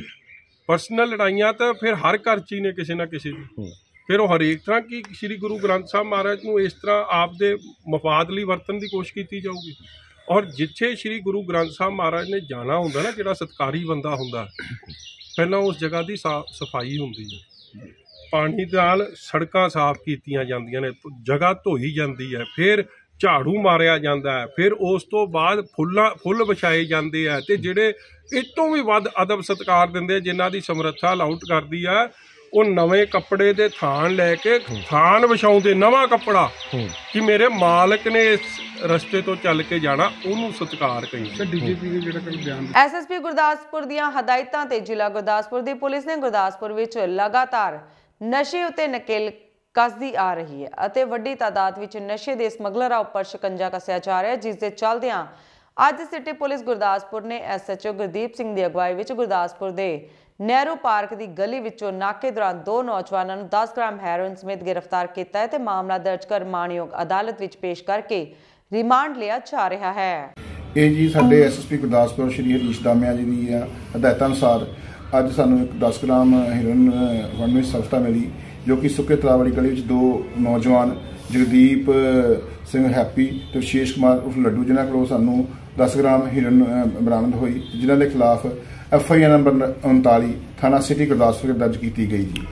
ਪਰਸਨਲ ਲੜਾਈਆਂ ਤਾਂ ਫਿਰ ਹਰ ਘਰ 'ਚ ਹੀ ਨੇ ਕਿਸੇ ਨਾ ਕਿਸੇ ਦੀ ਫਿਰ ਉਹ ਹਰੇਕ ਤਰ੍ਹਾਂ ਕਿ ਸ੍ਰੀ ਗੁਰੂ ਗ੍ਰੰਥ ਸਾਹਿਬ ਮਹਾਰਾਜ ਨੂੰ ਇਸ ਤਰ੍ਹਾਂ ਆਪ ਦੇ ਮਫਾਦ ਲਈ ਵਰਤਣ ਦੀ ਕੋਸ਼ਿਸ਼ ਕੀਤੀ ਜਾਊਗੀ। ਔਰ ਜਿੱਥੇ ਸ੍ਰੀ ਗੁਰੂ ਗ੍ਰੰਥ ਸਾਹਿਬ ਮਹਾਰਾਜ ਨੇ ਜਾਣਾ ਹੁੰਦਾ ਨਾ ਜਿਹੜਾ ਸਤਿਕਾਰੀ ਬੰਦਾ ਹੁੰਦਾ ਪਹਿਲਾਂ ਉਸ ਜਗ੍ਹਾ ਦੀ ਸਾਫ ਸਫਾਈ ਹੁੰਦੀ ਹੈ ਪਾਣੀ ਨਾਲ ਸੜਕਾਂ ਸਾਫ਼ ਕੀਤੀਆਂ ਜਾਂਦੀਆਂ ਨੇ ਜਗ੍ਹਾ ਧੋਈ ਜਾਂਦੀ ਹੈ ਫਿਰ ਝਾੜੂ ਮਾਰਿਆ ਜਾਂਦਾ ਹੈ ਫਿਰ ਉਸ ਤੋਂ ਬਾਅਦ ਫੁੱਲਾਂ ਫੁੱਲ ਵਿਛਾਏ ਜਾਂਦੇ ਆ ਤੇ ਜਿਹੜੇ ਇਹ ਤੋਂ ਵੀ ਵੱਧ ਅਦਬ ਸਤਿਕਾਰ ਦਿੰਦੇ ਜਿਨ੍ਹਾਂ ਦੀ ਸਮਰੱਥਾ ਅਲਾਉਟ ਕਰਦੀ ਆ ਉਹ ਨਵੇਂ ਕੱਪੜੇ ਦੇ ਥਾਨ ਲੈ ਕੇ ਥਾਨ ਵਿਛਾਉਂਦੇ ਨਵਾਂ ਕੱਪੜਾ ਕਿ ਮੇਰੇ ਮਾਲਕ ਨੇ ਇਸ ਰਸਤੇ ਤੋਂ ਚੱਲ ਕੇ ਜਾਣਾ ਉਹਨੂੰ ਸਤਿਕਾਰ ਕਹੀਦਾ। ਡੀਜੀਪੀ ਨੇ ਜਿਹੜਾ ਬਿਆਨ ਐਸਐਸਪੀ ਗੁਰਦਾਸਪੁਰ ਦੀਆਂ ਹਦਾਇਤਾਂ ਤੇ ਜ਼ਿਲ੍ਹਾ ਗੁਰਦਾਸਪੁਰ ਦੀ ਪੁਲਿਸ ਨੇ ਗੁਰਦਾਸਪੁਰ ਵਿੱਚ ਲਗਾਤਾਰ ਨਸ਼ੇ ਉਤੇ ਨਕੇਲ ਕੱਸਦੀ ਆ ਰਹੀ ਹੈ ਅਤੇ ਵੱਡੀ ਤਾਦਾਦ ਵਿੱਚ ਨਸ਼ੇ ਦੇ ਸਮਗਲਰਾਂ ਉੱਪਰ ਸ਼ਿਕੰਜਾ ਕੱਸਿਆ ਜਾ ਰਿਹਾ ਹੈ ਜਿਸ ਦੇ ਚੱਲਦਿਆਂ ਅੱਜ ਸਿਟੀ ਪੁਲਿਸ ਗੁਰਦਾਸਪੁਰ ਨੇ ਐਸਐਚਓ ਗੁਰਦੀਪ ਸਿੰਘ ਦੀ ਅਗਵਾਈ ਵਿੱਚ ਗੁਰਦਾਸਪੁਰ ਦੇ ਨਹਿਰੂ ਪਾਰਕ ਦੀ ਗਲੀ ਵਿੱਚੋਂ ਨਾਕੇ ਦੌਰਾਨ ਦੋ ਨੌਜਵਾਨਾਂ ਨੂੰ ਦਸ ਗ੍ਰਾਮ ਹੈਰੋਇਨ ਸਮੇਤ ਗ੍ਰਿਫਤਾਰ ਕੀਤਾ ਹੈ ਤੇ ਮਾਮਲਾ ਦਰਜ ਕਰ ਮਾਣਯੋਗ ਅਦਾਲਤ ਵਿੱਚ ਪੇਸ਼ ਕਰਕੇ ਰਿਮਾਂਡ ਲਿਆ ਜਾ ਰਿਹਾ ਹੈ। ਇਹ ਜੀ ਸਾਡੇ ਐਸਐਸਪੀ ਗੁਰਦਾਸਪੁਰ ਸ਼੍ਰੀ ਹਰੀਸ਼ ਦਾਮਿਆ ਜੀ ਦੀ ਹਦਾਇਤਾਂ ਅਨੁਸਾਰ ਅੱਜ ਸਾਨੂੰ ਇੱਕ ਦਸ ਗ੍ਰਾਮ ਹੈਰੋਇਨ ਵਨ ਵਿੱਚ ਸਫਲਤਾ ਮਿਲੀ ਜੋ ਕਿ ਸੁੱਕੇ ਤਲਾਬ ਵਾਲੀ ਗਲੀ ਵਿੱਚ ਦੋ ਨੌਜਵਾਨ ਜਗਦੀਪ ਸਿੰਘ ਹੈਪੀ ਤੇ ਵਿਸ਼ੇਸ਼ ਕੁਮਾਰ ਉਰਫ ਲੱਡੂ ਜਿਨ੍ਹਾਂ ਕੋਲੋਂ ਸਾਨੂੰ ਦਸ ਗ੍ਰਾਮ ਹੈਰੋਇਨ ਬਰਾਮਦ ਹੋਈ ਜਿਨ੍ਹਾਂ ਦੇ ਖਿਲਾਫ ਐਫ ਆਈ ਆਰ ਨੰਬਰ ਉਨਤਾਲੀ ਥਾਣਾ ਸਿਟੀ ਗੁਰਦਾਸਪੁਰ ਦਰਜ ਕੀਤੀ ਗਈ ਜੀ।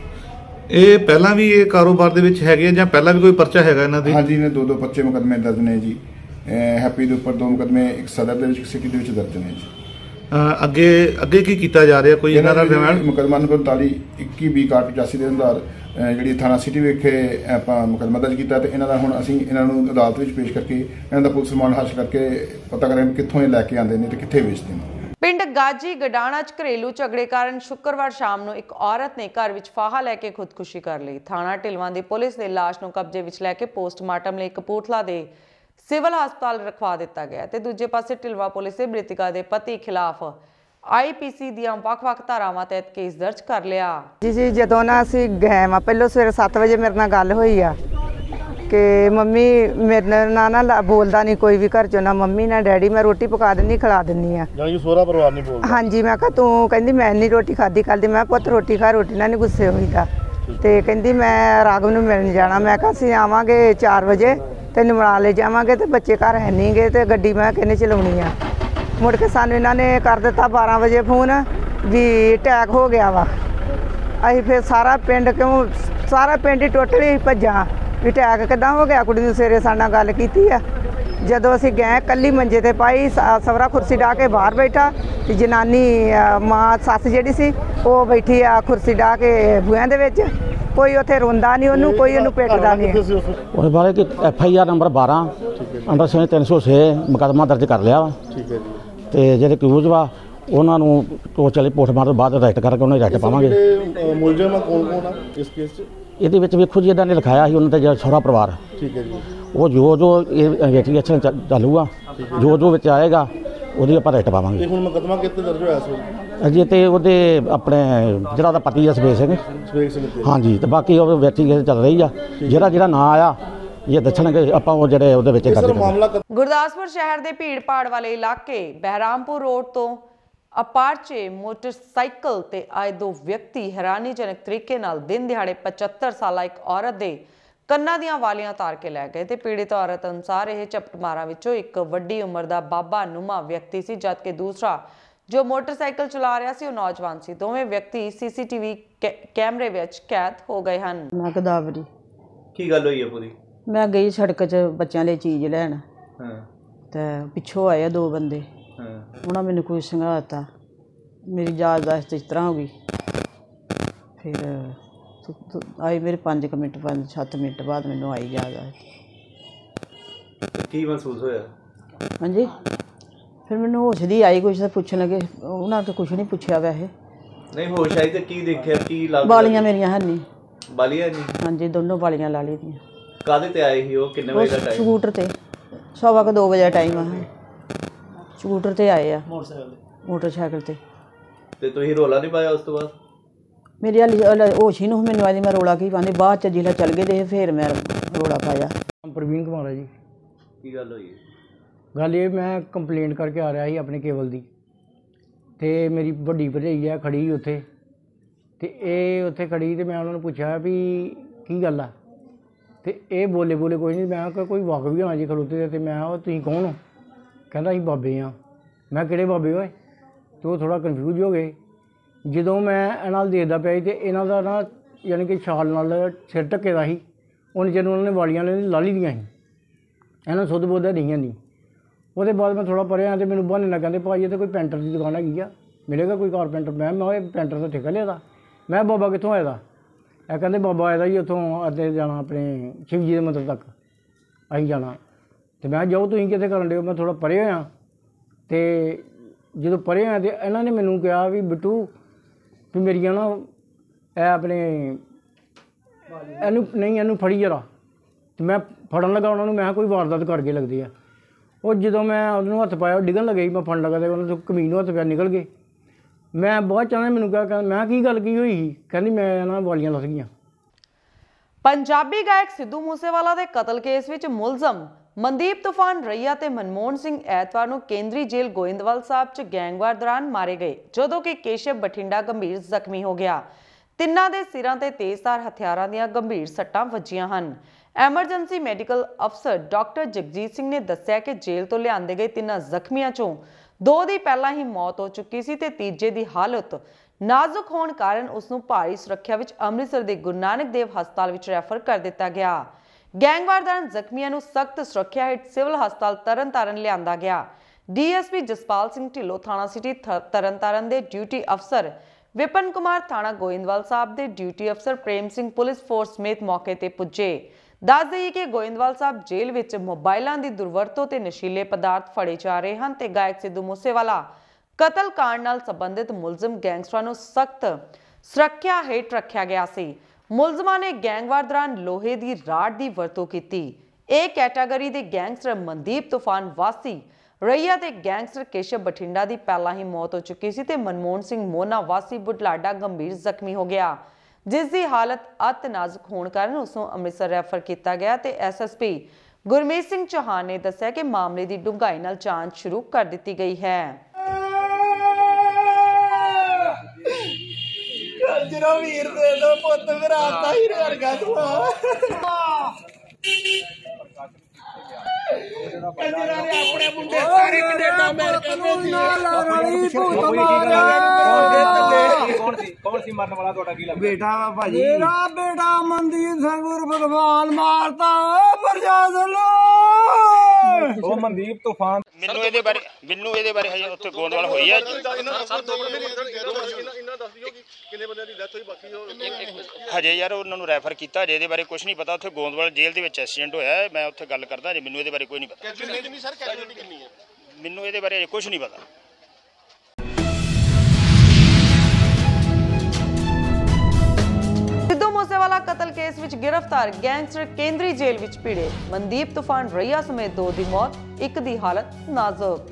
ਇਹ ਪਹਿਲਾਂ ਵੀ ਇਹ ਕਾਰੋਬਾਰ ਦੇ ਵਿੱਚ ਹੈਗੇ ਜਾਂ ਪਹਿਲਾਂ ਵੀ ਕੋਈ ਪਰਚਾ ਹੈਗਾ ਇਹਨਾਂ ਦੇ? ਹਾਂਜੀ ਨੇ ਦੋ ਦੋ ਪਰਚੇ ਮੁਕੱਦਮੇ ਦਰਜ ਨੇ ਜੀ। ਹੈਪੀ ਦੇ ਉੱਪਰ ਦੋ ਮੁਕੱਦਮੇ ਇੱਕ ਸਦਰ ਦੇ ਵਿੱਚ ਸਿਟੀ ਦੇ ਵਿੱਚ ਦਰਜ ਨੇ ਜੀ। ਅੱਗੇ ਅੱਗੇ ਕੀ ਕੀਤਾ ਜਾ ਰਿਹਾ ਕੋਈ ਇਹਨਾਂ ਦਾ ਰਿਮਾਂਡ? ਮੁਕੱਦਮਾ ਨੰਬਰ ਉਨਤਾਲੀ ਇੱਕੀ ਵੀਹ ਇਕਾਹਠ ਪਚਾਸੀ ਦੇ ਅੰਦਰ ਜਿਹੜੀ ਥਾਣਾ ਸਿਟੀ ਵਿਖੇ ਆਪਾਂ ਮੁਕੱਦਮਾ ਦਰਜ ਕੀਤਾ ਤੇ ਇਹਨਾਂ ਦਾ ਹੁਣ ਅਸੀਂ ਇਹਨਾਂ ਨੂੰ ਅਦਾਲਤ ਵਿੱਚ ਪੇਸ਼ ਕਰਕੇ ਇਹਨਾਂ ਦਾ ਪੁਲਿਸ ਰਿਮਾਂਡ ਹਾਸਲ ਕਰਕੇ ਪਤਾ ਕਰਾਂਗੇ ਕਿੱਥੋਂ ਇਹ ਲੈ ਕੇ ਆਉਂਦੇ ਨੇ ਤੇ ਕਿੱਥੇ ਵੇਚਦੇ ਨੇ। ਪਿੰਡ गाजी गडाणा च घरेलू झगड़े कारण शुक्रवार शाम ਨੂੰ ਇੱਕ ਔਰਤ ਨੇ ਘਰ ਵਿੱਚ ਫਾਹਾ ਲੈ ਕੇ ਖੁਦਕੁਸ਼ੀ ਕਰ ਲਈ। ਥਾਣਾ ਢਿਲਵਾਂ ਦੀ ਪੁਲਿਸ ਨੇ ਲਾਸ਼ ਨੂੰ ਕਬਜ਼ੇ ਵਿੱਚ ਲੈ ਕੇ ਪੋਸਟਮਾਰਟਮ ਲਈ ਕਪੂਰਥਲਾ ਦੇ ਸਿਵਲ ਹਸਪਤਾਲ ਰਖਵਾ ਦਿੱਤਾ ਗਿਆ ਤੇ ਦੂਜੇ ਪਾਸੇ ਢਿਲਵਾਂ ਪੁਲਿਸ ਨੇ ਮ੍ਰਿਤਕਾ ਦੇ ਪਤੀ ਖਿਲਾਫ ਆਈਪੀਸੀ ਦੀਆਂ ਵੱਖ-ਵੱਖ ਧਾਰਾਵਾਂ ਤਹਿਤ ਕੇਸ ਦਰਜ ਕਰ ਲਿਆ। ਜੀ ਜੀ ਜਦੋਂ ਨਾ ਅਸੀਂ ਗਏ ਆ ਪਹਿਲਾਂ ਸਵੇਰੇ ਸੱਤ ਵਜੇ ਮੇਰੇ ਨਾਲ ਗੱਲ ਹੋਈ ਆ कि मम्मी मेरे ना ना बोलता नहीं कोई भी घर चो ना मम्मी ना डैडी मैं रोटी पका दिनी खिला दिनी आ सोहरा परिवार नहीं बोलता। हाँ जी मैं कहा तू कहती मैं नहीं रोटी खाधी खाधी मैं पुत रोटी खा रोटी ना नहीं गुस्से हुई था तो कहती मैं राघव नूं मिलने जाना मैं कहा असीं आवांगे चार बजे तैनूं मिला ले जावांगे तो बच्चे घर है नहीं गे तो गड्डी मैं किहने चलाउणी आ मुड़ के सानूं इन्हां ने कर दिता बारह बजे फोन भी अटैक हो गया वा। असीं फिर सारा पिंड क्यों सारा पिंड ही टोटली भज्जा भी अटैक किदां हो गया। कुड़ी नूं सवेरे साडे नाल गल कीती आ जदों असीं गए कल्ली मंजे ते पाई सवरा कुर्सी ढा के बाहर बैठा ते जनानी मां सस जिहड़ी सी वो बैठी आ कुर्सी ढा के बूहियां दे विच कोई उत्थे रोंदा नहीं उहनूं कोई उहनूं पिटदा नहीं। उस बारे कि एफ आई आर नंबर बारह अंडर सेवन तीन सौ छे मुकदमा दर्ज कर लिया वा ते जिहड़े क्यूज वा ਉਹਨਾਂ ਨੂੰ ਉਹ ਚਲੇ ਪੋਸਟਮਾਰਟਮ ਤੋਂ ਬਾਅਦ ਅਰੈਸਟ ਕਰਕੇ ਉਹਨਾਂ ਨੂੰ ਅਰੈਸਟ ਪਾਵਾਂਗੇ। ਮੁਲਜ਼ਮ ਕੌਣ ਕੌਣ ਆ ਇਸ ਕੇਸ 'ਚ? ਇਹਦੇ ਵਿੱਚ ਵੇਖੋ ਜੀ ਇਹਨਾਂ ਨੇ ਲਿਖਾਇਆ ਸੀ ਉਹਨਾਂ ਤੇ ਜਿਹੜਾ ਸਹੁਰਾ ਪਰਿਵਾਰ ਠੀਕ ਹੈ ਜੀ ਉਹ ਜੋ ਜੋ ਇਨਵੈਸਟੀਗੇਸ਼ਨ ਚਾਲੂ ਆ ਜੋ ਜੋ ਵਿੱਚ ਆਏਗਾ ਉਹਦੀ ਆਪਾਂ ਅਰੈਸਟ ਪਾਵਾਂਗੇ। ਤੇ ਹੁਣ ਮੁਕੱਦਮਾ ਕਿੱਥੇ ਦਰਜ ਹੋਇਆ ਸੀ? ਅਜੇ ਤੇ ਉਹਦੇ ਆਪਣੇ ਜਿਹੜਾ ਉਹਦਾ ਪਤੀ ਆ ਸਵੇਗ ਸਿੰਘ ਸਵੇਗ ਸਿੰਘ ਤੇ ਹਾਂਜੀ ਤੇ ਬਾਕੀ ਉਹ ਇਨਵੈਸਟੀਗੇਸ਼ਨ ਚੱਲ ਰਹੀ ਆ ਜਿਹੜਾ ਜਿਹੜਾ ਨਾਂ ਆਇਆ ਇਹ ਦੱਸਣਗੇ ਆਪਾਂ ਉਹ ਜਿਹੜੇ ਉਹਦੇ ਵਿੱਚ ਕਰ ਦਿੰਦੇ। ਗੁਰਦਾਸਪੁਰ ਸ਼ਹਿਰ ਦੇ ਭੀੜ ਭਾੜ ਵਾਲੇ ਇਲਾਕੇ ਬਹਿਰਾਮਪੁਰ ਰੋਡ ਤੋਂ ਅਪਾਰਚੇ ਮੋਟਰਸਾਈਕਲ ਤੇ ਆਏ ਦੋ ਵਿਅਕਤੀ ਹੈਰਾਨੀਜਨਕ ਤਰੀਕੇ ਨਾਲ ਦਿਨ ਦਿਹਾੜੇ ਪਚੱਤਰ ਸਾਲਾ ਇੱਕ ਔਰਤ ਦੇ ਕੰਨਾਂ ਦੀਆਂ ਵਾਲੀਆਂ ਤਾਰ ਕੇ ਲੈ ਗਏ ਤੇ ਪੀੜਿਤ ਔਰਤ ਅਨੁਸਾਰ ਇਹ ਝਪਟਮਾਰਾਂ ਵਿੱਚੋਂ ਇੱਕ ਵੱਡੀ ਉਮਰ ਦਾ ਬਾਬਾ ਨੂਮਾ ਵਿਅਕਤੀ ਸੀ ਜਦਕਿ ਦੂਸਰਾ ਜੋ ਮੋਟਰਸਾਈਕਲ ਚਲਾ ਰਿਹਾ ਸੀ ਉਹ ਨੌਜਵਾਨ ਸੀ। ਦੋਵੇਂ ਵਿਅਕਤੀ ਸੀਸੀਟੀਵੀ ਕੈਮਰੇ ਵਿੱਚ ਕੈਦ ਹੋ ਗਏ ਹਨ। ਮੈਂ ਗਦਾਵਰੀ ਕੀ ਗੱਲ ਹੋਈ ਹੈ ਪੂਰੀ? ਮੈਂ ਗਈ ਸੜਕ 'ਚ ਬੱਚਿਆਂ ਲਈ ਚੀਜ਼ ਲੈਣ ਹਾਂ ਤੇ ਪਿੱਛੋਂ ਆਏ ਦੋ ਬੰਦੇ ਉਹਨਾਂ ਮੈਨੂੰ ਕੋਈ ਸੰਘਾਤਾ ਮੇਰੀ ਯਾਦਦਾਸ਼ਤ ਇਸ ਤਰ੍ਹਾਂ ਹੋ ਗਈ ਫਿਰ ਆਈ ਮੇਰੇ ਪੰਜ ਕੁ ਮਿੰਟ ਪੰਜ ਸੱਤ ਮਿੰਟ ਬਾਅਦ ਮੈਨੂੰ ਆਈ ਯਾਦਦਾਸ਼ਤ। ਕੀ ਮਹਿਸੂਸ ਹੋਇਆ? ਹਾਂਜੀ ਫਿਰ ਮੈਨੂੰ ਹੋਸ਼ ਦੀ ਆਈ ਕੁਛ ਤਾਂ ਪੁੱਛਣ ਲੱਗੇ ਉਹਨਾਂ ਤੋਂ ਕੁਛ ਨਹੀਂ ਪੁੱਛਿਆ ਵੈਸੇ ਨਹੀਂ ਹੋਸ਼ ਆਈ ਤੇ ਕੀ ਦੇਖਿਆ ਕੀ ਲੱਗ ਬਾਲੀਆਂ ਮੇਰੀਆਂ ਹੈ ਨਹੀਂ ਬਾਲੀਆਂ ਨਹੀਂ ਹਾਂਜੀ ਦੋਨੋਂ ਬਾਲੀਆਂ ਲਾ ਲਈ ਦੀਆਂ। ਕਾਹਦੇ ਤੇ ਆਏ ਸੀ ਉਹ ਕਿੰਨੇ ਵਜੇ ਦਾ ਟਾਈਮ? ਸਕੂਟਰ ਤੇ ਸਵਾ ਕੁ ਦੋ ਵਜੇ ਦਾ ਟਾਈਮ ਆ ਸਕੂਟਰ ਤੇ ਆਏ ਆ ਮੋਟਰਸਾਈਕਲ ਤੇ ਮੋਟਰਸਾਈਕਲ ਤੇ ਤੇ ਤੁਸੀਂ ਰੋਲਾ ਨਹੀਂ ਪਾਇਆ ਉਸ ਤੋਂ ਬਾਅਦ? ਮੇਰੀ ਹਾਲੇ ਹੋਸ਼ ਹੀ ਨਹੀਂ ਮੈਨੂੰ ਆਦੀ ਮੈਂ ਰੋਲਾ ਕੀ ਪਾਉਂਦੀ ਬਾਅਦ ਚ ਜਿਹੜਾ ਚੱਲ ਗਏ ਤੇ ਫਿਰ ਮੈਂ ਰੋਲਾ ਪਾਇਆ। ਪ੍ਰਵੀਨ ਕੁਮਾਰ ਹੈ ਜੀ। ਕੀ ਗੱਲ ਹੋਈ? ਗੱਲ ਇਹ ਮੈਂ ਕੰਪਲੇਂਟ ਕਰਕੇ ਆ ਰਿਹਾ ਸੀ ਆਪਣੇ ਕੇਬਲ ਦੀ ਤੇ ਮੇਰੀ ਵੱਡੀ ਭਰਜਾਈ ਆ ਖੜੀ ਉੱਥੇ ਤੇ ਇਹ ਉੱਥੇ ਖੜੀ ਤੇ ਮੈਂ ਉਹਨਾਂ ਨੂੰ ਪੁੱਛਿਆ ਵੀ ਕੀ ਗੱਲ ਆ ਤੇ ਇਹ ਬੋਲੇ ਬੋਲੇ ਕੋਈ ਨਹੀਂ ਮੈਂ ਕਿਹਾ ਕੋਈ ਵਾਕਫ ਵੀ ਹੋਣਾ ਜੀ ਖਲੋਤੇ ਤੇ ਮੈਂ ਉਹ ਤੁਸੀਂ ਕੌਣ ਹੋ? ਕਹਿੰਦਾ ਅਸੀਂ ਬਾਬੇ ਆ। ਮੈਂ ਕਿਹੜੇ ਬਾਬੇ ਓਏ? ਤੇ ਉਹ ਥੋੜ੍ਹਾ ਕਨਫਿਊਜ਼ ਹੋ ਗਏ। ਜਦੋਂ ਮੈਂ ਇਹਨਾਂ ਨਾਲ ਦੇਖਦਾ ਪਿਆ ਤੇ ਇਹਨਾਂ ਦਾ ਨਾ ਯਾਨੀ ਕਿ ਛਾਲ ਨਾਲ ਸਿਰ ਢੱਕੇ ਦਾ ਸੀ ਉਹਨੇ ਜਦੋਂ ਉਹਨਾਂ ਨੇ ਵਾਲੀਆਂ ਨੇ ਲਾ ਲਈ ਦੀਆਂ ਸੀ ਇਹਨਾਂ ਸੁੱਧ ਬੋਧਾ ਰਹੀਆਂ ਨਹੀਂ। ਉਹਦੇ ਬਾਅਦ ਮੈਂ ਥੋੜ੍ਹਾ ਪਰੇ ਆ ਤੇ ਮੈਨੂੰ ਬਹਾਨੇ ਨਾਲ ਕਹਿੰਦੇ ਭਾਈ ਇਹ ਤਾਂ ਕੋਈ ਪੈਂਟਰ ਦੀ ਦੁਕਾਨ ਹੈਗੀ ਆ ਮਿਲੇਗਾ ਕੋਈ ਕਾਰਪੈਂਟਰ? ਮੈਂ ਮੈਂ ਇਹ ਪੈਂਟਰ ਦਾ ਠੇਕਾ ਲਿਆ ਦਾ। ਮੈਂ ਬਾਬਾ ਕਿੱਥੋਂ ਆਇਆ ਦਾ? ਇਹ ਕਹਿੰਦੇ ਬਾਬਾ ਆਇਆ ਜੀ ਉੱਥੋਂ ਅੱਗੇ ਜਾਣਾ ਆਪਣੇ ਸ਼ਿਵ ਜੀ ਦੇ ਮੰਦਰ ਤੱਕ ਅਸੀਂ ਜਾਣਾ ਤੇ ਮੈਂ ਜਾਓ ਤੁਸੀਂ ਕਿੱਥੇ ਕਰਨ ਦਿਓ? ਮੈਂ ਥੋੜ੍ਹਾ ਪਰੇ ਹੋਇਆ ਤੇ ਜਦੋਂ ਪਰੇ ਹੋਇਆ ਤੇ ਇਹਨਾਂ ਨੇ ਮੈਨੂੰ ਕਿਹਾ ਵੀ ਬਿੱਟੂ ਵੀ ਮੇਰੀਆਂ ਨਾ ਇਹ ਆਪਣੇ ਇਹਨੂੰ ਨਹੀਂ ਇਹਨੂੰ ਫੜੀ ਜਰਾ ਤੇ ਮੈਂ ਫੜਨ ਲੱਗਾ ਉਹਨਾਂ ਨੂੰ ਮੈਂ ਕੋਈ ਵਾਰਦਾਤ ਕਰਕੇ ਲੱਗਦੀ ਆ। ਉਹ ਜਦੋਂ ਮੈਂ ਉਹਨੂੰ ਹੱਥ ਪਾਇਆ ਉਹ ਡਿੱਗਣ ਲੱਗੇ ਮੈਂ ਫੜਨ ਲੱਗਾ ਤੇ ਉਹਨਾਂ ਤੋਂ ਕਮੀਨ ਨੂੰ ਹੱਥ ਪਿਆ ਨਿਕਲ ਗਏ। ਮੈਂ ਬਹੁਤ ਚਾਹੁੰਦਾ ਮੈਨੂੰ ਕਿਹਾ ਮੈਂ ਕੀ ਗੱਲ ਕੀ ਹੋਈ? ਕਹਿੰਦੀ ਮੈਂ ਨਾ ਵਾਲੀਆਂ ਲੱਥ ਗਈਆਂ। ਪੰਜਾਬੀ ਗਾਇਕ ਸਿੱਧੂ ਮੂਸੇਵਾਲਾ ਦੇ ਕਤਲ ਕੇਸ ਵਿੱਚ ਮੁਲਜ਼ਮ ਮਨਦੀਪ ਤੂਫਾਨ ਰਈਆ ਤੇ ਮਨਮੋਹਨ ਸਿੰਘ ਐਤਵਾਰ ਨੂੰ ਕੇਂਦਰੀ ਜੇਲ੍ਹ ਗੋਇੰਦਵਾਲ ਸਾਹਿਬ 'ਚ ਗੈਂਗਵਾਰ ਦੌਰਾਨ ਮਾਰੇ ਗਏ ਜਦੋਂ ਕਿ ਕੇਸ਼ਵ ਬਠਿੰਡਾ ਗੰਭੀਰ ਜ਼ਖਮੀ ਹੋ ਗਿਆ। ਤਿੰਨਾਂ ਦੇ ਸਿਰਾਂ ਤੇ ਤੇਜ਼ਧਾਰ ਹਥਿਆਰਾਂ ਦੀਆਂ ਗੰਭੀਰ ਸੱਟਾਂ ਵੱਜੀਆਂ ਹਨ। ਐਮਰਜੈਂਸੀ ਮੈਡੀਕਲ ਅਫਸਰ ਡਾਕਟਰ ਜਗਜੀਤ ਸਿੰਘ ਨੇ ਦੱਸਿਆ ਕਿ ਜੇਲ੍ਹ ਤੋਂ ਲਿਆਂਦੇ ਗਏ ਤਿੰਨਾਂ ਜ਼ਖਮੀਆਂ 'ਚੋਂ ਦੋ ਦੀ ਪਹਿਲਾਂ ਹੀ ਮੌਤ ਹੋ ਚੁੱਕੀ ਸੀ ਤੇ ਤੀਜੇ ਦੀ ਹਾਲਤ ਨਾਜ਼ੁਕ ਹੋਣ ਕਾਰਨ ਉਸ ਨੂੰ ਭਾਰੀ ਸੁਰੱਖਿਆ ਵਿੱਚ ਅੰਮ੍ਰਿਤਸਰ ਦੇ ਗੁਰੂ ਨਾਨਕ ਦੇਵ ਹਸਪਤਾਲ ਵਿੱਚ ਰੈਫਰ ਕਰ ਦਿੱਤਾ ਗਿਆ। ਗੈਂਗਵਾਰ ਦੌਰਾਨ ਜ਼ਖਮੀਆਂ ਨੂੰ ਸਖਤ ਸੁਰੱਖਿਆ ਹੇਠ ਸਿਵਲ ਹਸਪਤਾਲ ਤਰਨਤਾਰਨ ਲਿਆਂਦਾ ਗਿਆ। ਡੀਐਸਪੀ ਜਸਪਾਲ ਸਿੰਘ ਢਿੱਲੋਂ ਥਾਣਾ ਸਿਟੀ ਤਰਨਤਾਰਨ ਦੇ ਡਿਊਟੀ ਅਫਸਰ ਵਿਪਨ ਕੁਮਾਰ ਥਾਣਾ ਗੋਇੰਦਵਾਲ ਸਾਹਿਬ ਦੇ ਡਿਊਟੀ ਅਫਸਰ ਪ੍ਰੇਮ ਸਿੰਘ ਪੁਲਿਸ ਫੋਰਸ ਸਮੇਤ ਮੌਕੇ ਤੇ ਪੁੱਜੇ। ਦੱਸ ਦਈਏ ਕਿ ਗੋਇੰਦਵਾਲ ਸਾਹਿਬ ਜੇਲ੍ਹ ਵਿੱਚ ਮੋਬਾਈਲਾਂ ਦੀ ਦੁਰਵਰਤੋਂ ਤੇ ਨਸ਼ੀਲੇ ਪਦਾਰਥ ਫੜੇ ਜਾ ਰਹੇ ਹਨ ਤੇ ਗਾਇਕ ਸਿੱਧੂ ਮੂਸੇਵਾਲਾ ਕਤਲ ਕਾਂਡ ਨਾਲ ਸੰਬੰਧਿਤ ਮੁਲਜ਼ਮ ਗੈਂਗਸਟਰਾਂ ਨੂੰ ਸਖਤ ਸੁਰੱਖਿਆ ਹੇਠ ਰੱਖਿਆ ਗਿਆ ਸੀ। ਮੁਲਜ਼ਮਾਂ ਨੇ ਗੈਂਗਵਾਰ ਦੌਰਾਨ ਲੋਹੇ ਦੀ ਰਾਡ ਦੀ ਵਰਤੋਂ ਕੀਤੀ। ਇਹ ਕੈਟਾਗਰੀ ਦੇ ਗੈਂਗਸਟਰ ਮਨਦੀਪ ਤੂਫਾਨ ਵਾਸੀ ਰਈਆ ਤੇ ਗੈਂਗਸਟਰ ਕੇਸ਼ਵ ਬਠਿੰਡਾ ਦੀ ਪਹਿਲਾਂ ਹੀ ਮੌਤ ਹੋ ਚੁੱਕੀ ਸੀ ਤੇ ਮਨਮੋਹਨ ਸਿੰਘ ਮੋਨਾ ਵਾਸੀ ਬੁਢਲਾਡਾ ਗੰਭੀਰ ਜ਼ਖਮੀ ਹੋ ਗਿਆ, ਜਿਸ ਦੀ ਹਾਲਤ ਅਤ ਨਾਜ਼ੁਕ ਹੋਣ ਕਾਰਨ ਉਸ ਨੂੰ ਅੰਮ੍ਰਿਤਸਰ ਰੈਫਰ ਕੀਤਾ ਗਿਆ ਤੇ S S P Gurmeet Singh Chauhan ਨੇ ਦੱਸਿਆ ਕਿ ਮਾਮਲੇ ਦੀ ਡੂੰਘਾਈ ਨਾਲ ਜਾਂਚ ਸ਼ੁਰੂ ਕਰ ਦਿੱਤੀ ਗਈ ਹੈ। ਜਰਾ ਵੀਰ ਦੇ ਦੋ ਪੁੱਤ ਮੇਰਾ ਆਤਾ ਹੀ ਵਰਗਾ ਤੂੰ ਕੰਜਰਾਂ ਨੇ ਆਪਣੇ ਮੁੰਡੇ ਸਾਰੇ ਕੈਨੇਡਾ ਅਮਰੀਕਾ ਭੇਜੀ ਨਾਲੀ ਭੂਤ ਮਾਰਿਆ ਕੌਣ ਸੀ ਕੌਣ ਸੀ ਮਰਨ ਵਾਲਾ ਤੁਹਾਡਾ ਕੀ ਲੱਗਦਾ? ਬੇਟਾ ਵਾ ਭਾਜੀ ਮੇਰਾ ਬੇਟਾ ਮਨਦੀਪ ਸਿੰਘ ਉਰਫ ਤੂਫਾਨ ਮਾਰਤਾ ਪ੍ਰਸ਼ਾਸਨ ਉਹ ਮਨਦੀਪ ਤੂਫਾਨ ਮੈਨੂੰ ਇਹਦੇ ਬਾਰੇ ਮੈਨੂੰ ਇਹਦੇ ਬਾਰੇ ਹਜੇ ਉੱਥੇ ਗੋਂਦਵਾਲ ਹੋਈ ਹੈ ਕਿੰਨੇ ਬੰਦਿਆਂ ਦੀ ਡੈਥ ਹੋਈ ਬਾਕੀ ਹਜੇ ਯਾਰ ਉਹਨਾਂ ਨੂੰ ਰੈਫਰ ਕੀਤਾ ਹਜੇ ਇਹਦੇ ਬਾਰੇ ਕੁਝ ਨਹੀਂ ਪਤਾ। ਉੱਥੇ ਗੋਂਦਵਾਲ ਜੇਲ੍ਹ ਦੇ ਵਿੱਚ ਐਕਸੀਡੈਂਟ ਹੋਇਆ ਹੈ, ਮੈਂ ਉੱਥੇ ਗੱਲ ਕਰਦਾ ਜੇ ਮੈਨੂੰ ਇਹਦੇ ਬਾਰੇ ਕੋਈ ਨਹੀਂ ਪਤਾ। ਕਿੰਨੀ ਸਰ ਕੈਜੁਅਲਟੀ ਕਿੰਨੀ ਹੈ ਮੈਨੂੰ ਇਹਦੇ ਬਾਰੇ ਕੁਝ ਨਹੀਂ ਪਤਾ। ਸਿੱਧੂ ਮੂਸੇਵਾਲਾ ਕਤਲ ਕੇਸ ਵਿੱਚ ਗ੍ਰਿਫਤਾਰ ਗੈਂਗਸਟਰ ਕੇਂਦਰੀ ਜੇਲ੍ਹ ਵਿੱਚ ਭਿੜੇ। ਮਨਦੀਪ ਤੂਫਾਨ ਰਈਆ ਸਮੇਤ ਦੋ ਦੀ ਮੌਤ, ਇੱਕ ਦੀ ਹਾਲਤ ਨਾਜ਼ੁਕ।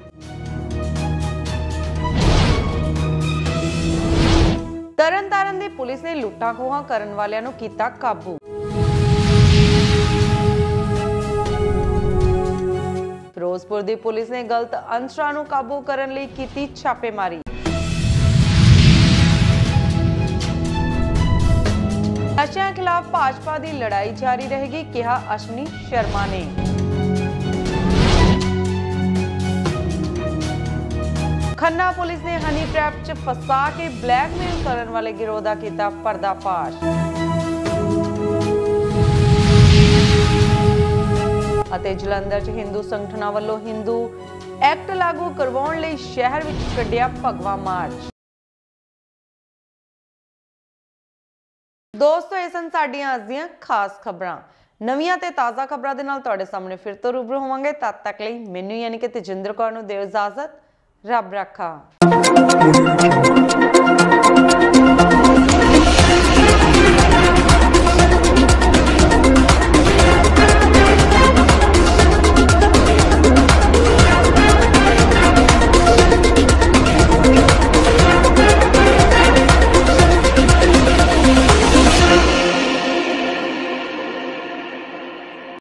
ਤਰਨਤਾਰਨ ਦੀ ਪੁਲਿਸ ਨੇ ਲੁੱਟਾਂ ਖੋਹਾਂ ਕਰਨ ਵਾਲਿਆਂ ਨੂੰ ਕੀਤਾ ਕਾਬੂ। ਫਿਰੋਜ਼ਪੁਰ ਦੀ ਪੁਲਿਸ ਨੇ ਗਲਤ ਅਨਸਰਾਂ ਨੂੰ ਕਾਬੂ ਕਰਨ ਲਈ ਕੀਤੀ ਛਾਪੇਮਾਰੀ। ਨਸ਼ਿਆਂ ਖਿਲਾਫ ਭਾਜਪਾ ਦੀ ਲੜਾਈ ਜਾਰੀ ਰਹੇਗੀ, ਕਿਹਾ ਅਸ਼ਵਨੀ ਸ਼ਰਮਾ ਨੇ। ਖੰਨਾ ਪੁਲਿਸ ਨੇ ਹਨੀ ਟ੍ਰੈਪ 'ਚ ਫਸਾ ਕੇ ਬਲੈਕਮੇਲ ਕਰਨ ਵਾਲੇ ਗਿਰੋਹ ਦਾ ਕੀਤਾ ਪਰਦਾਫਾਸ਼। ਅਤੇ ਜਲੰਧਰ 'ਚ ਹਿੰਦੂ ਸੰਗਠਨਾਂ ਵੱਲੋਂ ਹਿੰਦੂ ਐਕਟ ਲਾਗੂ ਕਰਵਾਉਣ ਲਈ ਸ਼ਹਿਰ ਵਿੱਚ ਕੱਢਿਆ ਭਗਵਾ ਮਾਰਚ। ਦੋਸਤੋ, ਇਹ ਸਨ ਸਾਡੀਆਂ ਅੱਜ ਦੀਆਂ ਖਾਸ ਖਬਰਾਂ। ਨਵੀਆਂ ਤੇ ਤਾਜ਼ਾ ਖਬਰਾਂ ਦੇ ਨਾਲ ਤੁਹਾਡੇ ਸਾਹਮਣੇ ਫਿਰ ਤੋਂ ਰੂਬਰੂ ਹੋਵਾਂਗੇ। ਤਦ ਤੱਕ ਲਈ ਮੈਨੂੰ ਯਾਨੀ ਕਿ ਤੇਜਿੰਦਰ ਕੌਰ ਨੂੰ ਦਿਓ ਇਜਾਜ਼ਤ। ਰੱਬ ਰਾਖਾ।